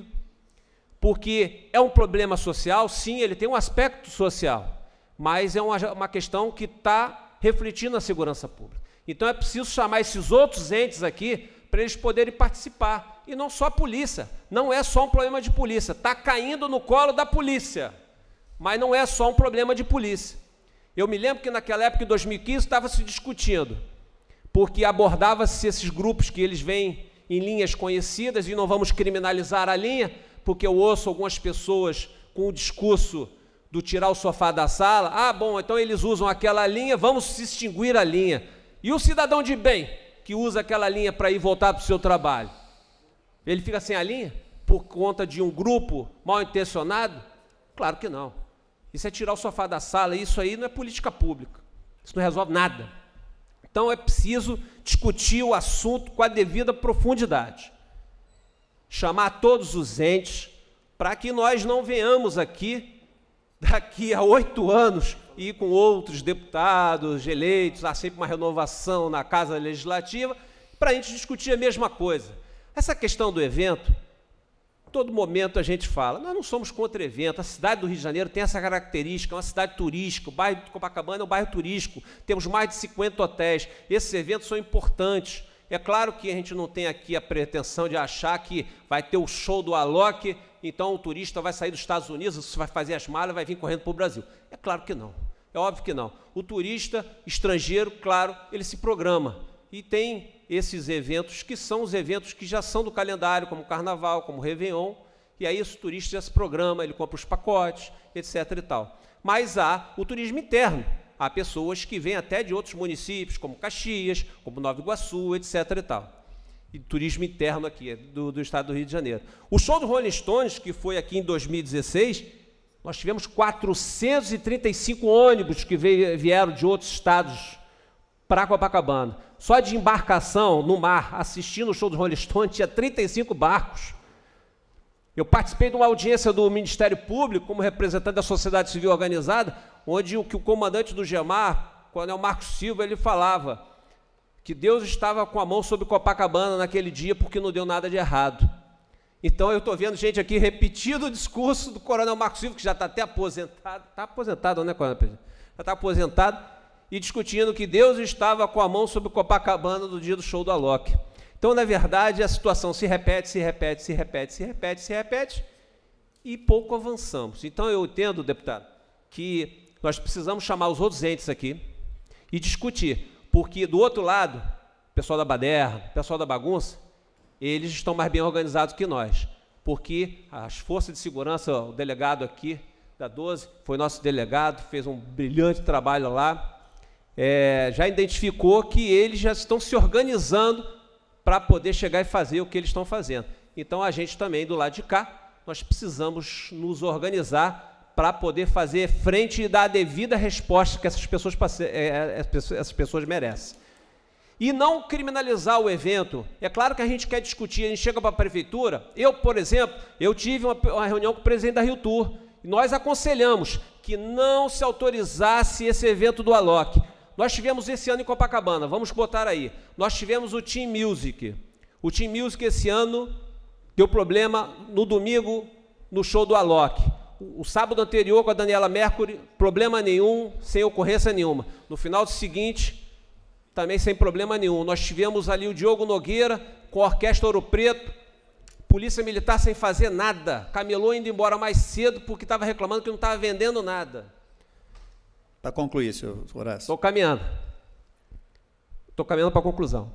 porque é um problema social, sim, ele tem um aspecto social, mas é uma, uma questão que está refletindo na segurança pública. Então é preciso chamar esses outros entes aqui para eles poderem participar, e não só a polícia, não é só um problema de polícia, está caindo no colo da polícia, mas não é só um problema de polícia. Eu me lembro que naquela época, em dois mil e quinze, estava se discutindo, porque abordava-se esses grupos que eles vêm em linhas conhecidas, e não vamos criminalizar a linha, porque eu ouço algumas pessoas com o discurso do tirar o sofá da sala, ah, bom, então eles usam aquela linha, vamos extinguir a linha. E o cidadão de bem, que usa aquela linha para ir voltar para o seu trabalho, ele fica sem a linha por conta de um grupo mal intencionado? Claro que não. Isso é tirar o sofá da sala, isso aí não é política pública, isso não resolve nada. Então é preciso discutir o assunto com a devida profundidade, chamar todos os entes, para que nós não venhamos aqui, daqui a oito anos, e com outros deputados eleitos, há sempre uma renovação na Casa Legislativa, para a gente discutir a mesma coisa. Essa questão do evento, todo momento a gente fala, nós não somos contra evento, a cidade do Rio de Janeiro tem essa característica, é uma cidade turística, o bairro de Copacabana é um bairro turístico, temos mais de cinquenta hotéis, esses eventos são importantes. É claro que a gente não tem aqui a pretensão de achar que vai ter o show do Alok, então o turista vai sair dos Estados Unidos, vai fazer as malas, vai vir correndo para o Brasil. É claro que não, é óbvio que não. O turista estrangeiro, claro, ele se programa, e tem esses eventos que são os eventos que já são do calendário, como o Carnaval, como o Réveillon, e aí esse turista já se programa, ele compra os pacotes, etc e tal. mas há o turismo interno. Há pessoas que vêm até de outros municípios, como Caxias, como Nova Iguaçu, etcétera e tal. E turismo interno aqui, do, do estado do Rio de Janeiro. O show do Rolling Stones, que foi aqui em dois mil e dezesseis, nós tivemos quatrocentos e trinta e cinco ônibus que veio, vieram de outros estados para Copacabana. Só de embarcação no mar, assistindo o show do Rolling Stones, tinha trinta e cinco barcos. Eu participei de uma audiência do Ministério Público, como representante da sociedade civil organizada, onde o, que o comandante do GEMAR, o coronel Marcos Silva, ele falava que Deus estava com a mão sobre Copacabana naquele dia porque não deu nada de errado. Então, eu estou vendo gente aqui repetindo o discurso do coronel Marcos Silva, que já está até aposentado, está aposentado, né, coronel? Já está aposentado, e discutindo que Deus estava com a mão sobre Copacabana no dia do show do Alok. Então, na verdade, a situação se repete, se repete, se repete, se repete, se repete, e pouco avançamos. Então, eu entendo, deputado, que nós precisamos chamar os outros entes aqui e discutir, porque, do outro lado, o pessoal da baderna, o pessoal da bagunça, eles estão mais bem organizados que nós, porque as forças de segurança, o delegado aqui da doze, foi nosso delegado, fez um brilhante trabalho lá, é, já identificou que eles já estão se organizando para poder chegar e fazer o que eles estão fazendo. Então, a gente também, do lado de cá, nós precisamos nos organizar para poder fazer frente e dar a devida resposta que essas pessoas, essas pessoas merecem. E não criminalizar o evento. É claro que a gente quer discutir, a gente chega para a prefeitura, eu, por exemplo, eu tive uma, uma reunião com o presidente da Rio Tour, e nós aconselhamos que não se autorizasse esse evento do Alok. Nós tivemos esse ano em Copacabana, vamos botar aí, nós tivemos o Team Music. O Team Music esse ano deu problema no domingo no show do Alok. O, o sábado anterior com a Daniela Mercury, problema nenhum, sem ocorrência nenhuma. No final do seguinte, também sem problema nenhum. Nós tivemos ali o Diogo Nogueira com a Orquestra Ouro Preto, Polícia Militar sem fazer nada, camelô indo embora mais cedo porque estava reclamando que não estava vendendo nada. Para concluir, senhor Horácio. Estou caminhando. Estou caminhando para a conclusão.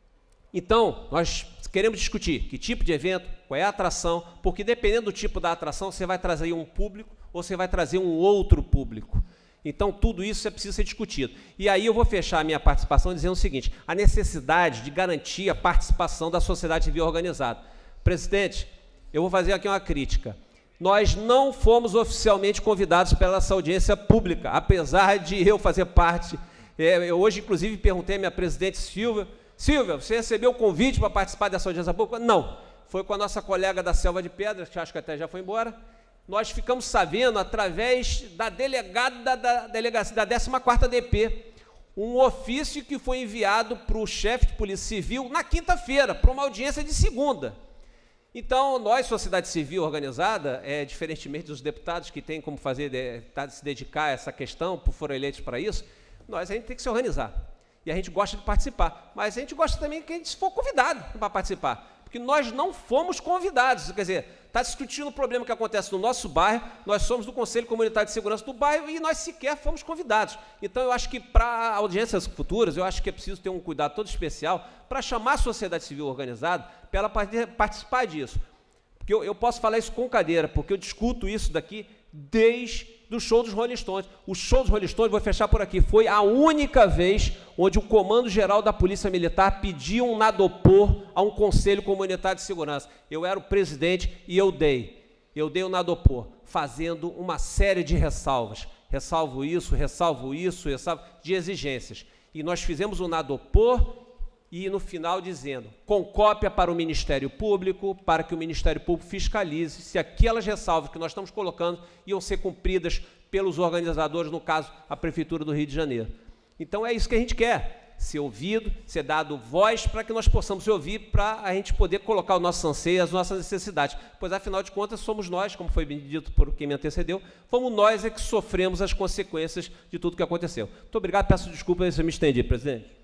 Então, nós queremos discutir que tipo de evento, qual é a atração, porque dependendo do tipo da atração, você vai trazer um público ou você vai trazer um outro público. Então, tudo isso é preciso ser discutido. E aí eu vou fechar a minha participação dizendo o seguinte, a necessidade de garantir a participação da sociedade civil organizada. Presidente, eu vou fazer aqui uma crítica. Nós não fomos oficialmente convidados pela essa audiência pública, apesar de eu fazer parte. É, eu hoje, inclusive, perguntei à minha presidente Silvia, Silvia, você recebeu o convite para participar dessa audiência pública? Não. Foi com a nossa colega da Selva de Pedras, que acho que até já foi embora. Nós ficamos sabendo, através da delegada da, delegacia, da décima quarta D P, um ofício que foi enviado para o chefe de Polícia Civil na quinta-feira, para uma audiência de segunda. Então, nós, sociedade civil organizada, é, diferentemente dos deputados que têm como fazer, de, tá, se dedicar a essa questão, por foram eleitos para isso, nós a gente tem que se organizar. E a gente gosta de participar. Mas a gente gosta também que a gente for convidado para participar. Porque nós não fomos convidados. Quer dizer, está discutindo o problema que acontece no nosso bairro, nós somos do Conselho Comunitário de Segurança do bairro e nós sequer fomos convidados. Então, eu acho que para audiências futuras, eu acho que é preciso ter um cuidado todo especial para chamar a sociedade civil organizada para ela participar disso. Porque eu, eu posso falar isso com cadeira, porque eu discuto isso daqui desde o show dos Rolling Stones. O show dos Rolling Stones, vou fechar por aqui, foi a única vez onde o Comando Geral da Polícia Militar pediu um nadopor a um Conselho Comunitário de Segurança. Eu era o presidente e eu dei. Eu dei o nadopor, fazendo uma série de ressalvas. Ressalvo isso, ressalvo isso, ressalvo de exigências. E nós fizemos o nadopor e, no final, dizendo, com cópia para o Ministério Público, para que o Ministério Público fiscalize se aquelas ressalvas que nós estamos colocando iam ser cumpridas pelos organizadores, no caso, a Prefeitura do Rio de Janeiro. Então, é isso que a gente quer, ser ouvido, ser dado voz para que nós possamos ouvir, para a gente poder colocar o nosso anseio, as nossas necessidades. Pois, afinal de contas, somos nós, como foi bem dito por quem me antecedeu, fomos nós é que sofremos as consequências de tudo que aconteceu. Muito obrigado, peço desculpa se eu me estendi, presidente.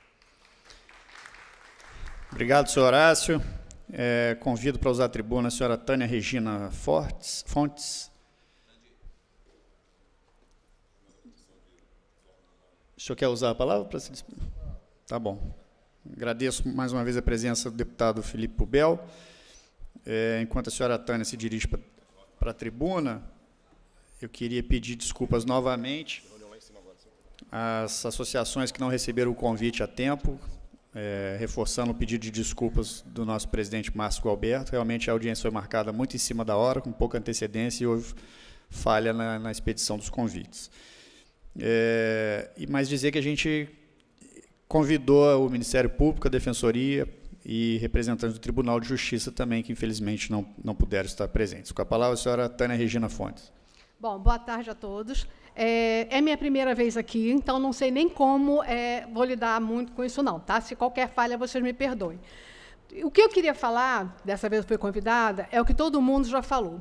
Obrigado, senhor Horácio. É, convido para usar a tribuna a senhora Tânia Regina Fortes, Fontes. O senhor quer usar a palavra para se despedir? Tá bom. Agradeço mais uma vez a presença do deputado Felipe Pubel. É, enquanto a senhora Tânia se dirige para, para a tribuna, eu queria pedir desculpas novamente às associações que não receberam o convite a tempo, é, reforçando o pedido de desculpas do nosso presidente Márcio Gualberto. Realmente a audiência foi marcada muito em cima da hora, com pouca antecedência, e houve falha na, na expedição dos convites. É, e mais dizer que a gente convidou o Ministério Público, a Defensoria e representantes do Tribunal de Justiça também, que infelizmente não, não puderam estar presentes. Com a palavra a senhora Tânia Regina Fontes. Bom, boa tarde a todos. É, é minha primeira vez aqui, então não sei nem como é, vou lidar muito com isso não, tá? Se qualquer falha, vocês me perdoem. O que eu queria falar, dessa vez eu fui convidada, é o que todo mundo já falou.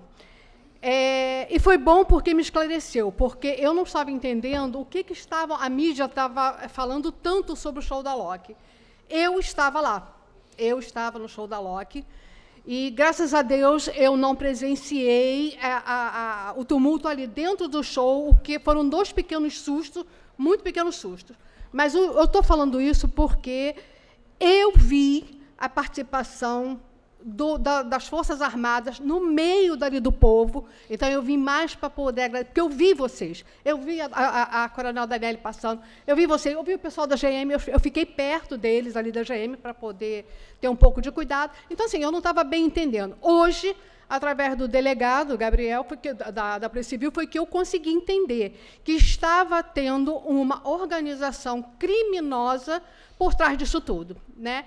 É, e foi bom porque me esclareceu, porque eu não estava entendendo o que, que estava, a mídia estava falando tanto sobre o show da Loki. Eu estava lá, eu estava no show da Loki, e, graças a Deus, eu não presenciei a, a, a, o tumulto ali dentro do show, o que foram dois pequenos sustos, muito pequenos sustos. Mas eu estou falando isso porque eu vi a participação do, da, das Forças Armadas no meio dali do povo, então eu vim mais para poder agradecer, porque eu vi vocês, eu vi a, a, a Coronel Daniele passando, eu vi vocês, eu vi o pessoal da G M, eu, eu fiquei perto deles, ali da G M, para poder ter um pouco de cuidado. Então, assim, eu não estava bem entendendo. Hoje, através do delegado, Gabriel, porque, da, da Polícia Civil, foi que eu consegui entender que estava tendo uma organização criminosa por trás disso tudo, né?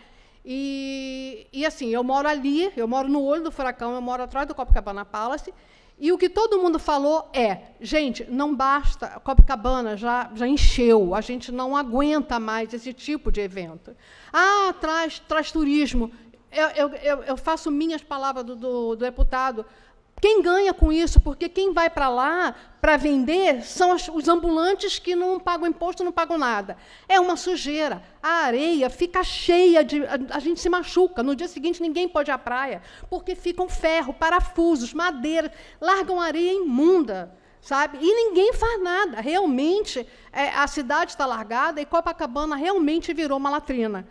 E, e, assim, eu moro ali, eu moro no olho do furacão, eu moro atrás do Copacabana Palace, e o que todo mundo falou é, gente, não basta, Copacabana já, já encheu, a gente não aguenta mais esse tipo de evento. Ah, traz, traz turismo. Eu, eu, eu, eu faço minhas palavras do, do, do deputado. Quem ganha com isso? Porque quem vai para lá para vender são os ambulantes que não pagam imposto, não pagam nada. É uma sujeira. A areia fica cheia de... A gente se machuca. No dia seguinte, ninguém pode ir à praia, porque ficam ferro, parafusos, madeira, largam areia imunda, sabe? E ninguém faz nada. Realmente, é, a cidade está largada e Copacabana realmente virou uma latrina.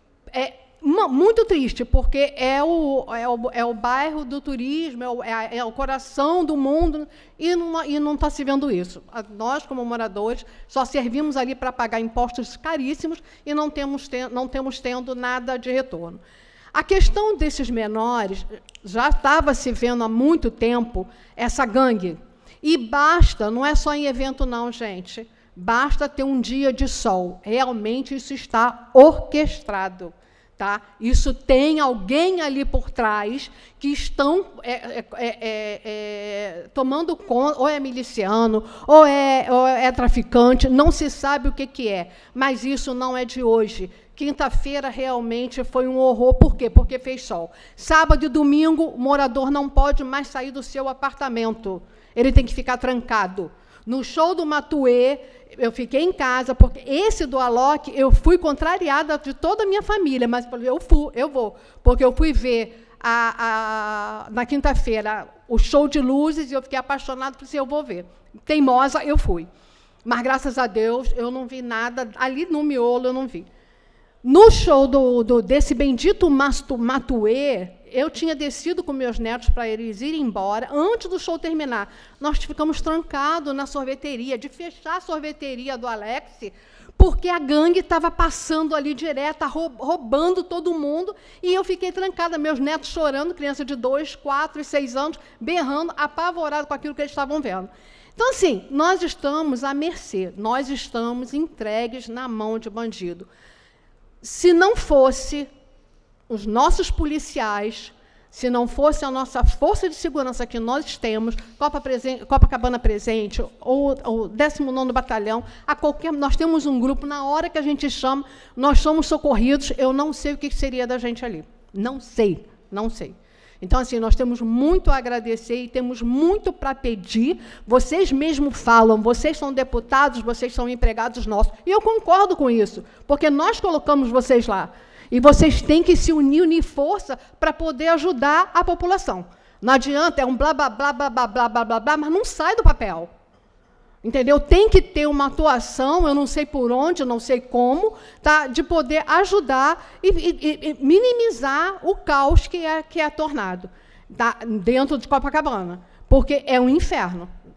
É, muito triste, porque é o, é o, é o bairro do turismo, é o, é, é o coração do mundo, e não e não está se vendo isso. Nós, como moradores, só servimos ali para pagar impostos caríssimos e não temos, ten, não temos tendo nada de retorno. A questão desses menores, já estava se vendo há muito tempo essa gangue. E basta, não é só em evento não, gente, basta ter um dia de sol. Realmente isso está orquestrado. Tá? Isso tem alguém ali por trás que estão é, é, é, é, tomando conta, ou é miliciano, ou é, ou é traficante, não se sabe o que, que é, mas isso não é de hoje. Quinta-feira realmente foi um horror. Por quê? Porque fez sol. Sábado e domingo, o morador não pode mais sair do seu apartamento, ele tem que ficar trancado. No show do Matuê, eu fiquei em casa, porque esse do Alok, eu fui contrariada de toda a minha família, mas eu fui, eu vou, porque eu fui ver a, a, na quinta-feira o show de luzes e eu fiquei apaixonada, por isso eu vou ver. Teimosa, eu fui. Mas, graças a Deus, eu não vi nada, ali no miolo eu não vi. No show do, do, desse bendito Matuê, eu tinha descido com meus netos para eles irem embora, antes do show terminar. Nós ficamos trancados na sorveteria, de fechar a sorveteria do Alex, porque a gangue estava passando ali direto, roubando todo mundo, e eu fiquei trancada, meus netos chorando, criança de dois, quatro e seis anos, berrando, apavorado com aquilo que eles estavam vendo. Então, assim, nós estamos à mercê, nós estamos entregues na mão de bandido. Se não fosse os nossos policiais, se não fosse a nossa força de segurança que nós temos, Copa Presen- Copacabana Presente, ou o décimo nono Batalhão, a qualquer, nós temos um grupo, na hora que a gente chama, nós somos socorridos, eu não sei o que seria da gente ali. Não sei, não sei. Então, assim, nós temos muito a agradecer e temos muito para pedir. Vocês mesmos falam, vocês são deputados, vocês são empregados nossos. E eu concordo com isso, porque nós colocamos vocês lá. E vocês têm que se unir, unir força para poder ajudar a população. Não adianta, é um blá, blá, blá, blá, blá, blá, blá, blá, blá, mas não sai do papel. Entendeu? Tem que ter uma atuação, eu não sei por onde, não sei como, tá, de poder ajudar e, e, e minimizar o caos que é, que é tornado tá, dentro de Copacabana. Porque é um inferno.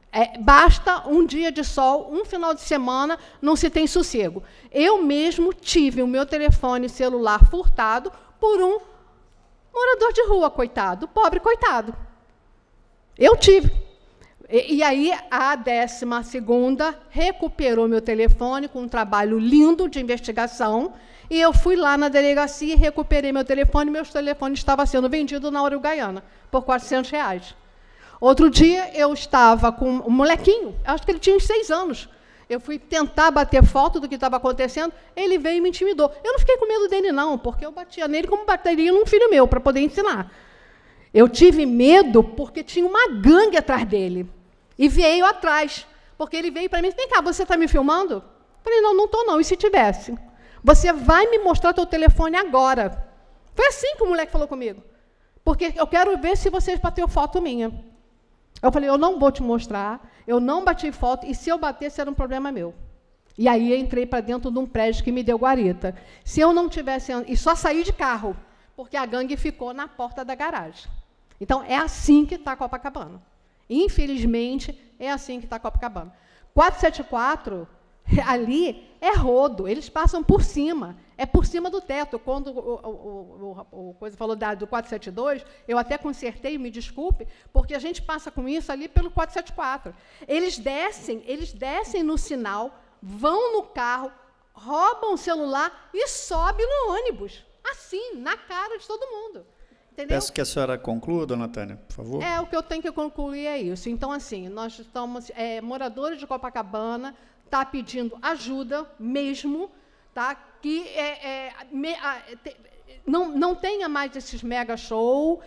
É, basta um dia de sol, um final de semana, não se tem sossego. Eu mesmo tive o meu telefone celular furtado por um morador de rua, coitado, pobre coitado. Eu tive. E, e aí, a décima segunda recuperou meu telefone com um trabalho lindo de investigação, e eu fui lá na delegacia e recuperei meu telefone, meu telefone estava sendo vendido na Uruguaiana, por quatrocentos reais. Outro dia, eu estava com um molequinho, acho que ele tinha uns seis anos. Eu fui tentar bater foto do que estava acontecendo, ele veio e me intimidou. Eu não fiquei com medo dele, não, porque eu batia nele como bateria num filho meu, para poder ensinar. Eu tive medo porque tinha uma gangue atrás dele. E veio atrás, porque ele veio para mim e disse, vem cá, você está me filmando? Eu falei, não, não estou não, e se tivesse? Você vai me mostrar teu telefone agora. Foi assim que o moleque falou comigo. Porque eu quero ver se você bateu foto minha. Eu falei, eu não vou te mostrar, eu não bati foto, e se eu batesse era um problema meu. E aí eu entrei para dentro de um prédio que me deu guarita. Se eu não tivesse... E só saí de carro, porque a gangue ficou na porta da garagem. Então, é assim que está Copacabana. Infelizmente, é assim que está Copacabana. quatrocentos e setenta e quatro, ali, é rodo, eles passam por cima, é por cima do teto. Quando o, o, o, o coisa falou da, do quatrocentos e setenta e dois, eu até consertei, me desculpe, porque a gente passa com isso ali pelo quatrocentos e setenta e quatro. Eles descem, eles descem no sinal, vão no carro, roubam o celular e sobem no ônibus, assim, na cara de todo mundo. Entendeu? Peço que a senhora conclua, dona Tânia, por favor. É, o que eu tenho que concluir é isso. Então, assim, nós estamos, é, moradores de Copacabana, está pedindo ajuda mesmo, tá? Que é, é, me, a, te, não, não tenha mais esses mega show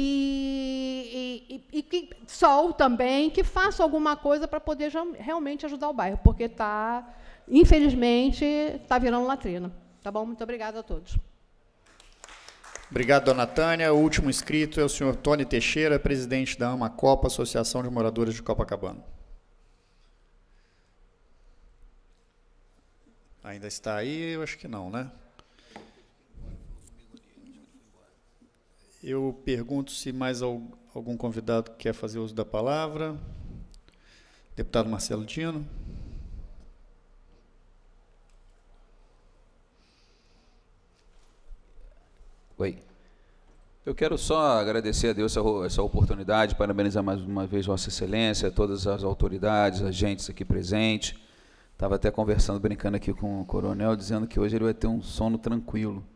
e, e, e, e que sol também, que faça alguma coisa para poder já, realmente ajudar o bairro, porque está, infelizmente, está virando latrina. Tá bom? Muito obrigada a todos. Obrigado, dona Tânia. O último inscrito é o senhor Tony Teixeira, presidente da AMACOPA, Associação de Moradores de Copacabana. Ainda está aí? Eu acho que não, né? Eu pergunto se mais algum convidado quer fazer uso da palavra. Deputado Marcelo Dino. Oi. Eu quero só agradecer a Deus essa, essa oportunidade, parabenizar mais uma vez Vossa Excelência, todas as autoridades, agentes aqui presentes. Estava até conversando, brincando aqui com o coronel, dizendo que hoje ele vai ter um sono tranquilo,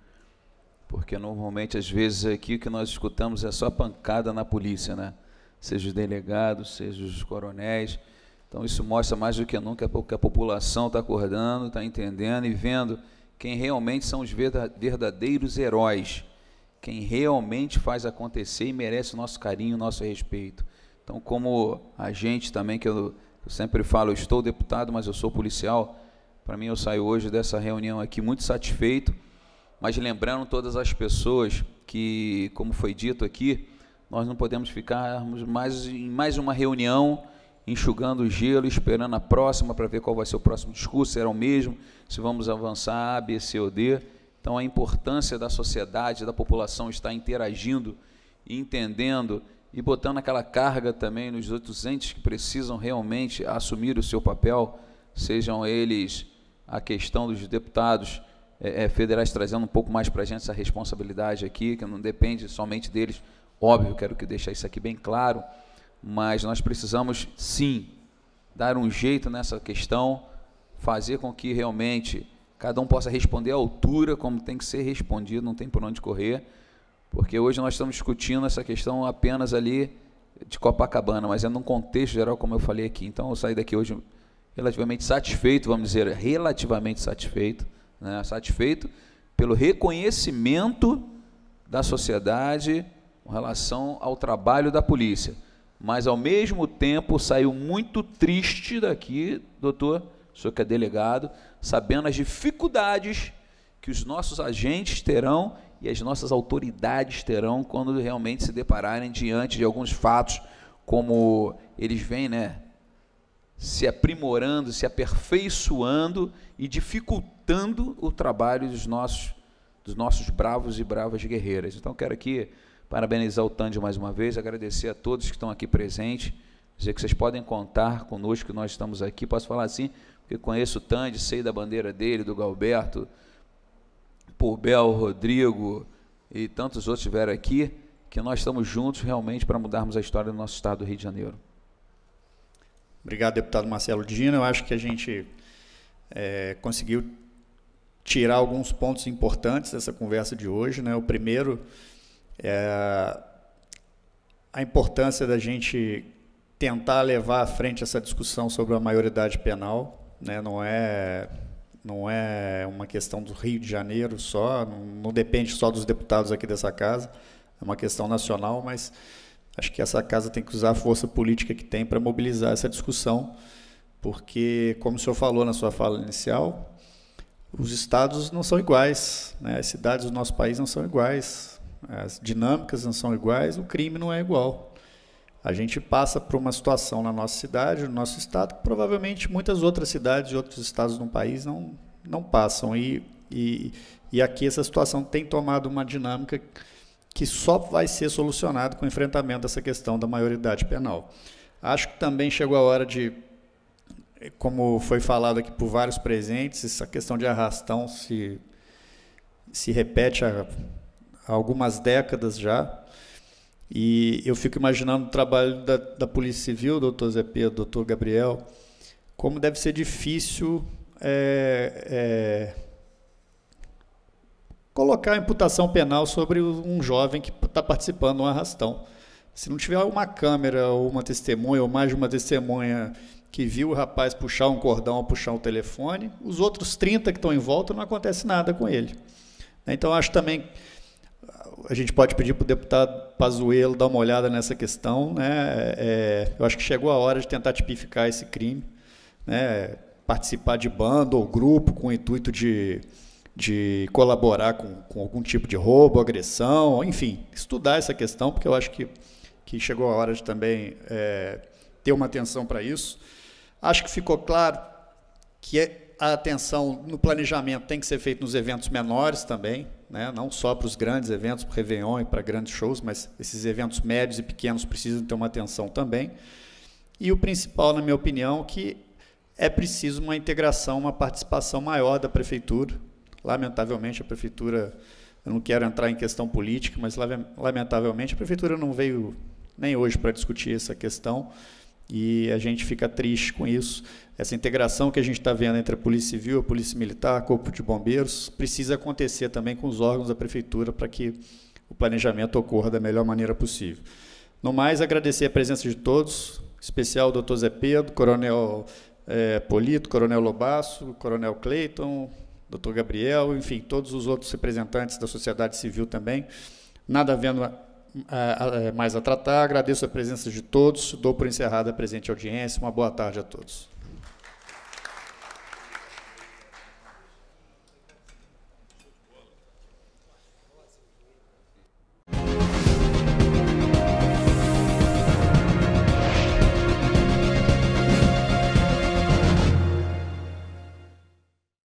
porque normalmente, às vezes, aqui o que nós escutamos é só pancada na polícia, né? Seja os delegados, seja os coronéis. Então, isso mostra mais do que nunca que a população está acordando, está entendendo e vendo quem realmente são os verdadeiros heróis, quem realmente faz acontecer e merece o nosso carinho, o nosso respeito. Então, como agente também, que eu, eu sempre falo, eu estou deputado, mas eu sou policial, para mim eu saio hoje dessa reunião aqui muito satisfeito, mas lembrando todas as pessoas que, como foi dito aqui, nós não podemos ficarmos mais em mais uma reunião, enxugando o gelo, esperando a próxima para ver qual vai ser o próximo discurso, será o mesmo, se vamos avançar A, B, C ou D. Então, a importância da sociedade, da população estar interagindo, entendendo e botando aquela carga também nos outros entes que precisam realmente assumir o seu papel, sejam eles a questão dos deputados é, é, federais, trazendo um pouco mais para a gente essa responsabilidade aqui, que não depende somente deles, óbvio, quero que deixar isso aqui bem claro, mas nós precisamos, sim, dar um jeito nessa questão, fazer com que realmente cada um possa responder à altura, como tem que ser respondido, não tem por onde correr, porque hoje nós estamos discutindo essa questão apenas ali de Copacabana, mas é num contexto geral, como eu falei aqui. Então, eu saí daqui hoje relativamente satisfeito, vamos dizer, relativamente satisfeito, né? Satisfeito pelo reconhecimento da sociedade com relação ao trabalho da polícia. Mas, ao mesmo tempo, saiu muito triste daqui, doutor, o senhor que é delegado, sabendo as dificuldades que os nossos agentes terão e as nossas autoridades terão quando realmente se depararem diante de alguns fatos, como eles vêm, né, se aprimorando, se aperfeiçoando e dificultando o trabalho dos nossos, dos nossos bravos e bravas guerreiras. Então, quero aqui parabenizar o Tândio mais uma vez, agradecer a todos que estão aqui presentes, dizer que vocês podem contar conosco, que nós estamos aqui, posso falar assim, porque conheço o Tandy, sei da bandeira dele, do Galberto, Purbel, Rodrigo e tantos outros estiveram aqui, que nós estamos juntos realmente para mudarmos a história do nosso estado do Rio de Janeiro. Obrigado, deputado Marcelo Dino. Eu acho que a gente é, conseguiu tirar alguns pontos importantes dessa conversa de hoje, né? O primeiro é a importância da gente tentar levar à frente essa discussão sobre a maioridade penal, né? Não é, não é uma questão do Rio de Janeiro só, não, não depende só dos deputados aqui dessa casa, é uma questão nacional, mas acho que essa casa tem que usar a força política que tem para mobilizar essa discussão, porque, como o senhor falou na sua fala inicial, os estados não são iguais, né? As cidades do nosso país não são iguais, as dinâmicas não são iguais, o crime não é igual. A gente passa por uma situação na nossa cidade, no nosso estado, que provavelmente muitas outras cidades e outros estados no país não, não passam. E, e, e aqui essa situação tem tomado uma dinâmica que só vai ser solucionada com o enfrentamento dessa questão da maioridade penal. Acho que também chegou a hora de, como foi falado aqui por vários presentes, essa questão de arrastão se, se repete há, há algumas décadas já, e eu fico imaginando o trabalho da, da Polícia Civil, doutor Zé Pedro, doutor Gabriel, como deve ser difícil é, é, colocar a imputação penal sobre um jovem que está participando de um arrastão. Se não tiver uma câmera ou uma testemunha, ou mais de uma testemunha que viu o rapaz puxar um cordão ou puxar um telefone, os outros trinta que estão em volta não acontece nada com ele. Então, acho também, a gente pode pedir para o deputado Pazuello dar uma olhada nessa questão, né? É, eu acho que chegou a hora de tentar tipificar esse crime, né? Participar de bando ou grupo com o intuito de, de colaborar com, com algum tipo de roubo, agressão, enfim, estudar essa questão, porque eu acho que, que chegou a hora de também é, ter uma atenção para isso. Acho que ficou claro que a atenção no planejamento tem que ser feita nos eventos menores também, né? Não só para os grandes eventos, para o Réveillon e para grandes shows, mas esses eventos médios e pequenos precisam ter uma atenção também. E o principal, na minha opinião, que é preciso uma integração, uma participação maior da Prefeitura. Lamentavelmente, a Prefeitura, eu não quero entrar em questão política, mas lamentavelmente a Prefeitura não veio nem hoje para discutir essa questão, e a gente fica triste com isso. Essa integração que a gente está vendo entre a Polícia Civil, a Polícia Militar, Corpo de Bombeiros, precisa acontecer também com os órgãos da Prefeitura para que o planejamento ocorra da melhor maneira possível. No mais, agradecer a presença de todos, em especial o doutor Zé Pedro, Coronel é, Polito, Coronel Lobasso, Coronel Cleiton, doutor Gabriel, enfim, todos os outros representantes da sociedade civil também. Nada havendo a, a, a, mais a tratar, agradeço a presença de todos, dou por encerrada a presente audiência, uma boa tarde a todos.